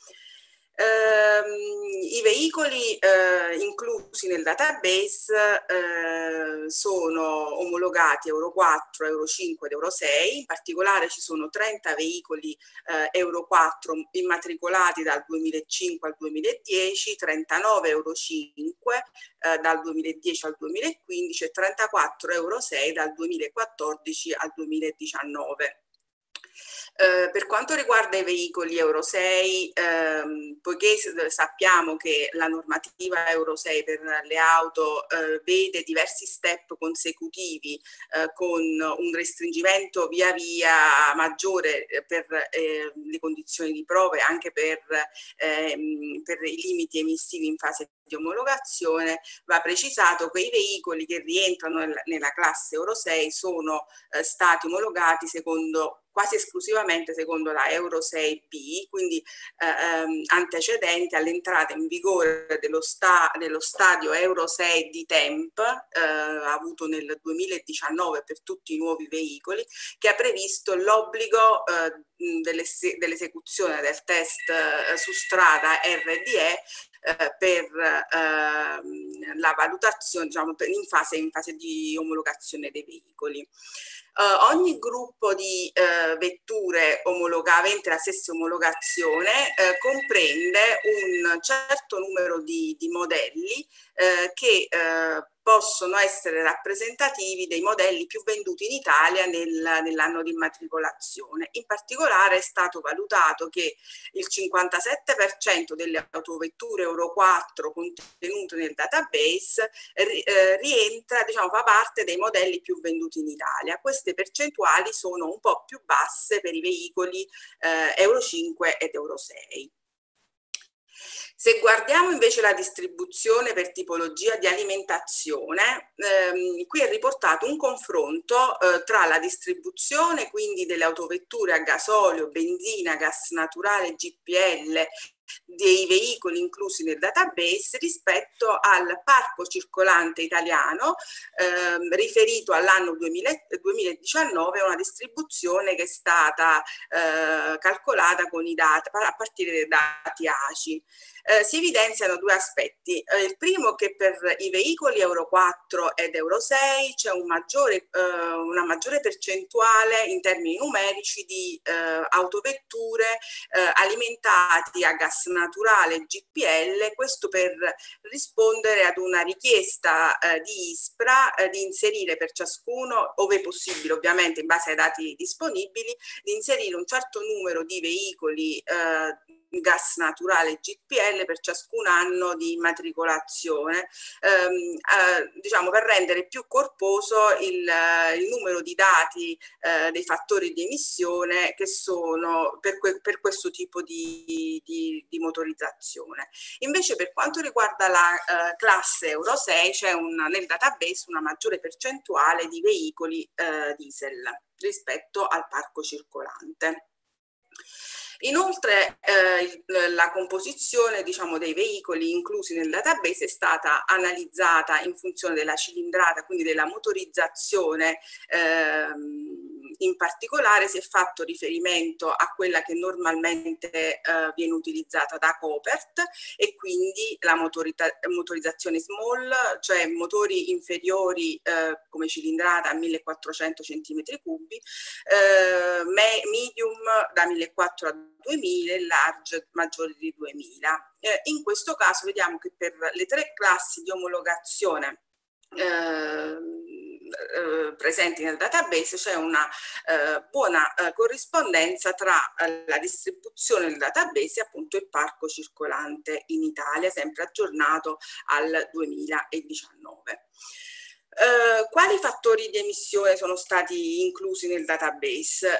I veicoli inclusi nel database sono omologati Euro 4, Euro 5 ed Euro 6. In particolare ci sono 30 veicoli Euro 4 immatricolati dal 2005 al 2010, 39 Euro 5 dal 2010 al 2015 e 34 Euro 6 dal 2014 al 2019. Per quanto riguarda i veicoli Euro 6, poiché sappiamo che la normativa Euro 6 per le auto vede diversi step consecutivi con un restringimento via via maggiore per le condizioni di prova e anche per i limiti emissivi in fase di omologazione, va precisato che i veicoli che rientrano nella classe Euro 6 sono stati omologati quasi esclusivamente secondo la Euro 6B, quindi antecedente all'entrata in vigore dello stadio Euro 6 di TEMP, avuto nel 2019 per tutti i nuovi veicoli, che ha previsto l'obbligo dell'esecuzione del test su strada RDE per la valutazione, diciamo, in fase di omologazione dei veicoli. Ogni gruppo di vetture avente la stessa omologazione comprende un certo numero di modelli che possono essere rappresentativi dei modelli più venduti in Italia nell'anno di immatricolazione. In particolare è stato valutato che il 57% delle autovetture Euro 4 contenute nel database rientra, diciamo, fa parte dei modelli più venduti in Italia. Queste percentuali sono un po' più basse per i veicoli Euro 5 ed Euro 6. Se guardiamo invece la distribuzione per tipologia di alimentazione, qui è riportato un confronto tra la distribuzione quindi delle autovetture a gasolio, benzina, gas naturale, GPL, dei veicoli inclusi nel database rispetto al parco circolante italiano riferito all'anno 2019, una distribuzione che è stata calcolata con i dati a partire dai dati ACI. Si evidenziano due aspetti. Il primo, che per i veicoli Euro 4 ed Euro 6 c'è una maggiore percentuale in termini numerici di autovetture alimentati a gas naturale GPL, questo per rispondere ad una richiesta di ISPRA di inserire per ciascuno, ove possibile ovviamente in base ai dati disponibili, di inserire un certo numero di veicoli gas naturale GPL per ciascun anno di immatricolazione, diciamo per rendere più corposo il numero di dati dei fattori di emissione che sono per questo tipo di motorizzazione. Invece per quanto riguarda la classe Euro 6 c'è nel database una maggiore percentuale di veicoli diesel rispetto al parco circolante. Inoltre la composizione, diciamo, dei veicoli inclusi nel database è stata analizzata in funzione della cilindrata, quindi della motorizzazione. In particolare si è fatto riferimento a quella che normalmente viene utilizzata da Copert, e quindi la motorizzazione small, cioè motori inferiori come cilindrata a 1400 cm3, medium da 1400 a 2000 e large maggiori di 2000. In questo caso vediamo che per le tre classi di omologazione presenti nel database c'è una buona corrispondenza tra la distribuzione del database e appunto il parco circolante in Italia, sempre aggiornato al 2019. Quali fattori di emissione sono stati inclusi nel database?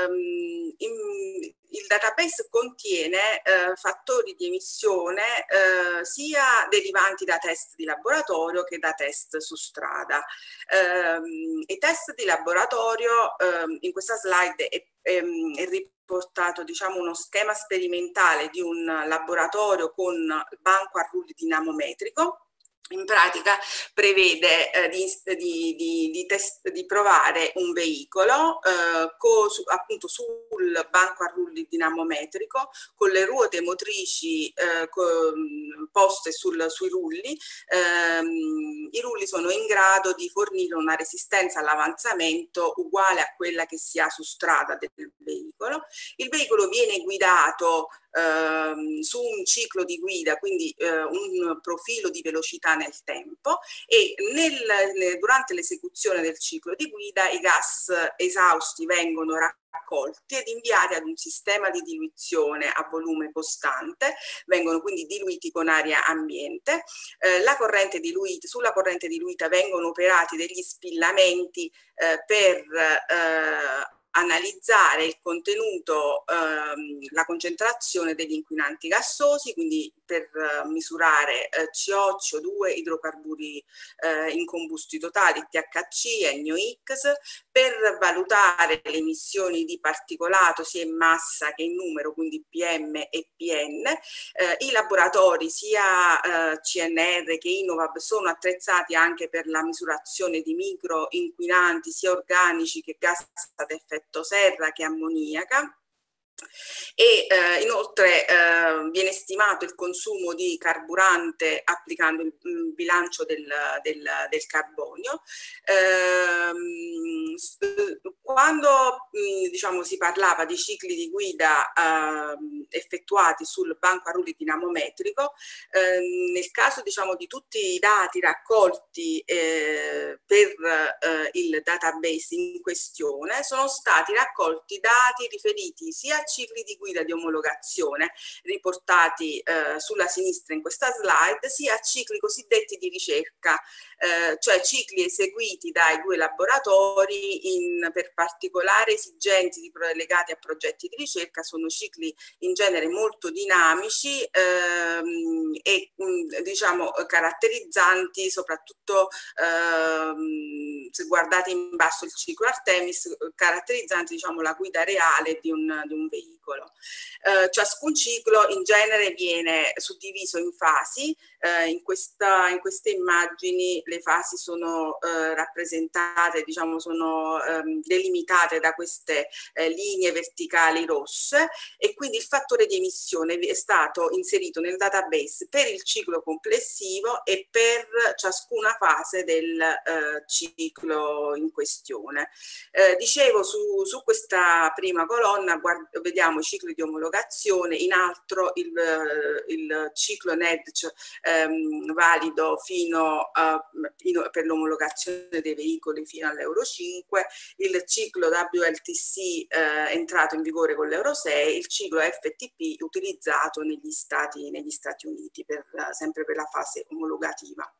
Il database contiene fattori di emissione sia derivanti da test di laboratorio che da test su strada. I test di laboratorio, in questa slide è riportato, diciamo, uno schema sperimentale di un laboratorio con banco a rulli dinamometrico. In pratica prevede di provare un veicolo appunto sul banco a rulli dinamometrico con le ruote motrici poste sui rulli. I rulli sono in grado di fornire una resistenza all'avanzamento uguale a quella che si ha su strada del veicolo. Il veicolo viene guidato su un ciclo di guida, quindi un profilo di velocità nel tempo, e durante l'esecuzione del ciclo di guida i gas esausti vengono raccolti ed inviati ad un sistema di diluizione a volume costante, vengono quindi diluiti con aria ambiente. Sulla corrente diluita vengono operati degli spillamenti per analizzare il contenuto, la concentrazione degli inquinanti gassosi, quindi per misurare CO, CO2, idrocarburi incombusti totali, THC e NOx, per valutare le emissioni di particolato sia in massa che in numero, quindi PM e PN. I laboratori sia CNR che Innovab sono attrezzati anche per la misurazione di micro inquinanti sia organici che gas ad effetto serra che ammoniaca. E inoltre viene stimato il consumo di carburante applicando il bilancio del carbonio. Quando diciamo, si parlava di cicli di guida effettuati sul banco a rulli dinamometrico, nel caso diciamo, di tutti i dati raccolti per il database in questione, sono stati raccolti dati riferiti sia a cicli di guida di omologazione riportati sulla sinistra in questa slide, sia a cicli cosiddetti di ricerca, cioè cicli eseguiti dai due laboratori per particolari esigenze legate a progetti di ricerca. Sono cicli in genere molto dinamici e diciamo caratterizzanti soprattutto se guardate in basso il ciclo Artemis, caratterizzanti diciamo la guida reale di un veicolo. Ciascun ciclo in genere viene suddiviso in fasi. In queste immagini le fasi sono rappresentate, diciamo, sono delimitate da queste linee verticali rosse, e quindi il fattore di emissione è stato inserito nel database per il ciclo complessivo e per ciascuna fase del ciclo in questione. Dicevo, su questa prima colonna vediamo i cicli di omologazione, in alto il ciclo NEDC valido per l'omologazione dei veicoli fino all'Euro 5, il ciclo WLTC entrato in vigore con l'Euro 6, il ciclo FTP utilizzato negli Stati Uniti sempre per la fase omologativa.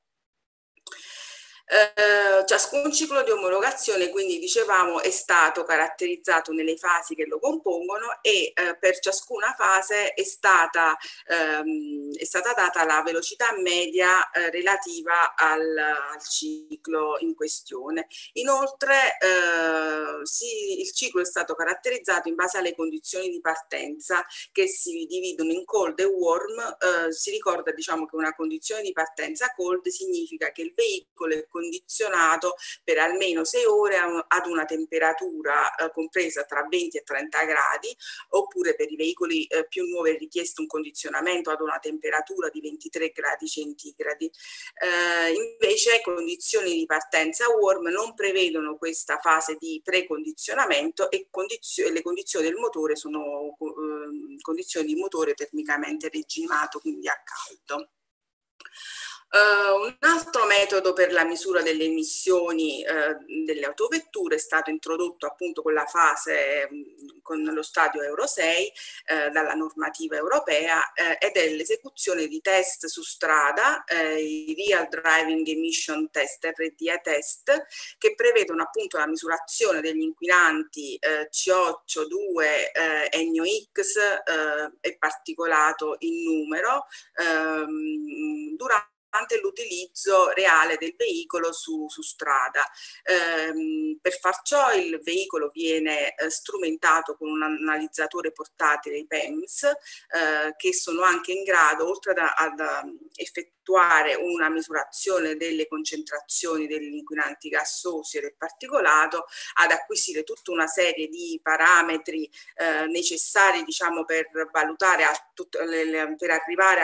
Ciascun ciclo di omologazione, quindi dicevamo, è stato caratterizzato nelle fasi che lo compongono, e per ciascuna fase è stata data la velocità media relativa al ciclo in questione. Inoltre il ciclo è stato caratterizzato in base alle condizioni di partenza, che si dividono in cold e warm. Si ricorda, diciamo, che una condizione di partenza cold significa che il veicolo è condizionato per almeno 6 ore ad una temperatura compresa tra 20 e 30 gradi, oppure per i veicoli più nuovi è richiesto un condizionamento ad una temperatura di 23 gradi centigradi. Invece condizioni di partenza warm non prevedono questa fase di precondizionamento, e le condizioni del motore sono condizioni di motore termicamente regimato, quindi a caldo. Un altro metodo per la misura delle emissioni delle autovetture è stato introdotto appunto con la fase, con lo stadio Euro 6 dalla normativa europea ed è l'esecuzione di test su strada, i Real Driving Emission Test, RDE test, che prevedono appunto la misurazione degli inquinanti CO, CO2, NOx e particolato in numero durante l'utilizzo reale del veicolo su strada. Per far ciò il veicolo viene strumentato con un analizzatore portatile, i PEMS, che sono anche in grado, oltre ad effettuare una misurazione delle concentrazioni degli inquinanti gassosi e del particolato, ad acquisire tutta una serie di parametri necessari, diciamo, per valutare, per arrivare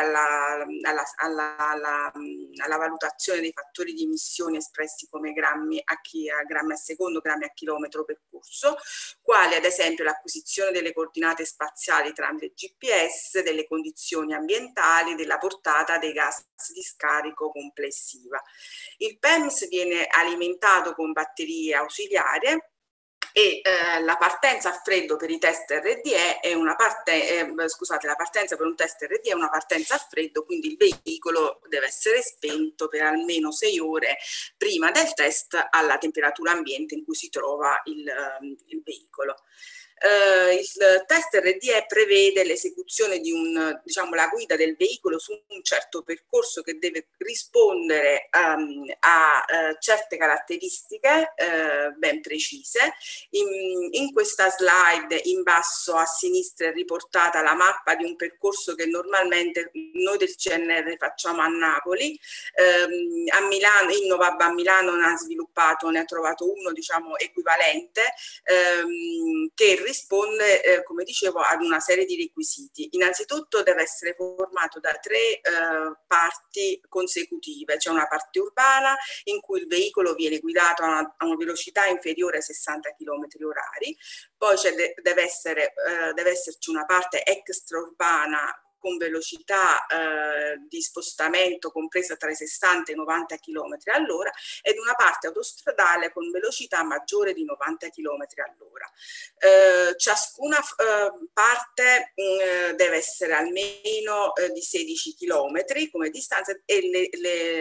alla valutazione dei fattori di emissione espressi come grammi a secondo, grammi a chilometro percorso, quali ad esempio l'acquisizione delle coordinate spaziali tramite GPS, delle condizioni ambientali, della portata dei gas di scarico complessiva. Il PEMS viene alimentato con batterie ausiliarie e la partenza a freddo per i test RDE è una la partenza per un test RDE è una partenza a freddo, quindi il veicolo deve essere spento per almeno 6 ore prima del test alla temperatura ambiente in cui si trova il veicolo. Il test RDE prevede l'esecuzione di la guida del veicolo su un certo percorso che deve rispondere a certe caratteristiche ben precise. In questa slide in basso a sinistra è riportata la mappa di un percorso che normalmente noi del CNR facciamo a Napoli. A Milano, Innovab a Milano ne ha trovato uno, diciamo, equivalente, che risponde, come dicevo, ad una serie di requisiti. Innanzitutto deve essere formato da 3 parti consecutive. C'è una parte urbana in cui il veicolo viene guidato a una velocità inferiore ai 60 km/h, poi deve esserci una parte extraurbana con velocità di spostamento compresa tra i 60 e i 90 km all'ora ed una parte autostradale con velocità maggiore di 90 km all'ora. Ciascuna parte deve essere almeno di 16 km come distanza e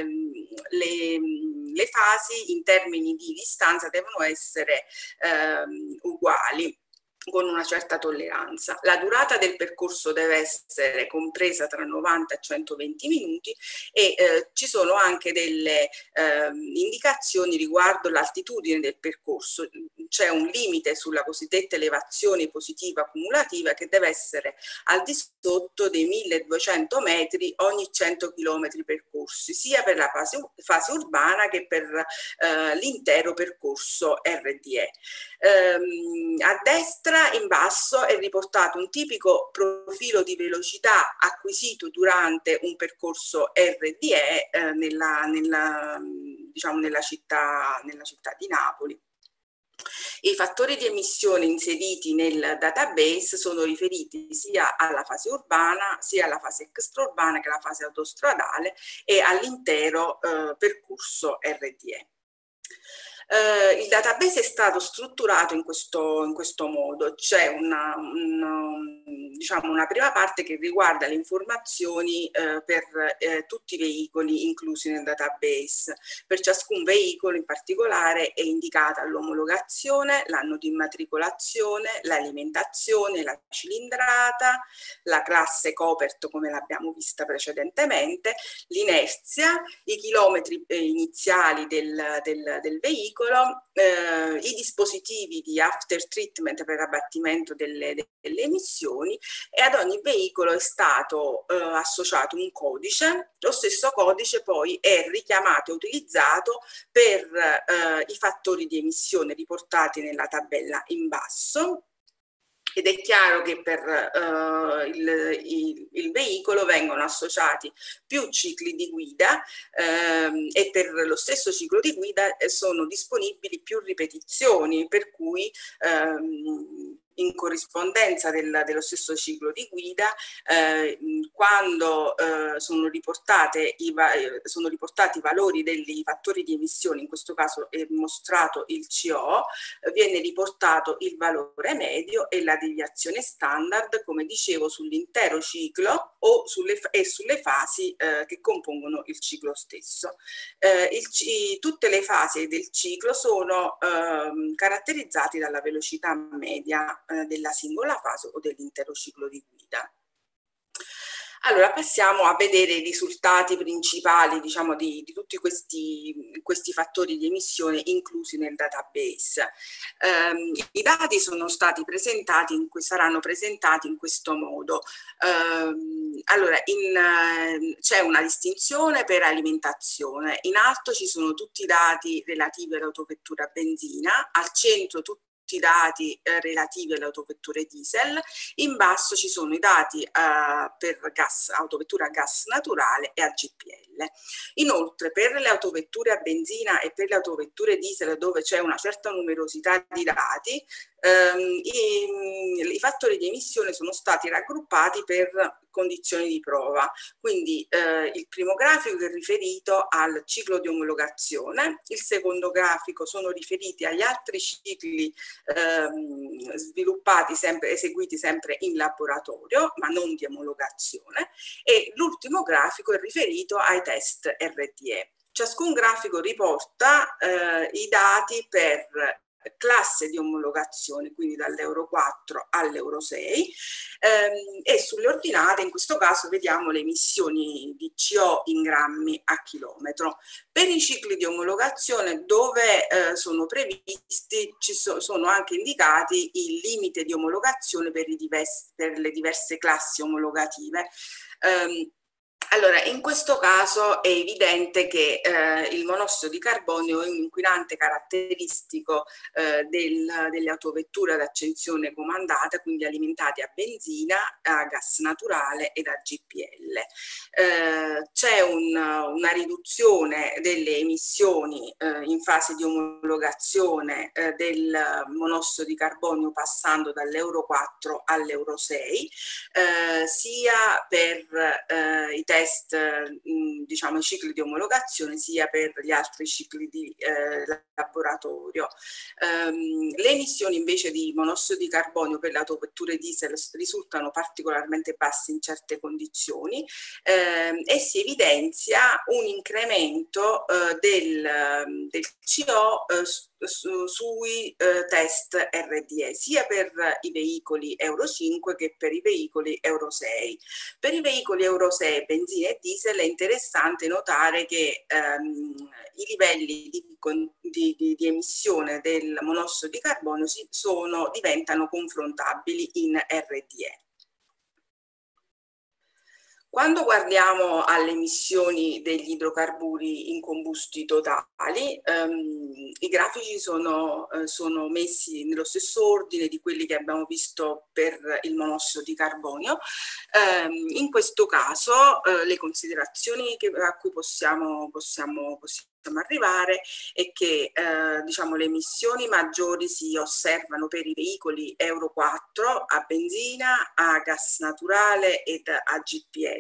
le fasi in termini di distanza devono essere uguali, con una certa tolleranza. La durata del percorso deve essere compresa tra 90 e 120 minuti e ci sono anche delle indicazioni riguardo l'altitudine del percorso. C'è un limite sulla cosiddetta elevazione positiva cumulativa che deve essere al di sotto dei 1200 metri ogni 100 km percorsi, sia per la fase urbana che per l'intero percorso RDE. A destra in basso è riportato un tipico profilo di velocità acquisito durante un percorso RDE nella città di Napoli. I fattori di emissione inseriti nel database sono riferiti sia alla fase urbana, sia alla fase extraurbana che alla fase autostradale e all'intero percorso RDE. Il database è stato strutturato in questo modo. C'è una prima parte che riguarda le informazioni per tutti i veicoli inclusi nel database. Per ciascun veicolo in particolare è indicata l'omologazione, l'anno di immatricolazione, l'alimentazione, la cilindrata, la classe coperto come l'abbiamo vista precedentemente, l'inerzia, i chilometri iniziali del veicolo, i dispositivi di after treatment per abbattimento delle emissioni, e ad ogni veicolo è stato associato un codice. Lo stesso codice poi è richiamato e utilizzato per i fattori di emissione riportati nella tabella in basso. Ed è chiaro che per il veicolo vengono associati più cicli di guida e per lo stesso ciclo di guida sono disponibili più ripetizioni, per cui in corrispondenza dello stesso ciclo di guida quando sono riportati i valori dei fattori di emissione, in questo caso è mostrato il CO, viene riportato il valore medio e la deviazione standard, come dicevo, sull'intero ciclo o sulle fasi che compongono il ciclo stesso. Tutte le fasi del ciclo sono caratterizzate dalla velocità media della singola fase o dell'intero ciclo di guida. Allora, passiamo a vedere i risultati principali, diciamo, di tutti questi fattori di emissione inclusi nel database. I dati sono stati presentati, saranno presentati in questo modo. Allora, c'è una distinzione per alimentazione. In alto ci sono tutti i dati relativi all'autovettura a benzina, al centro tutti i dati relativi alle autovetture diesel, in basso ci sono i dati per autovettura a gas naturale e a GPL. Inoltre, per le autovetture a benzina e per le autovetture diesel, dove c'è una certa numerosità di dati, i fattori di emissione sono stati raggruppati per condizioni di prova. Quindi il primo grafico è riferito al ciclo di omologazione, il secondo grafico sono riferiti agli altri cicli eseguiti sempre in laboratorio, ma non di omologazione, e l'ultimo grafico è riferito ai test RDE. Ciascun grafico riporta i dati per classe di omologazione, quindi dall'Euro 4 all'Euro 6, e sulle ordinate in questo caso vediamo le emissioni di CO in grammi a chilometro. Per i cicli di omologazione dove sono previsti sono anche indicati il limite di omologazione per le diverse classi omologative. Allora, in questo caso è evidente che il monossido di carbonio è un inquinante caratteristico delle autovetture ad accensione comandata, quindi alimentate a benzina, a gas naturale ed a GPL. C'è una riduzione delle emissioni in fase di omologazione del monossido di carbonio passando dall'Euro 4 all'Euro 6, sia per i test, diciamo i cicli di omologazione, sia per gli altri cicli di laboratorio. Le emissioni invece di monossido di carbonio per le autovetture diesel risultano particolarmente basse in certe condizioni e si evidenzia un incremento del CO sui test RDE, sia per i veicoli Euro 5 che per i veicoli Euro 6. Per i veicoli Euro 6, benzina e diesel, è interessante notare che i livelli di emissione del monossido di carbonio diventano confrontabili in RDE. Quando guardiamo alle emissioni degli idrocarburi incombusti totali, i grafici sono messi nello stesso ordine di quelli che abbiamo visto per il monossido di carbonio. In questo caso le considerazioni a cui possiamo arrivare è che diciamo, le emissioni maggiori si osservano per i veicoli Euro 4 a benzina, a gas naturale ed a GPL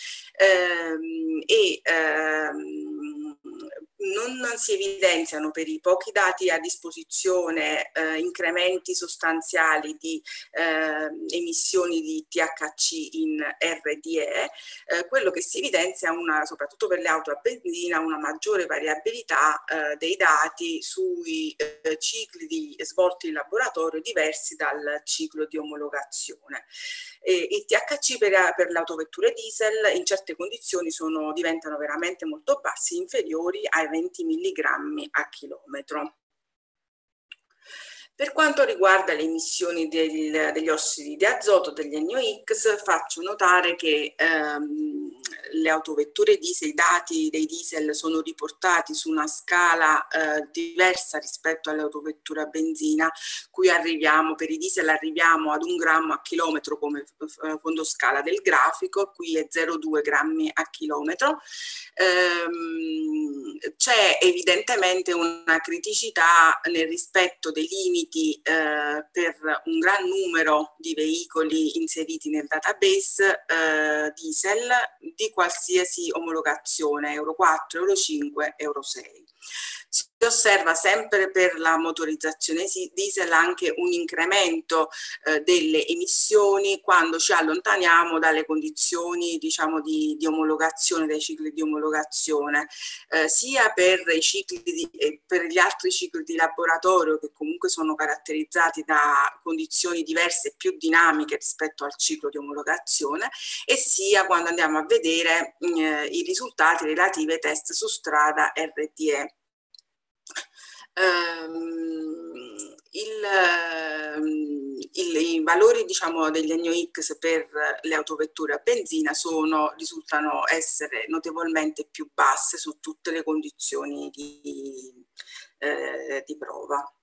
non si evidenziano per i pochi dati a disposizione incrementi sostanziali di emissioni di THC in RDE. Quello che si evidenzia soprattutto per le auto a benzina, una maggiore variabilità dei dati sui cicli svolti in laboratorio diversi dal ciclo di omologazione. I THC per le autovetture diesel in certe condizioni diventano veramente molto bassi, inferiori ai 20 mg a chilometro. Per quanto riguarda le emissioni degli ossidi di azoto, degli NOx, faccio notare che le autovetture diesel, i dati dei diesel sono riportati su una scala diversa rispetto alle autovetture a benzina, cui arriviamo, per i diesel arriviamo ad 1 grammo a chilometro come fondo scala del grafico, qui è 0,2 grammi a chilometro. C'è evidentemente una criticità nel rispetto dei limiti per un gran numero di veicoli inseriti nel database diesel di qualsiasi omologazione, Euro 4, Euro 5, Euro 6. Si osserva sempre per la motorizzazione diesel anche un incremento delle emissioni quando ci allontaniamo dalle condizioni, diciamo, di omologazione, dai cicli di omologazione, sia per per gli altri cicli di laboratorio, che comunque sono caratterizzati da condizioni diverse, più dinamiche rispetto al ciclo di omologazione, e sia quando andiamo a vedere i risultati relativi ai test su strada RDE. I valori, diciamo, degli NOx per le autovetture a benzina risultano essere notevolmente più basse su tutte le condizioni di prova.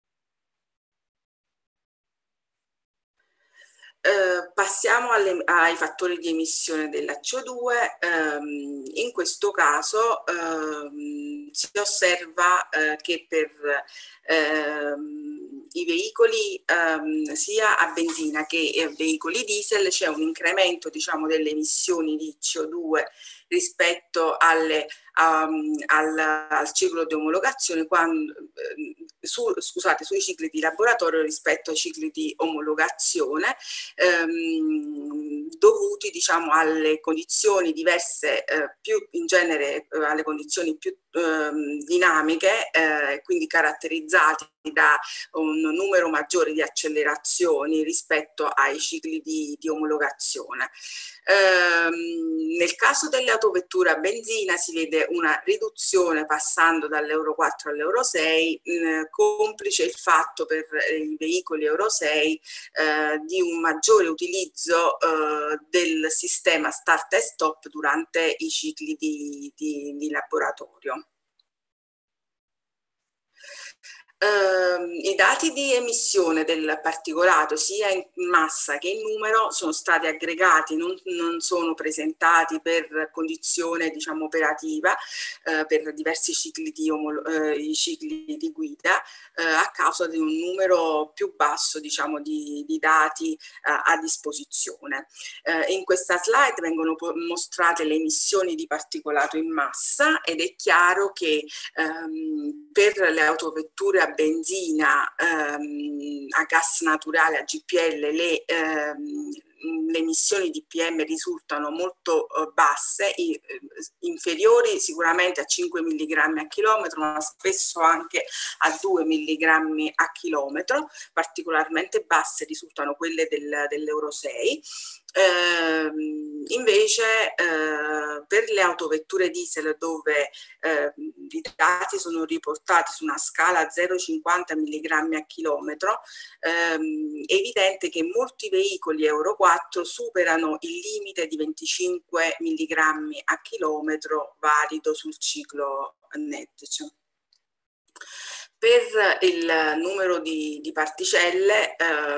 Passiamo ai fattori di emissione della CO2. In questo caso si osserva che per i veicoli sia a benzina che veicoli diesel c'è un incremento, diciamo, delle emissioni di CO2 rispetto al ciclo di omologazione, sui cicli di laboratorio rispetto ai cicli di omologazione, dovuti, diciamo, alle condizioni diverse, più in genere alle condizioni più dinamiche, quindi caratterizzati da un numero maggiore di accelerazioni rispetto ai cicli di omologazione. Nel caso delle autovetture a benzina si vede una riduzione passando dall'Euro 4 all'Euro 6, complice il fatto per i veicoli Euro 6 di un maggiore utilizzo del sistema start e stop durante i cicli di laboratorio. I dati di emissione del particolato sia in massa che in numero sono stati aggregati, non sono presentati per condizione, diciamo, operativa per diversi cicli i cicli di guida a causa di un numero più basso, diciamo, di dati a disposizione. In questa slide vengono mostrate le emissioni di particolato in massa ed è chiaro che per le autovetture a benzina, a gas naturale, a GPL, le emissioni di PM risultano molto basse, inferiori sicuramente a 5 mg a chilometro, ma spesso anche a 2 mg a chilometro. Particolarmente basse risultano quelle dell'Euro 6. Invece per le autovetture diesel, dove i dati sono riportati su una scala 0,50 mg a chilometro, è evidente che molti veicoli Euro 4 superano il limite di 25 mg a chilometro valido sul ciclo NEDC. Per il numero di particelle,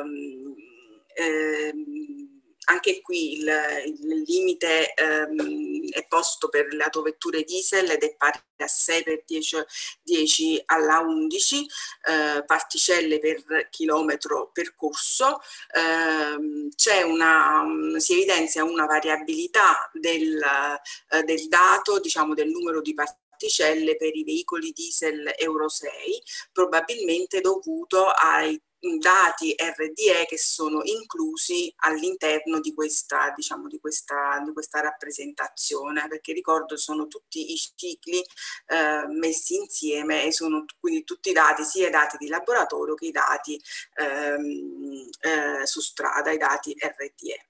anche qui il limite è posto per le autovetture diesel ed è pari a 6 per 10 alla 11 particelle per chilometro percorso. Si evidenzia una variabilità del dato, diciamo, del numero di particelle per i veicoli diesel Euro 6, probabilmente dovuto ai dati RDE che sono inclusi all'interno di questa, diciamo, di questa rappresentazione, perché ricordo sono tutti i cicli messi insieme e sono quindi tutti i dati, sia i dati di laboratorio che i dati su strada, i dati RDE.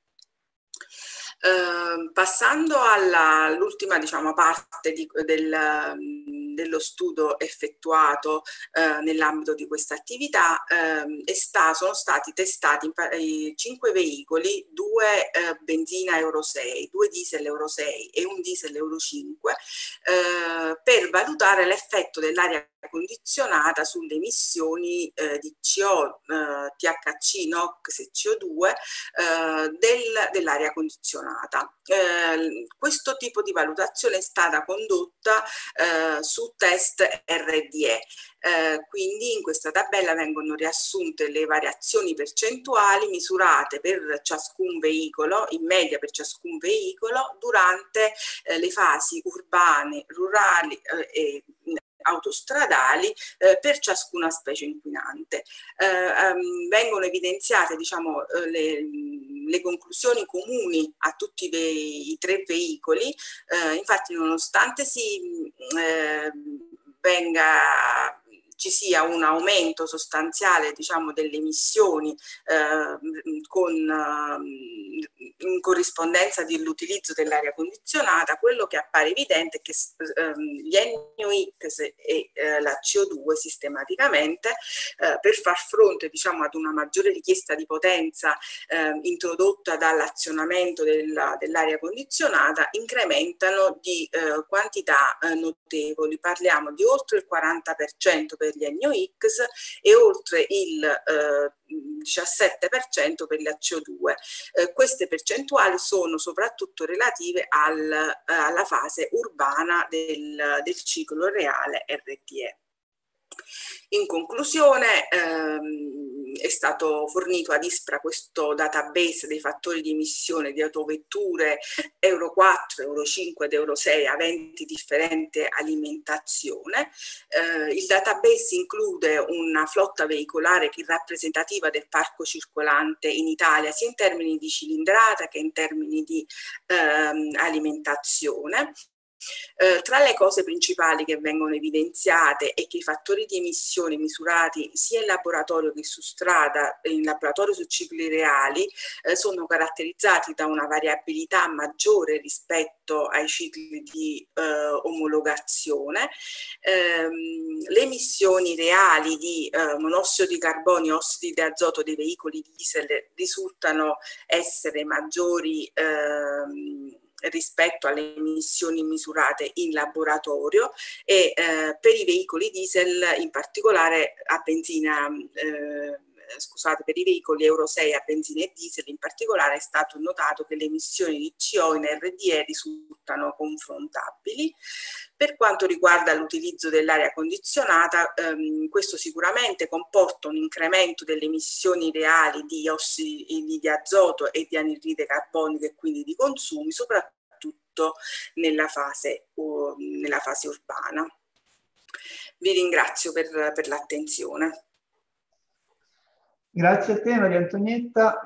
Passando all'ultima, diciamo, parte del dello studio effettuato nell'ambito di questa attività sono stati testati 5 veicoli, 2 benzina Euro 6, 2 diesel Euro 6 e un diesel Euro 5 per valutare l'effetto dell'aria condizionata sulle emissioni di CO, THC, NOx e CO2 dell'aria condizionata. Questo tipo di valutazione è stata condotta su test RDE. Quindi in questa tabella vengono riassunte le variazioni percentuali misurate per ciascun veicolo, in media per ciascun veicolo, durante le fasi urbane, rurali e autostradali per ciascuna specie inquinante. Vengono evidenziate, diciamo, le conclusioni comuni a tutti i 3 veicoli. Infatti, nonostante ci sia un aumento sostanziale, diciamo, delle emissioni in corrispondenza dell'utilizzo dell'aria condizionata, quello che appare evidente è che gli NOx e la CO2 sistematicamente per far fronte, diciamo, ad una maggiore richiesta di potenza introdotta dall'azionamento dell'aria condizionata, incrementano di quantità notevoli. Parliamo di oltre il 40% per gli NOx e oltre il 17% per la CO2. Queste percentuali sono soprattutto relative alla fase urbana del ciclo reale RDE. In conclusione, è stato fornito ad ISPRA questo database dei fattori di emissione di autovetture Euro 4, Euro 5 ed Euro 6 aventi differente alimentazione. Il database include una flotta veicolare che è rappresentativa del parco circolante in Italia, sia in termini di cilindrata che in termini di alimentazione. Tra le cose principali che vengono evidenziate è che i fattori di emissione misurati sia in laboratorio che su strada, in laboratorio su cicli reali, sono caratterizzati da una variabilità maggiore rispetto ai cicli di omologazione. Le emissioni reali di monossido di carbonio e ossidi di azoto dei veicoli diesel risultano essere maggiori rispetto alle emissioni misurate in laboratorio e per i veicoli diesel, in particolare a benzina, per i veicoli Euro 6 a benzina e diesel in particolare è stato notato che le emissioni di CO in RDE risultano confrontabili. Per quanto riguarda l'utilizzo dell'aria condizionata, questo sicuramente comporta un incremento delle emissioni reali di ossidi di azoto e di anidride carbonica e quindi di consumi, soprattutto nella fase urbana. Vi ringrazio per l'attenzione. Grazie a te Maria Antonietta.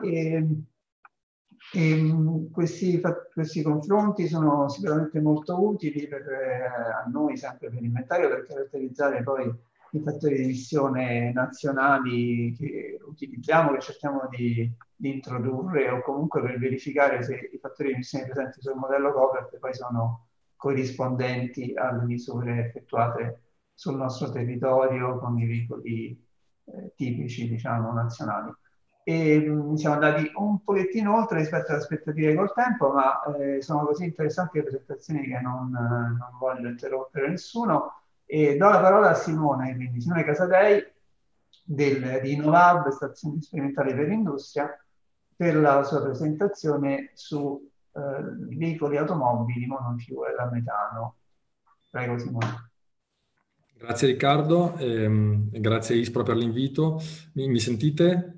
Questi confronti sono sicuramente molto utili a noi, sempre per inventario, per caratterizzare poi i fattori di emissione nazionali che utilizziamo, che cerchiamo di introdurre, o comunque per verificare se i fattori di emissione presenti sul modello Copert poi sono corrispondenti alle misure effettuate sul nostro territorio con i veicoli tipici, diciamo, nazionali. E siamo andati un pochettino oltre rispetto alle aspettative col tempo, ma sono così interessanti le presentazioni che non voglio interrompere nessuno. E do la parola a Simone, quindi Simone Casadei di Innovab, Stazione Sperimentale per l'Industria, per la sua presentazione su veicoli automobili monofuel a metano. Prego Simone. Grazie Riccardo, grazie ISPRA per l'invito. Mi sentite?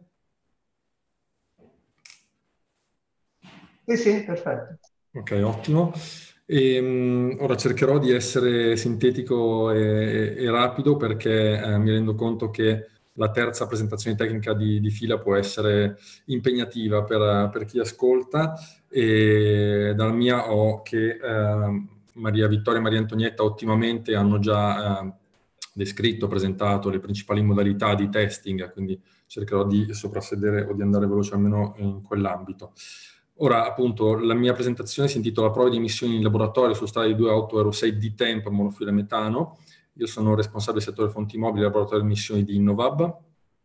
Sì, perfetto. Ok, ottimo. Ora cercherò di essere sintetico e rapido perché mi rendo conto che la terza presentazione tecnica di fila può essere impegnativa per chi ascolta, e dalla mia ho che Maria Vittoria e Maria Antonietta ottimamente hanno già descritto, presentato le principali modalità di testing, quindi cercherò di soprassedere o di andare veloce almeno in quell'ambito. Ora, appunto, la mia presentazione si intitola Prove di emissioni in laboratorio su strada di 2 auto Euro 6 di tempo monofuel metano, Io sono responsabile del settore fonti mobili e laboratorio di emissioni di Innovab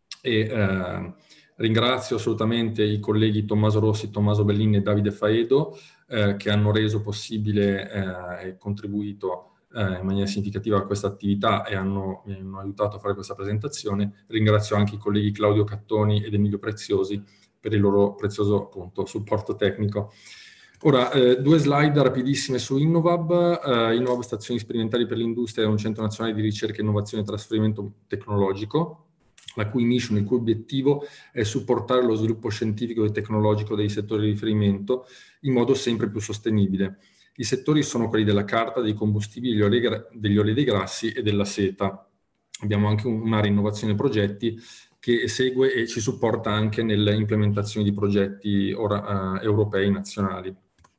e ringrazio assolutamente i colleghi Tommaso Rossi, Tommaso Bellini e Davide Faedo che hanno reso possibile e contribuito in maniera significativa a questa attività e mi hanno aiutato a fare questa presentazione. Ringrazio anche i colleghi Claudio Cattoni ed Emilio Preziosi per il loro prezioso appunto supporto tecnico. Ora, 2 slide rapidissime su Innovab. Innovab Stazioni Sperimentali per l'Industria è un centro nazionale di ricerca, innovazione e trasferimento tecnologico, la cui mission, il cui obiettivo è supportare lo sviluppo scientifico e tecnologico dei settori di riferimento in modo sempre più sostenibile. I settori sono quelli della carta, dei combustibili, degli oli dei grassi e della seta. Abbiamo anche un'area innovazione e progetti che segue e ci supporta anche nell'implementazione di progetti europei nazionali.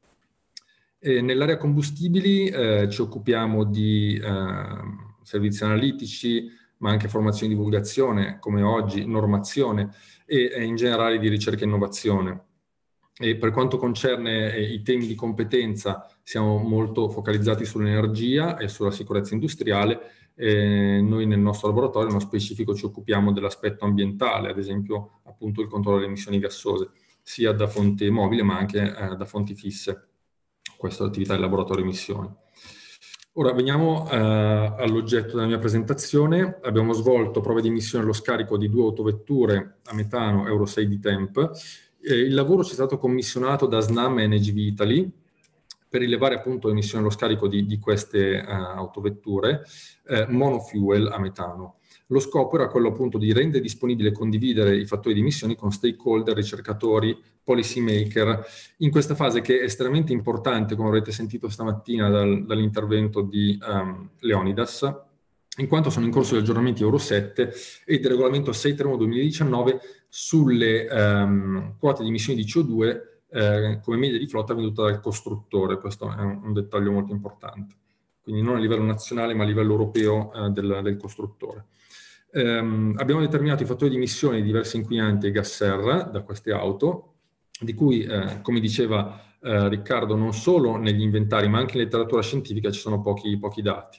Nell'area combustibili ci occupiamo di servizi analitici, ma anche formazione e divulgazione, come oggi, normazione e in generale di ricerca e innovazione. E per quanto concerne i temi di competenza, siamo molto focalizzati sull'energia e sulla sicurezza industriale. Noi nel nostro laboratorio, nello specifico, ci occupiamo dell'aspetto ambientale, ad esempio appunto il controllo delle emissioni gassose, sia da fonte mobile ma anche da fonti fisse. Questa è l'attività del laboratorio emissioni. Ora veniamo all'oggetto della mia presentazione. Abbiamo svolto prove di emissione allo scarico di 2 autovetture a metano Euro 6 di TEMP. Il lavoro ci è stato commissionato da SNAM e NGV Italy per rilevare appunto emissioni allo scarico di queste autovetture monofuel a metano. Lo scopo era quello appunto di rendere disponibile e condividere i fattori di emissioni con stakeholder, ricercatori, policy maker, in questa fase che è estremamente importante, come avrete sentito stamattina dall'intervento di Leonidas, in quanto sono in corso gli aggiornamenti Euro 7 e del regolamento 631/2019 sulle quote di emissioni di CO2 come media di flotta venduta dal costruttore. Questo è un dettaglio molto importante. Quindi non a livello nazionale ma a livello europeo del costruttore. Abbiamo determinato i fattori di emissione di diversi inquinanti e gas serra da queste auto, di cui, come diceva Riccardo, non solo negli inventari ma anche in letteratura scientifica ci sono pochi dati.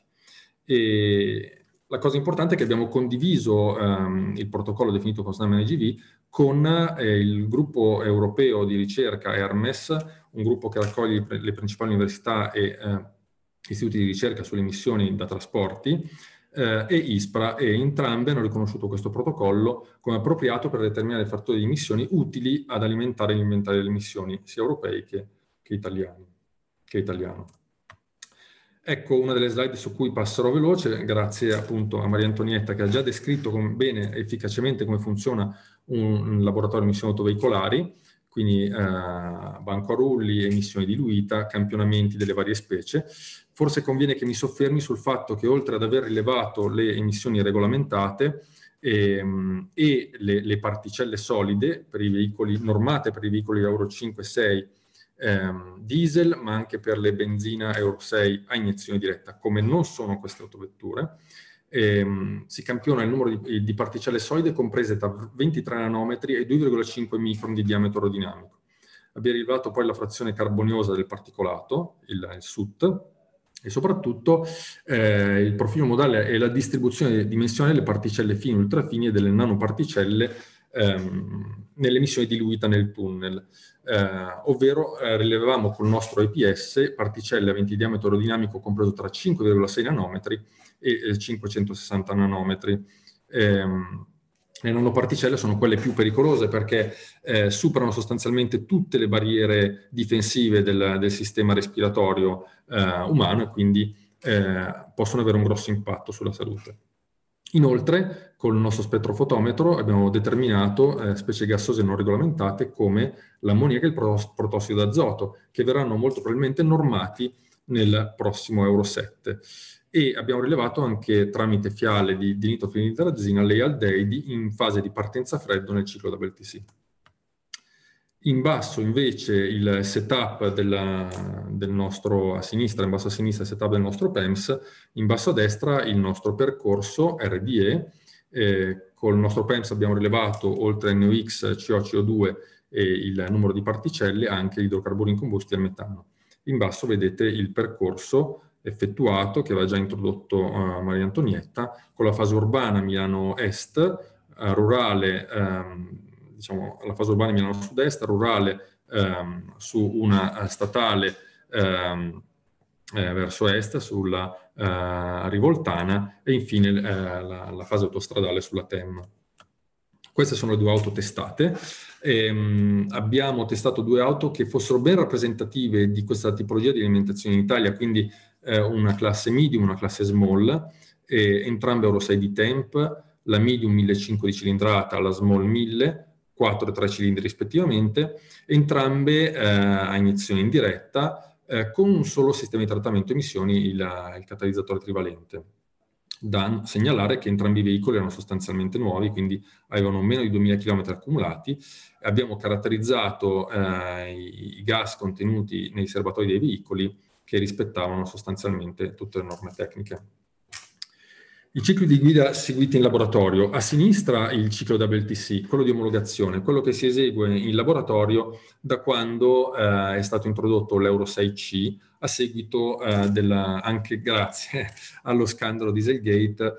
E la cosa importante è che abbiamo condiviso il protocollo definito con SNAM NGV con il gruppo europeo di ricerca Hermes, un gruppo che raccoglie le principali università e istituti di ricerca sulle emissioni da trasporti, e ISPRA, e entrambe hanno riconosciuto questo protocollo come appropriato per determinare fattori di emissioni utili ad alimentare l'inventario delle emissioni sia europei che italiano. Ecco una delle slide su cui passerò veloce, grazie appunto a Maria Antonietta che ha già descritto bene e efficacemente come funziona un laboratorio di emissioni autoveicolari, quindi banco a rulli, emissioni diluita, campionamenti delle varie specie. Forse conviene che mi soffermi sul fatto che oltre ad aver rilevato le emissioni regolamentate e le particelle solide per i veicoli normate, per i veicoli Euro 5 e 6 diesel, ma anche per le benzina Euro 6 a iniezione diretta, come non sono queste autovetture, si campiona il numero di particelle solide comprese tra 23 nanometri e 2,5 micron di diametro aerodinamico. Abbiamo rilevato poi la frazione carboniosa del particolato, il SUT, e soprattutto il profilo modale e la distribuzione dimensionale delle particelle fine, ultrafini e delle nanoparticelle nelle emissioni diluita nel tunnel, ovvero rilevavamo col nostro EPS particelle aventi diametro aerodinamico compreso tra 5,6 nanometri e 560 nanometri. Le nanoparticelle sono quelle più pericolose perché superano sostanzialmente tutte le barriere difensive del sistema respiratorio umano e quindi possono avere un grosso impatto sulla salute. Inoltre, con il nostro spettrofotometro abbiamo determinato specie gassose non regolamentate come l'ammoniaca e il protossido d'azoto, che verranno molto probabilmente normati nel prossimo Euro 7. E abbiamo rilevato anche tramite fiale di nitrofenilitrazina le aldeidi in fase di partenza freddo nel ciclo WLTC. In basso invece il setup del nostro, a sinistra, in basso a sinistra il setup del nostro PEMS, in basso a destra il nostro percorso RDE. Con il nostro PEMS abbiamo rilevato oltre NOx, CO, CO2 e il numero di particelle anche idrocarburi incombusti e il metano. In basso vedete il percorso effettuato, che aveva già introdotto Maria Antonietta, con la fase urbana Milano Est, rurale, diciamo la fase urbana Milano Sud-Est, rurale su una statale verso est, sulla Rivoltana, e infine la fase autostradale sulla TEM. Queste sono le 2 auto testate. Abbiamo testato 2 auto che fossero ben rappresentative di questa tipologia di alimentazione in Italia, quindi una classe medium, una classe small, entrambe Euro 6 di temp, la medium 1500 di cilindrata, la small 1000, 4 e 3 cilindri rispettivamente, entrambe a iniezione indiretta, con un solo sistema di trattamento emissioni, il catalizzatore trivalente. Da segnalare che entrambi i veicoli erano sostanzialmente nuovi, quindi avevano meno di 2000 km accumulati. Abbiamo caratterizzato i gas contenuti nei serbatoi dei veicoli, che rispettavano sostanzialmente tutte le norme tecniche. I cicli di guida seguiti in laboratorio. A sinistra il ciclo WLTC, quello di omologazione, quello che si esegue in laboratorio da quando è stato introdotto l'Euro 6C, a seguito anche grazie allo scandalo Dieselgate,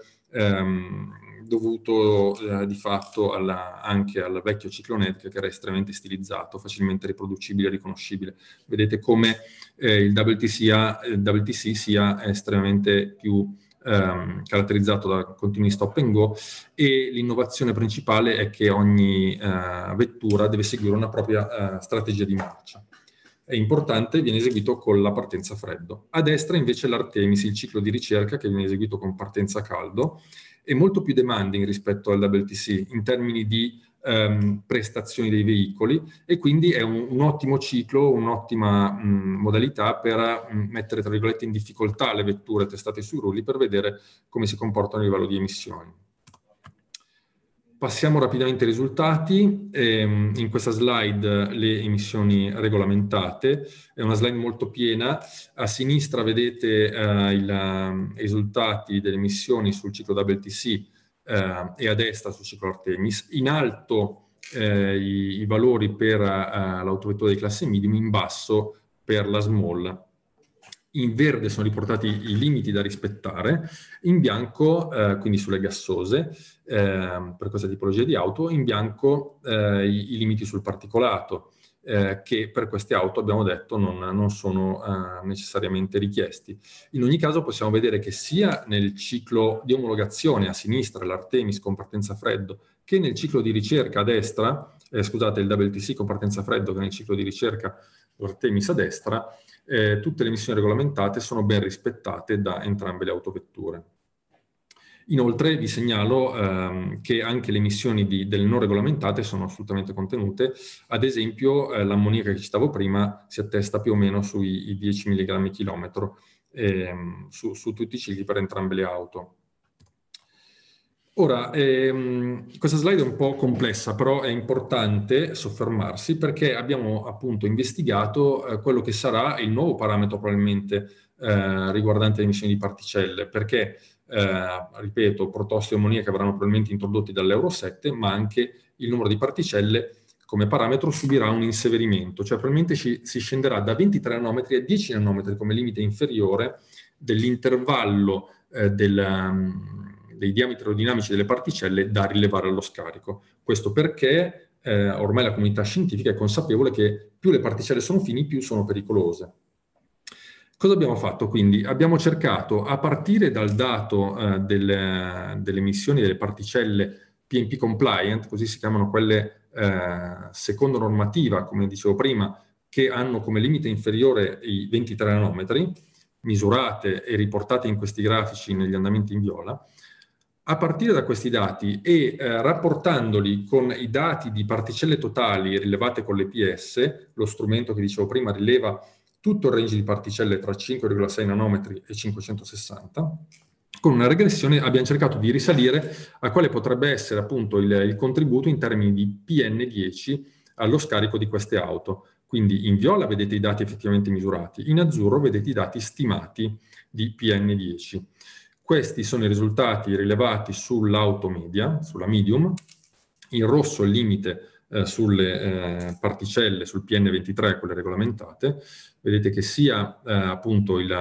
dovuto di fatto anche al vecchio ciclo NEDC, che era estremamente stilizzato, facilmente riproducibile e riconoscibile. Vedete come il WLTC sia estremamente più caratterizzato da continui stop and go, e l'innovazione principale è che ogni vettura deve seguire una propria strategia di marcia. È importante, viene eseguito con la partenza a freddo. A destra invece l'Artemis, il ciclo di ricerca, che viene eseguito con partenza a caldo, è molto più demanding rispetto al WLTC in termini di prestazioni dei veicoli, e quindi è un ottimo ciclo, un'ottima modalità per mettere, tra virgolette, in difficoltà le vetture testate sui rulli, per vedere come si comportano a livello di emissioni. Passiamo rapidamente ai risultati. In questa slide le emissioni regolamentate, è una slide molto piena. A sinistra vedete i risultati delle emissioni sul ciclo WLTC e a destra sul ciclo Artemis. In alto i valori per l'autovettura di classe medium, in basso per la small. In verde sono riportati i limiti da rispettare, in bianco, quindi sulle gassose, per questa tipologia di auto, in bianco i limiti sul particolato, che per queste auto abbiamo detto non sono necessariamente richiesti. In ogni caso possiamo vedere che sia nel ciclo di omologazione a sinistra, l'Artemis con partenza a freddo, che nel ciclo di ricerca a destra, scusate, il WLTC con partenza a freddo, che nel ciclo di ricerca l'Artemis a destra, tutte le emissioni regolamentate sono ben rispettate da entrambe le autovetture. Inoltre vi segnalo che anche le emissioni delle non regolamentate sono assolutamente contenute. Ad esempio l'ammoniaca che citavo prima si attesta più o meno sui 10 mg/km su tutti i cicli per entrambe le auto. Ora, questa slide è un po' complessa, però è importante soffermarsi, perché abbiamo appunto investigato quello che sarà il nuovo parametro probabilmente riguardante le emissioni di particelle, perché, ripeto, protossido e ammoniaca verranno probabilmente introdotti dall'Euro 7, ma anche il numero di particelle come parametro subirà un inseverimento, cioè probabilmente si scenderà da 23 nanometri a 10 nanometri come limite inferiore dell'intervallo dei diametri aerodinamici delle particelle da rilevare allo scarico. Questo perché ormai la comunità scientifica è consapevole che più le particelle sono fini, più sono pericolose. Cosa abbiamo fatto quindi? Abbiamo cercato, a partire dal dato delle emissioni delle particelle PNP compliant, così si chiamano quelle secondo normativa, come dicevo prima, che hanno come limite inferiore i 23 nanometri, misurate e riportate in questi grafici negli andamenti in viola. A partire da questi dati e rapportandoli con i dati di particelle totali rilevate con l'EPS, lo strumento che dicevo prima rileva tutto il range di particelle tra 5,6 nanometri e 560, con una regressione abbiamo cercato di risalire a quale potrebbe essere appunto il contributo in termini di PN10 allo scarico di queste auto. Quindi in viola vedete i dati effettivamente misurati, in azzurro vedete i dati stimati di PN10. Questi sono i risultati rilevati sull'auto media, sulla medium. In rosso il limite sulle particelle, sul PN23, quelle regolamentate, vedete che sia appunto gli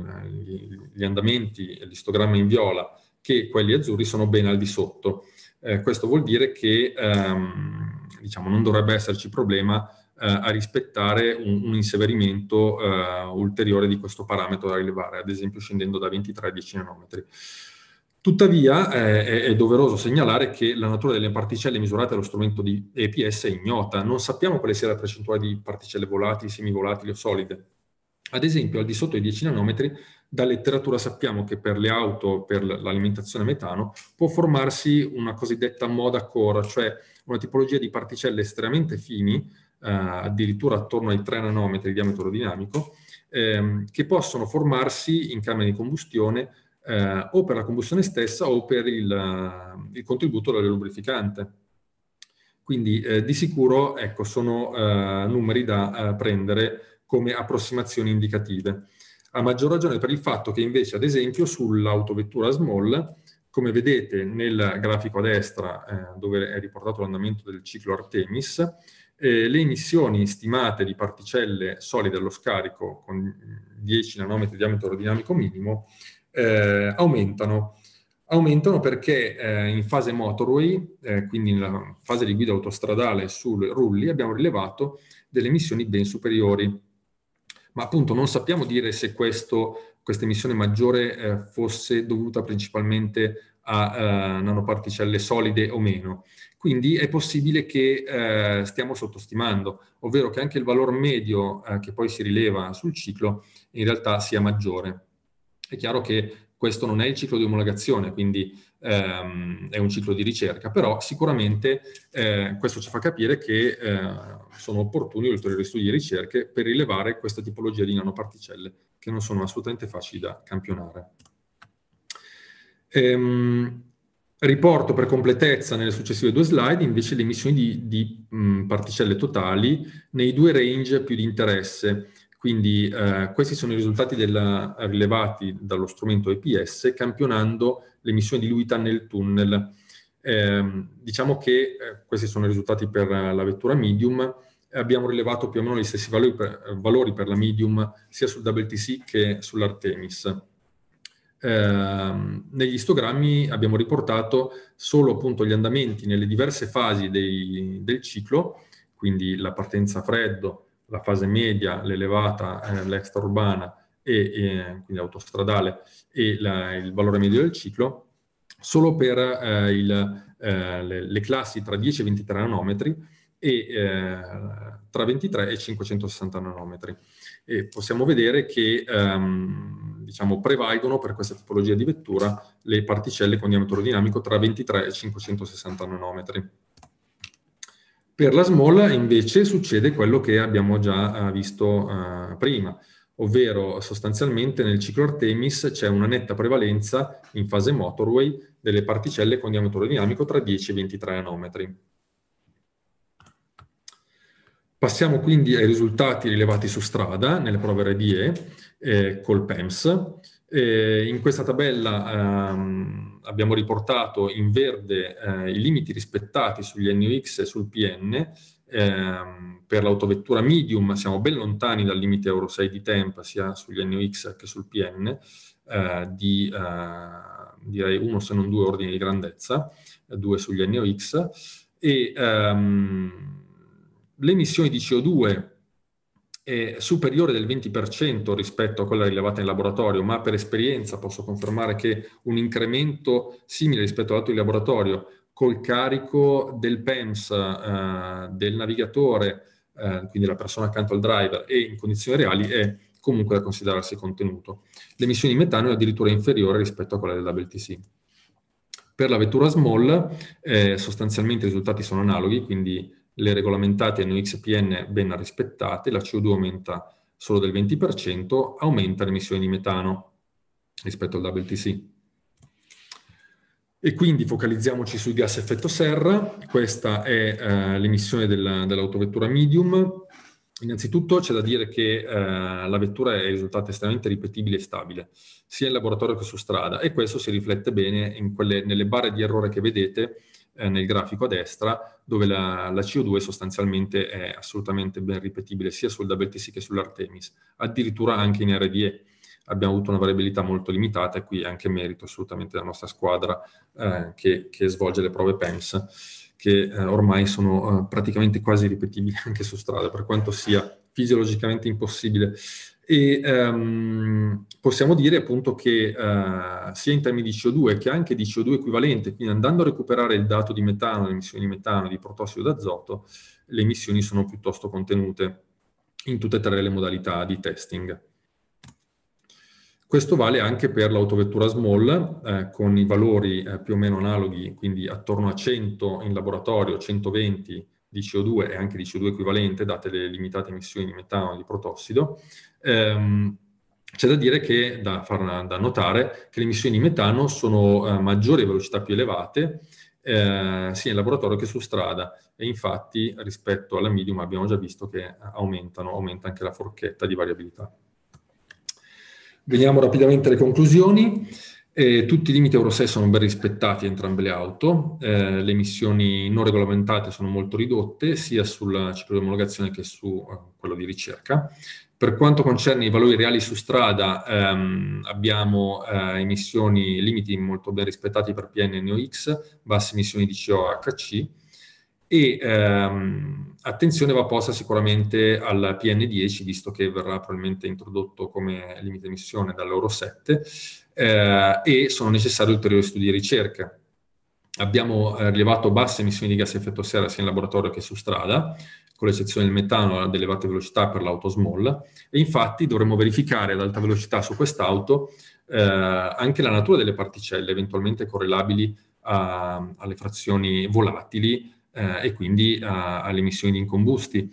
andamenti, l'istogramma in viola, che quelli azzurri sono ben al di sotto. Questo vuol dire che diciamo, non dovrebbe esserci problema a rispettare un inseverimento ulteriore di questo parametro da rilevare, ad esempio scendendo da 23 a 10 nanometri. Tuttavia è doveroso segnalare che la natura delle particelle misurate dallo strumento di EPS è ignota. Non sappiamo quale sia la percentuale di particelle volatili, semivolatili o solide. Ad esempio, al di sotto dei 10 nanometri, da letteratura sappiamo che per le auto, per l'alimentazione a metano, può formarsi una cosiddetta moda core, cioè una tipologia di particelle estremamente fini, addirittura attorno ai 3 nanometri di diametro aerodinamico, che possono formarsi in camere di combustione o per la combustione stessa o per il contributo del lubrificante. Quindi di sicuro, ecco, sono numeri da prendere come approssimazioni indicative. A maggior ragione per il fatto che invece, ad esempio, sull'autovettura small, come vedete nel grafico a destra, dove è riportato l'andamento del ciclo Artemis, le emissioni stimate di particelle solide allo scarico con 10 nanometri di diametro aerodinamico minimo aumentano. Aumentano perché in fase motorway, quindi nella fase di guida autostradale sul rulli, abbiamo rilevato delle emissioni ben superiori. Ma appunto non sappiamo dire se questa emissione maggiore fosse dovuta principalmente a nanoparticelle solide o meno. Quindi è possibile che stiamo sottostimando, ovvero che anche il valore medio che poi si rileva sul ciclo in realtà sia maggiore. È chiaro che questo non è il ciclo di omologazione, quindi è un ciclo di ricerca, però sicuramente questo ci fa capire che sono opportuni ulteriori studi di ricerche per rilevare questa tipologia di nanoparticelle, che non sono assolutamente facili da campionare. Riporto per completezza nelle successive 2 slide invece le emissioni di particelle totali nei 2 range più di interesse. Quindi questi sono i risultati rilevati dallo strumento EPS campionando le emissioni diluita nel tunnel. Diciamo che questi sono i risultati per la vettura medium. Abbiamo rilevato più o meno gli stessi valori per la medium sia sul WTC che sull'Artemis. Negli istogrammi abbiamo riportato solo appunto gli andamenti nelle diverse fasi del ciclo, quindi la partenza a freddo, la fase media, l'elevata, l'extraurbana e quindi autostradale e il valore medio del ciclo, solo per le classi tra 10 e 23 nanometri e tra 23 e 560 nanometri. E possiamo vedere che diciamo, prevalgono per questa tipologia di vettura le particelle con diametro aerodinamico tra 23 e 560 nanometri. Per la small invece succede quello che abbiamo già visto prima, ovvero sostanzialmente nel ciclo Artemis c'è una netta prevalenza in fase motorway delle particelle con diametro aerodinamico tra 10 e 23 nanometri. Passiamo quindi ai risultati rilevati su strada nelle prove RDE col PEMS. In questa tabella abbiamo riportato in verde i limiti rispettati sugli NOx e sul PN. Per l'autovettura medium siamo ben lontani dal limite Euro 6 di temp sia sugli NOx che sul PN di direi 1 se non 2 ordini di grandezza, 2 sugli NOx e le emissioni di CO2 è superiore del 20% rispetto a quella rilevata in laboratorio, ma per esperienza posso confermare che un incremento simile rispetto all'altro di laboratorio col carico del PEMS, del navigatore, quindi la persona accanto al driver e in condizioni reali è comunque da considerarsi contenuto. Le emissioni di metano è addirittura inferiore rispetto a quella del WTC. Per la vettura small sostanzialmente i risultati sono analoghi, quindi le regolamentate NOx-PN ben rispettate, la CO2 aumenta solo del 20%, aumenta le emissioni di metano rispetto al WTC. E quindi focalizziamoci sui gas effetto serra. Questa è l'emissione dell'autovettura medium. Innanzitutto c'è da dire che la vettura è risultata estremamente ripetibile e stabile, sia in laboratorio che su strada, e questo si riflette bene nelle barre di errore che vedete nel grafico a destra, dove la CO2 sostanzialmente è assolutamente ben ripetibile sia sul WTC che sull'Artemis, addirittura anche in RDE. Abbiamo avuto una variabilità molto limitata e qui è anche merito assolutamente della nostra squadra che svolge le prove PEMS, che ormai sono praticamente quasi ripetibili anche su strada, per quanto sia fisiologicamente impossibile. E possiamo dire appunto che sia in termini di CO2 che anche di CO2 equivalente, quindi andando a recuperare il dato di metano, le emissioni di metano, di protossido d'azoto, le emissioni sono piuttosto contenute in tutte e tre le modalità di testing. Questo vale anche per l'autovettura small, con i valori più o meno analoghi, quindi attorno a 100 in laboratorio, 120 di CO2 e anche di CO2 equivalente, date le limitate emissioni di metano e di protossido. C'è da dire che, da notare, che le emissioni di metano sono maggiori a velocità più elevate, sia in laboratorio che su strada, e infatti rispetto alla medium abbiamo già visto che aumenta anche la forchetta di variabilità. Veniamo rapidamente alle conclusioni. Tutti i limiti Euro 6 sono ben rispettati in entrambe le auto, le emissioni non regolamentate sono molto ridotte sia sul ciclo di omologazione che su quello di ricerca. Per quanto concerne i valori reali su strada, abbiamo limiti molto ben rispettati per PN e NOx, basse emissioni di CO-HC, e attenzione va posta sicuramente al PN10, visto che verrà probabilmente introdotto come limite di emissione dall'Euro 7, e sono necessari ulteriori studi di ricerca. Abbiamo rilevato basse emissioni di gas a effetto serra sia in laboratorio che su strada, con l'eccezione del metano ad elevate velocità per l'auto small, e infatti dovremo verificare ad alta velocità su quest'auto anche la natura delle particelle, eventualmente correlabili alle frazioni volatili, e quindi alle emissioni di incombusti.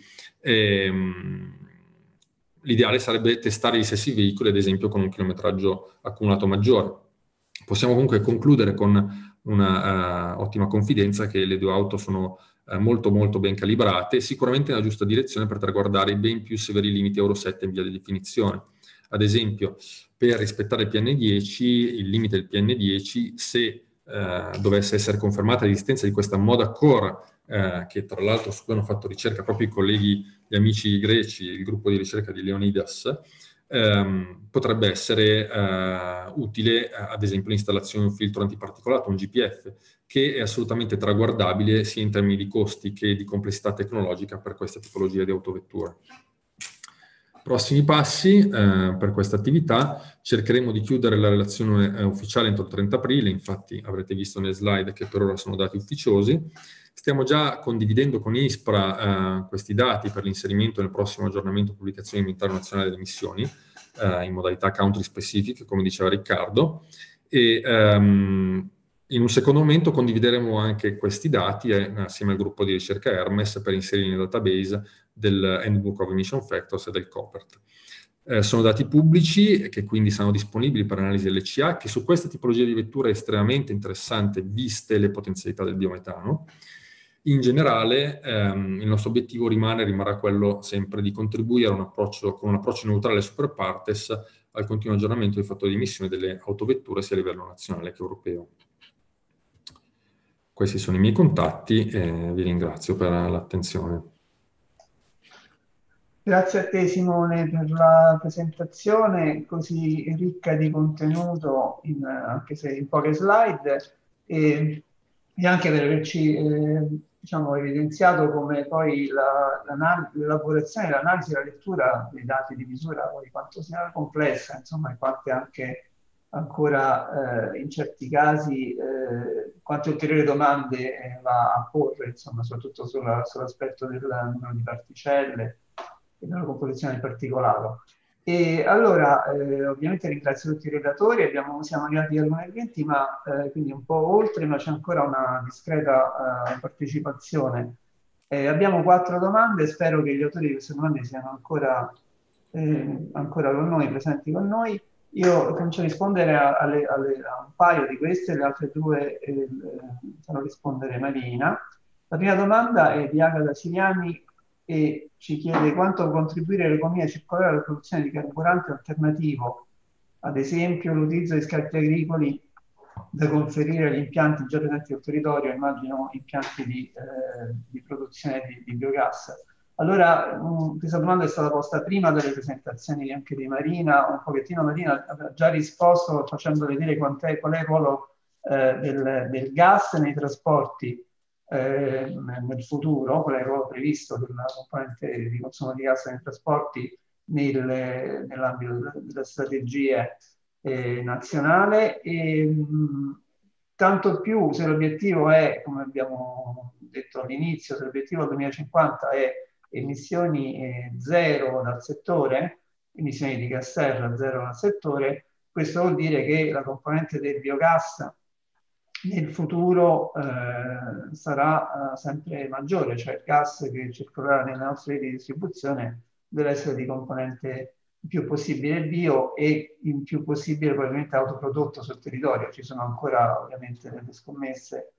L'ideale sarebbe testare gli stessi veicoli, ad esempio con un chilometraggio accumulato maggiore. Possiamo comunque concludere con una ottima confidenza che le due auto sono molto molto ben calibrate, sicuramente nella giusta direzione per traguardare i ben più severi limiti Euro 7 in via di definizione. Ad esempio, per rispettare il PN10, il limite del PN10, se dovesse essere confermata l'esistenza di questa moda core, che tra l'altro su cui hanno fatto ricerca proprio i colleghi, gli amici greci, il gruppo di ricerca di Leonidas, potrebbe essere utile ad esempio l'installazione di un filtro antiparticolato, un GPF, che è assolutamente traguardabile sia in termini di costi che di complessità tecnologica per questa tipologia di autovetture. Prossimi passi per questa attività: cercheremo di chiudere la relazione ufficiale entro il 30 aprile, infatti avrete visto nelle slide che per ora sono dati ufficiosi. Stiamo già condividendo con ISPRA questi dati per l'inserimento nel prossimo aggiornamento pubblicazione di inventario nazionale delle emissioni in modalità country specific, come diceva Riccardo, e in un secondo momento condivideremo anche questi dati assieme al gruppo di ricerca Hermes per inserire nel database del Handbook of Emission Factors e del COPERT. Sono dati pubblici che quindi saranno disponibili per analisi LCA, che su questa tipologia di vettura è estremamente interessante viste le potenzialità del biometano. In generale il nostro obiettivo rimarrà quello sempre di contribuire con un approccio neutrale super partes al continuo aggiornamento dei fattori di emissione delle autovetture sia a livello nazionale che europeo. Questi sono i miei contatti e vi ringrazio per l'attenzione. Grazie a te Simone per la presentazione così ricca di contenuto, anche se in poche slide, e anche per averci diciamo, evidenziato come poi l'elaborazione, l'analisi e la lettura dei dati di misura, poi quanto sia complessa, insomma, e quante anche ancora in certi casi quante ulteriori domande va a porre, insomma, soprattutto sull'aspetto del numero di particelle e della composizione del particolato. E allora, ovviamente ringrazio tutti i relatori, siamo arrivati alle 1:20, ma quindi un po' oltre, ma c'è ancora una discreta partecipazione. Abbiamo 4 domande, spero che gli autori di queste domande siano ancora con noi, presenti con noi. Io comincio a rispondere a un paio di queste, le altre 2 farò rispondere Marina. La prima domanda è di Agata Siriani e ci chiede quanto può contribuire l'economia circolare alla produzione di carburante alternativo, ad esempio l'utilizzo di scarti agricoli da conferire agli impianti già presenti sul territorio, immagino impianti di produzione di biogas. Allora, questa domanda è stata posta prima delle presentazioni anche di Marina, un pochettino Marina ha già risposto facendo vedere qual è il ruolo del gas nei trasporti nel futuro, qual è il ruolo previsto della componente di consumo di gas nei trasporti nell'ambito delle strategie nazionale, e tanto più se l'obiettivo è, come abbiamo detto all'inizio, se l'obiettivo del 2050 è emissioni zero dal settore, emissioni di gas serra zero dal settore, questo vuol dire che la componente del biogas nel futuro sarà sempre maggiore, cioè il gas che circolerà nelle nostre reti di distribuzione deve essere di componente il più possibile bio e il più possibile probabilmente autoprodotto sul territorio. Ci sono ancora ovviamente delle scommesse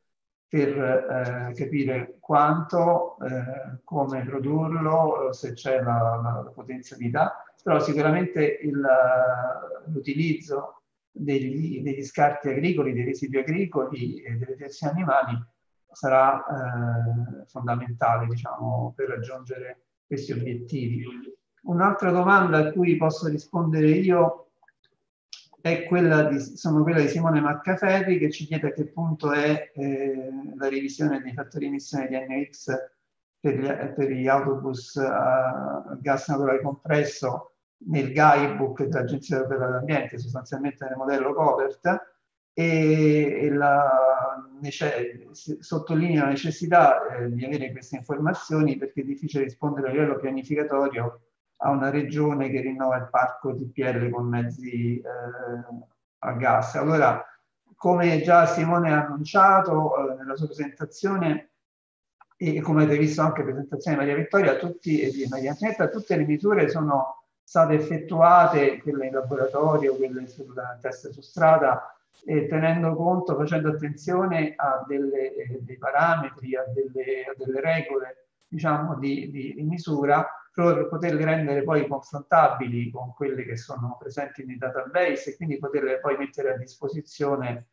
per capire quanto, come produrlo, se c'è la potenzialità, però sicuramente l'utilizzo degli scarti agricoli, dei residui agricoli e delle reazioni animali sarà fondamentale, diciamo, per raggiungere questi obiettivi. Un'altra domanda a cui posso rispondere io è quella di Simone Maccaferri, che ci chiede a che punto è la revisione dei fattori di emissione di NOx per gli autobus a gas naturale compresso nel guidebook dell'Agenzia Europea dell'Ambiente, sostanzialmente nel modello Covert, e sottolinea la necessità di avere queste informazioni perché è difficile rispondere a livello pianificatorio a una regione che rinnova il parco TPL con mezzi a gas. Allora, come già Simone ha annunciato nella sua presentazione, e come avete visto anche nella presentazione di Maria Vittoria, di Maria Antonietta, tutte le misure sono state effettuate, quelle in laboratorio, quelle sul test su strada, tenendo conto, facendo attenzione a dei parametri, a delle regole, diciamo, di misura, proprio per poterle rendere poi confrontabili con quelle che sono presenti nei database e quindi poterle poi mettere a disposizione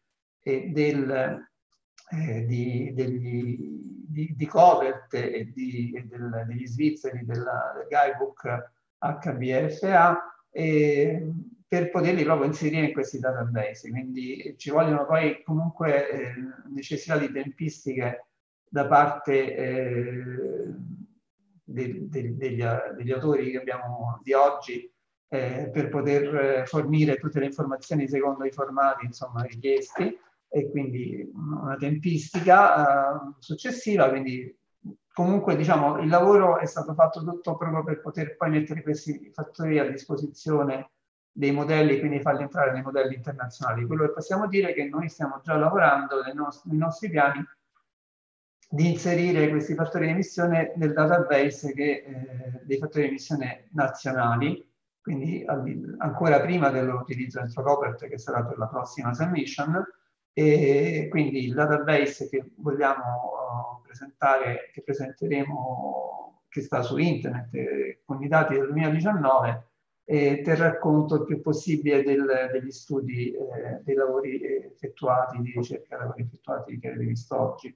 di Covert e degli svizzeri del guidebook HBFA, per poterli proprio inserire in questi database. Quindi ci vogliono poi comunque necessità di tempistiche da parte degli autori che abbiamo di oggi per poter fornire tutte le informazioni secondo i formati, insomma, richiesti, e quindi una tempistica successiva. Quindi comunque, diciamo, il lavoro è stato fatto tutto proprio per poter poi mettere questi fattori a disposizione dei modelli, quindi farli entrare nei modelli internazionali. Quello che possiamo dire è che noi stiamo già lavorando nei nostri piani di inserire questi fattori di emissione nel database dei fattori di emissione nazionali, quindi ancora prima dell'utilizzo entro Covert, che sarà per la prossima submission. E quindi il database che vogliamo presentare, che presenteremo, che sta su internet con i dati del 2019, terrà conto il più possibile degli studi, dei lavori effettuati, di ricerca, lavori effettuati che avete visto oggi.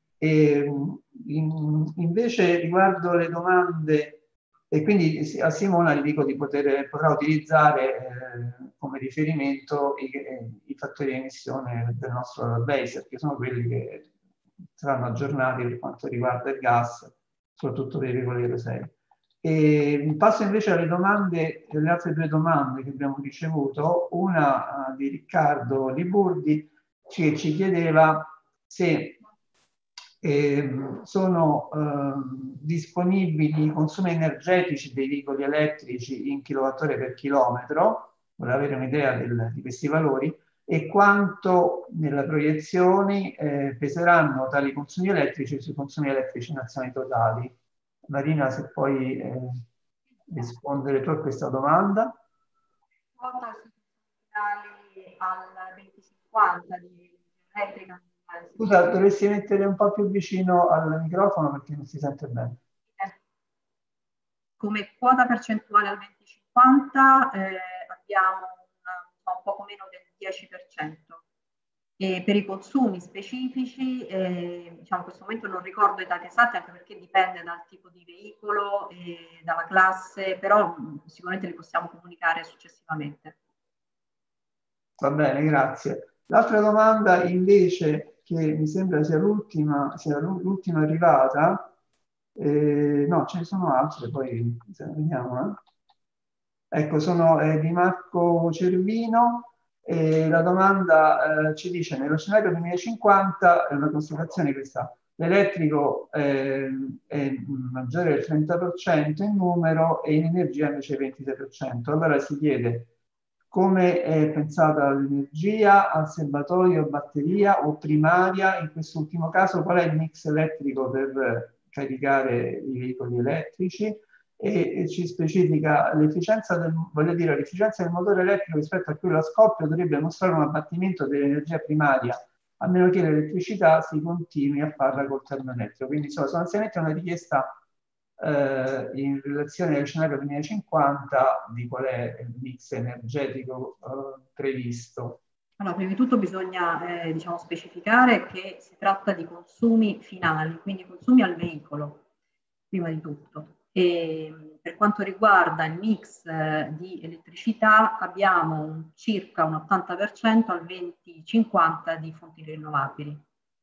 Invece riguardo le domande, e quindi a Simona gli dico potrà utilizzare come riferimento i fattori di emissione del nostro database, perché sono quelli che saranno aggiornati per quanto riguarda il gas, soprattutto per i veicoli Euro 6. E passo invece alle altre due domande che abbiamo ricevuto, una di Riccardo Liburdi, che ci chiedeva se sono disponibili i consumi energetici dei veicoli elettrici in kilowattora per chilometro, vorrei avere un'idea di questi valori, e quanto nelle proiezioni peseranno tali consumi elettrici sui consumi elettrici nazionali totali. Marina, se puoi rispondere tu a questa domanda. Quota al 2050 di elettrica. Scusa, dovresti mettere un po' più vicino al microfono perché non si sente bene. Come quota percentuale al 2050 abbiamo un poco meno del 10%. E per i consumi specifici, diciamo, in questo momento non ricordo i dati esatti, anche perché dipende dal tipo di veicolo e dalla classe, però sicuramente li possiamo comunicare successivamente. Va bene, grazie. L'altra domanda invece, che mi sembra sia l'ultima arrivata, no, ce ne sono altre, poi vediamo. Ecco, sono di Marco Cervino. La domanda ci dice: nello scenario 2050, è una constatazione questa, l'elettrico è maggiore del 30% in numero e in energia invece il 26%. Allora si chiede come è pensata l'energia, al serbatoio, batteria o primaria. In quest'ultimo caso, qual è il mix elettrico per caricare i veicoli elettrici? E ci specifica l'efficienza del motore elettrico rispetto a quello a scoppio dovrebbe mostrare un abbattimento dell'energia primaria, a meno che l'elettricità si continui a farla col termoelettrico. Quindi sostanzialmente è una richiesta in relazione al scenario 2050 di qual è il mix energetico previsto. Allora, prima di tutto bisogna diciamo, specificare che si tratta di consumi finali, quindi consumi al veicolo, prima di tutto. E per quanto riguarda il mix di elettricità, abbiamo circa un 80% al 20-50% di fonti rinnovabili.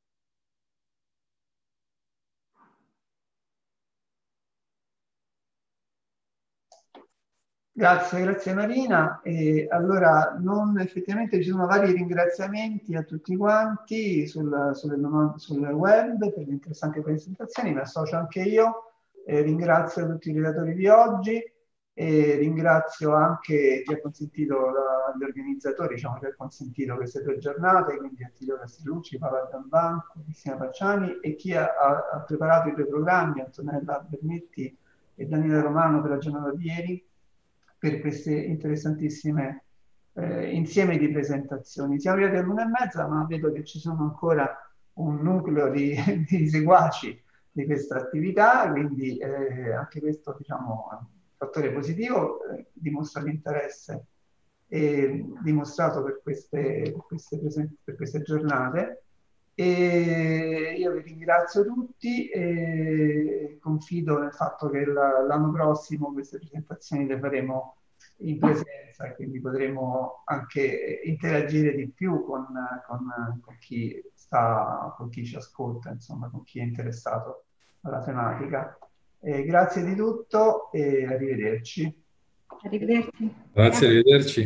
Grazie Marina. E allora, effettivamente ci sono vari ringraziamenti a tutti quanti sul web per le interessanti presentazioni, mi associo anche io. Ringrazio tutti i relatori di oggi e ringrazio anche chi ha consentito, gli organizzatori, diciamo, che ha consentito queste 2 giornate, quindi Attilio Castellucci, Paola Gianbanco, Cristina Pacciani, e chi ha preparato i 2 programmi, Antonella Bernetti e Daniele Romano, per la giornata di ieri, per queste interessantissime insieme di presentazioni. Siamo arrivati all'1:30, ma vedo che ci sono ancora un nucleo di seguaci di questa attività, quindi anche questo, diciamo, è un fattore positivo, dimostra l'interesse dimostrato per queste giornate. E io vi ringrazio tutti e confido nel fatto che l'anno prossimo queste presentazioni le faremo in presenza e quindi potremo anche interagire di più con chi con chi ci ascolta, insomma, con chi è interessato alla tematica. Grazie di tutto e arrivederci. Arrivederci. Grazie, arrivederci.